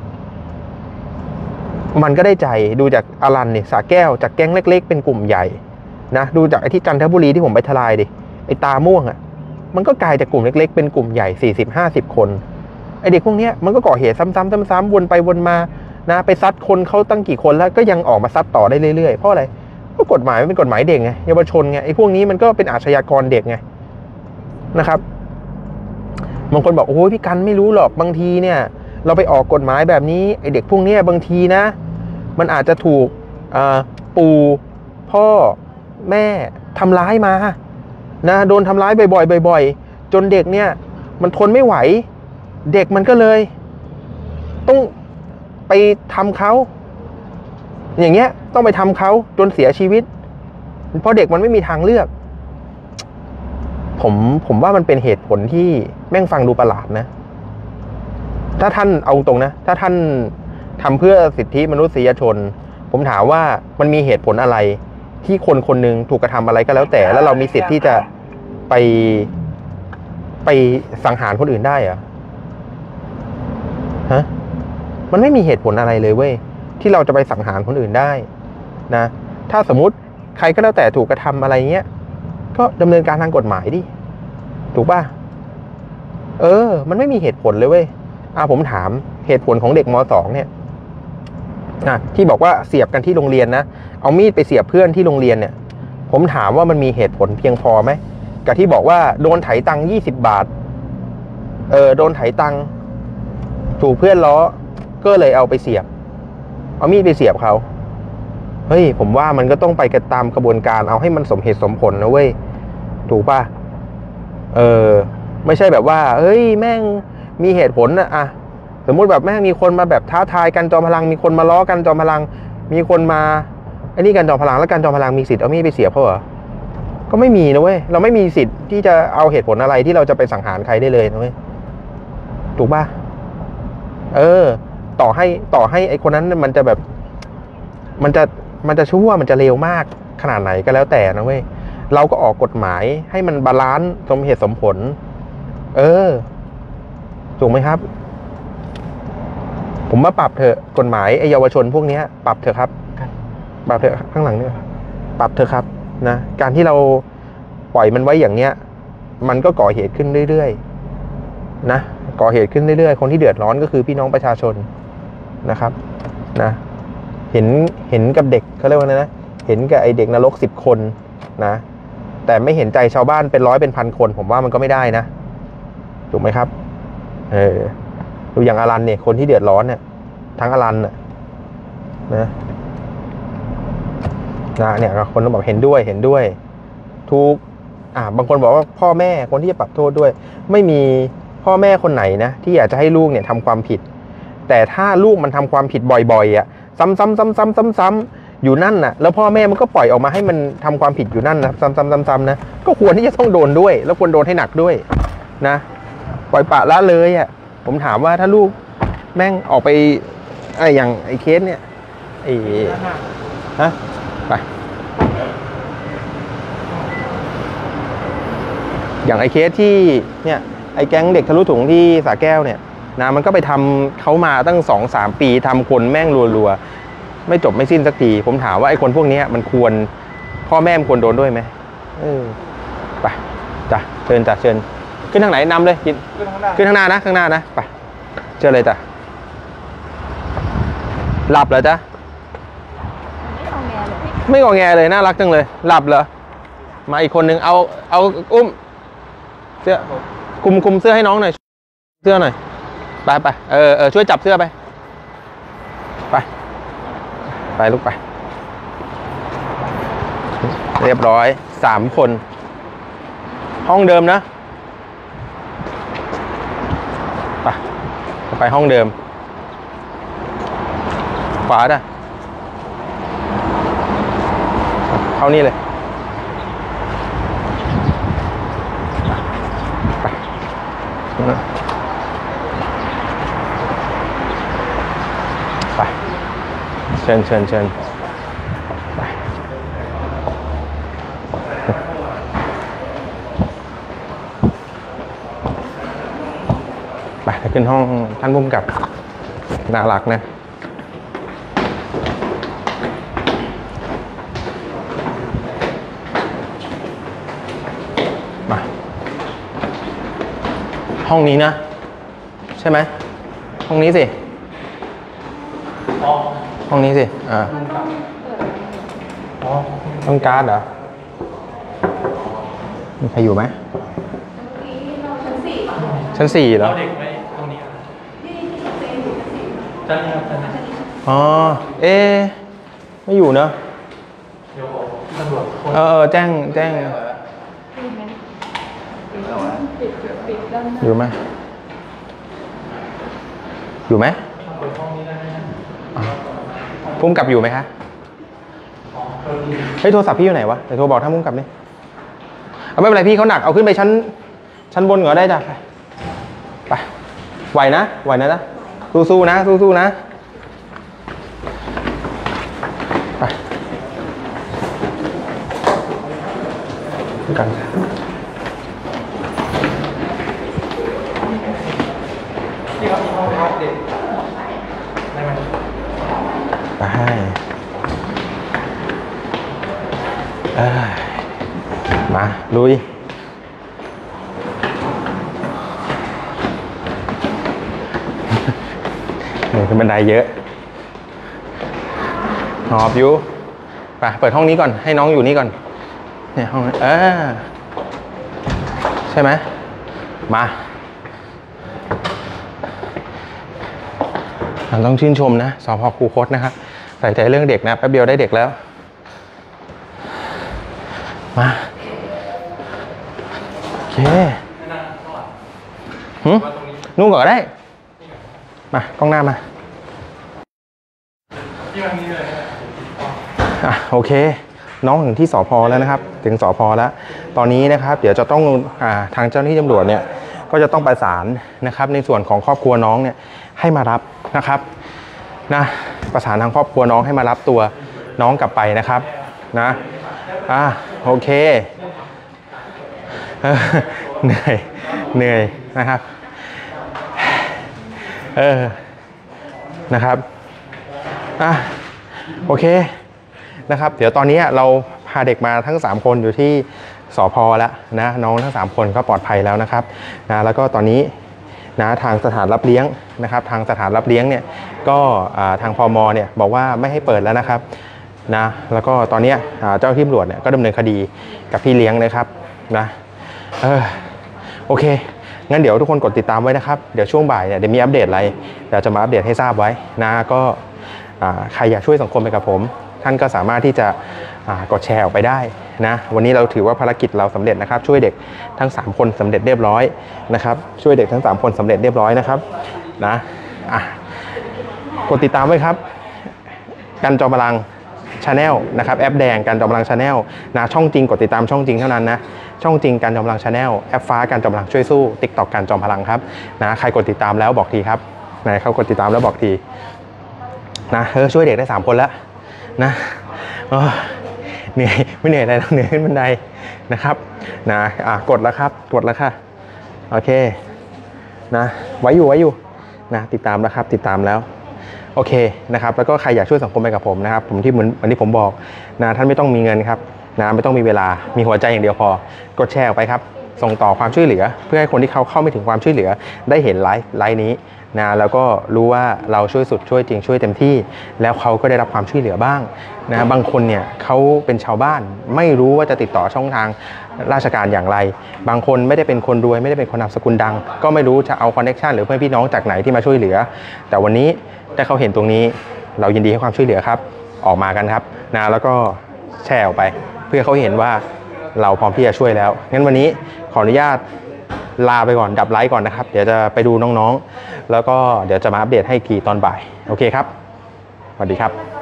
S1: มันก็ได้ใจดูจากอลันเนี่ยสาแก้วจากแก๊งเล็กๆเป็นกลุ่มใหญ่นะดูจากไอ้ที่จันทบุรีที่ผมไปทลายดิไอ้ตาม่วงมันก็กลายจากกลุ่มเล็กๆเป็นกลุ่มใหญ่40-50 คนไอ้เด็กพวกนี้มันก็ก่อเหตุซ้ำๆวนไปวนมานะไปซัดคนเขาตั้งกี่คนแล้วก็ยังออกมาซัดต่อได้เรื่อยๆเพราะอะไรเพราะกฎหมายมันเป็นกฎหมายเด็กไงเยาวชนไงไอ้พวกนี้มันก็เป็นอาชญากรเด็กไงนะครับบางคนบอกโอ้ยพี่กันไม่รู้หรอกบางทีเนี่ยเราไปออกกฎหมายแบบนี้ไอ้เด็กพวกนี้บางทีนะมันอาจจะถูกปู่พ่อแม่ทำร้ายมานะโดนทำร้ายบ่อยๆจนเด็กเนี่ยมันทนไม่ไหวเด็กมันก็เลยต้องไปทำเขาอย่างเงี้ยต้องไปทำเขาจนเสียชีวิตเพราะเด็กมันไม่มีทางเลือกผมว่ามันเป็นเหตุผลที่แม่งฟังดูประหลาดนะถ้าท่านเอาตรงนะถ้าท่านทำเพื่อสิทธิมนุษยชนผมถามว่ามันมีเหตุผลอะไรที่คนคนหนึ่งถูกกระทำอะไรก็แล้วแต่แล้วเรามีสิทธิ์ที่จะไปสังหารคนอื่นได้เหรอฮะมันไม่มีเหตุผลอะไรเลยเว้ยที่เราจะไปสังหารคนอื่นได้นะถ้าสมมุติใครก็แล้วแต่ถูกกระทำอะไรเงี้ยก็ดำเนินการทางกฎหมายดิถูกป่ะมันไม่มีเหตุผลเลยเว้ยผมถามเหตุผลของเด็กม.2 เนี่ยที่บอกว่าเสียบกันที่โรงเรียนนะเอามีดไปเสียบเพื่อนที่โรงเรียนเนี่ยผมถามว่ามันมีเหตุผลเพียงพอไหมกับที่บอกว่าโดนไถตังค์20 บาทโดนไถตังค์ถูกเพื่อนล้อก็เลยเอาไปเสียบเอามีดไปเสียบเขาเฮ้ยผมว่ามันก็ต้องไปกันตามกระบวนการเอาให้มันสมเหตุสมผลนะเว้ยถูกป่ะไม่ใช่แบบว่าเฮ้ยแม่งมีเหตุผลอะสมมุติแบบแม่งมีคนมาแบบท้าทายกันจอมพลังมีคนมาล้อกันจอมพลังมีคนมาไอ้นี่กันจอมพลังแล้วกันจอมพลังมีสิทธิ์เอามีดไปเสียบเขาเหรอก็ไม่มีนะเว้ยเราไม่มีสิทธิ์ที่จะเอาเหตุผลอะไรที่เราจะไปสังหารใครได้เลยนะเว้ยถูกป่ะต่อให้ไอ้คนนั้นมันจะแบบมันจะชั่วมันจะเลวมากขนาดไหนก็แล้วแต่นะเว้ยเราก็ออกกฎหมายให้มันบาลานซ์สมเหตุสมผลถูกไหมครับผมมาปรับเถอะกฎหมายไอ้เยาวชนพวกนี้ปรับเถอะครับปรับเถอะข้างหลังเนี่ยปรับเถอะครับนะการที่เราปล่อยมันไว้อย่างเนี้ยมันก็ก่อเหตุขึ้นเรื่อยๆนะก่อเหตุขึ้นเรื่อยๆคนที่เดือดร้อนก็คือพี่น้องประชาชนนะครับนะเห็นกับเด็กเขาเรียกว่าไงนะเห็นกับไอเด็กนรก10 คนนะแต่ไม่เห็นใจชาวบ้านเป็นร้อยเป็นพันคนผมว่ามันก็ไม่ได้นะถูกไหมครับดูอย่างอลันเนี่ยคนที่เดือดร้อนเนี่ยทั้งอลันนะเนี่ยคนบอกเห็นด้วยถูกบางคนบอกว่าพ่อแม่คนที่จะปรับโทษด้วยไม่มีพ่อแม่คนไหนนะที่อยากจะให้ลูกเนี่ยทำความผิดแต่ถ้าลูกมันทำความผิดบ่อยๆซ้ำๆอยู่นั่นน่ะแล้วพ่อแม่มันก็ปล่อยออกมาให้มันทำความผิดอยู่นั่นนะซ้ำๆนะก็ควรที่จะต้องโดนด้วยแล้วควรโดนให้หนักด้วยนะปล่อยปละละเลยผมถามว่าถ้าลูกแม่งออกไปอย่างไอ้เคสเนี่ยไปอย่างไอ้เคสที่เนี่ยไอ้แก๊งเด็กทะลุถุงที่สระแก้วเนี่ยนะมันก็ไปทำเขามาตั้ง 2-3 ปีทำคนแม่งรัวๆไม่จบไม่สิ้นสักทีผมถามว่าไอ้คนพวกนี้มันควรพ่อแม่มันควรโดนด้วยไหมไปจ้ะเชิญจ้ะเชิญขึ้นทางไหนนำเลยขึ้นข้างหน้านะไปเชิญเลยจ้ะหลับเหรอจ๊ะไม่งอแงเลยน่ารักจังเลยหลับเหรอมาอีกคนนึงเอาอุ้มเสื้อคุมเสื้อให้น้องหน่อยเสื้อหน่อยไปช่วยจับเสื้อไปลูกไปเรียบร้อย3 คนห้องเดิมนะไปห้องเดิมขวาจ้ะเข้านี่เลยไปเชิญไปขึ้นห้องท่านผู้กำกับน่ารักนะมาห้องนี้นะใช่ไหมห้องนี้สิห้องนี้สิต้องการ์ดเหรอมีใครอยู่ไหมชั้น 4เหรอ
S10: เด็กไว้ตรงนี้ชั้นนี้ครับชั้นนี้
S1: อ๋อไม่อยู่เนอะ
S10: เดี๋ยวตำรวจ
S1: แจ้งอยู่ไหมพุ่มกลับอยู่ไหมคะเฮ้ยโทรศัพท์พี่อยู่ไหนวะเดี๋ยวโทรบอกท่านพุ่มกลับนี่เอาไม่เป็นไรพี่เขาหนักเอาขึ้นไปชั้นบนก่อนได้จ้ะไปไหวนะนะสู้ๆนะไปกัน
S10: ที่เขามีห้องพักเด็กได้ไหม
S1: ไปมาลุยขึ้นบันไดเยอะหอบอยู่ไปเปิดห้องนี้ก่อนให้น้องอยู่นี่ก่อนเนี่ยห้องนี้ใช่ไหมมาต้องชื่นชมนะสภ.คูคตนะครับใส่ใจเรื่องเด็กนะแป๊บเดียวได้เด็กแล้วมาโอเคนู่นก่อนได้มากล้องหน้ามาโอเคน้องถึงที่สภ.แล้วนะครับถึงสภ.แล้วตอนนี้นะครับเดี๋ยวจะต้องทางเจ้าหน้าที่ตำรวจเนี่ยก็จะต้องประสานนะครับในส่วนของครอบครัวน้องเนี่ยให้มารับนะครับประสานทางครอบครัวน้องให้มารับตัวน้องกลับไปนะครับนะโอเคเหนื่อยนะครับนะครับโอเคนะครับเดี๋ยวตอนนี้เราพาเด็กมาทั้ง3คนอยู่ที่สภ.แล้วนะน้องทั้ง3คนก็ปลอดภัยแล้วนะครับแล้วก็ตอนนี้ทางสถานรับเลี้ยงนะครับทางสถานรับเลี้ยงเนี่ยก็ทางพม.เนี่ยบอกว่าไม่ให้เปิดแล้วนะครับแล้วก็ตอนนี้เจ้าที่ตำรวจเนี่ยก็ดำเนินคดีกับพี่เลี้ยงนะครับโอเคงั้นเดี๋ยวทุกคนกดติดตามไว้นะครับเดี๋ยวช่วงบ่ายเนี่ยเดี๋ยวมีอัปเดตอะไรเดี๋ยวจะมาอัปเดตให้ทราบไว้ก็ใครอยากช่วยสังคมไปกับผมท่านก็สามารถที่จะกดแชร์ออกไปได้นะวันนี้เราถือว่าภารกิจเราสำเร็จนะครับช่วยเด็กทั้ง3คนสำเร็จเรียบร้อยนะครับช่วยเด็กทั้ง3คนสำเร็จเรียบร้อยนะครับกดติดตามไว้ครับกันจอมพลังChannel นะครับแอปแดงกันจอมพลัง Channel ช่องจริงกดติดตามช่องจริงเท่านั้นนะช่องจริงกันจอมพลัง Channel แอปฟ้ากันจอมพลังช่วยสู้ TikTok กันจอมพลังครับใครกดติดตามแล้วบอกทีครับเขากดติดตามแล้วบอกทีช่วยเด็กได้3คนแล้วเหนื่อยไม่เหนื่อยอะไรเหนื่อยขึ้นบันไดนะครับกดแล้วค่ะโอเคไว้อยู่ติดตามแล้วครับติดตามแล้วโอเคนะครับแล้วก็ใครอยากช่วยสังคมไปกับผมนะครับผมที่เหมือนที่ผมบอกท่านไม่ต้องมีเงินครับไม่ต้องมีเวลามีหัวใจอย่างเดียวพอกดแชร์ออกไปครับส่งต่อความช่วยเหลือเพื่อให้คนที่เขาเข้าไม่ถึงความช่วยเหลือได้เห็นไลฟ์นี้แล้วก็รู้ว่าเราช่วยสุดช่วยจริงช่วยเต็มที่แล้วเขาก็ได้รับความช่วยเหลือบ้างบางคนเนี่ยเขาเป็นชาวบ้านไม่รู้ว่าจะติดต่อช่องทางราชการอย่างไรบางคนไม่ได้เป็นคนรวยไม่ได้เป็นคนนามสกุลดังก็ไม่รู้จะเอาคอนเนคชันหรือเพื่อนพี่น้องจากไหนที่มาช่วยเหลือแต่วันนี้ถ้าเขาเห็นตรงนี้เรายินดีให้ความช่วยเหลือครับออกมากันครับแล้วก็แชร์ออกไปเพื่อเขาเห็นว่าเราพร้อมที่จะช่วยแล้วงั้นวันนี้ขออนุญาตลาไปก่อนดับไลฟ์ก่อนนะครับเดี๋ยวจะไปดูน้องๆแล้วก็เดี๋ยวจะมาอัปเดตให้อีกทีตอนบ่ายโอเคครับสวัสดีครับ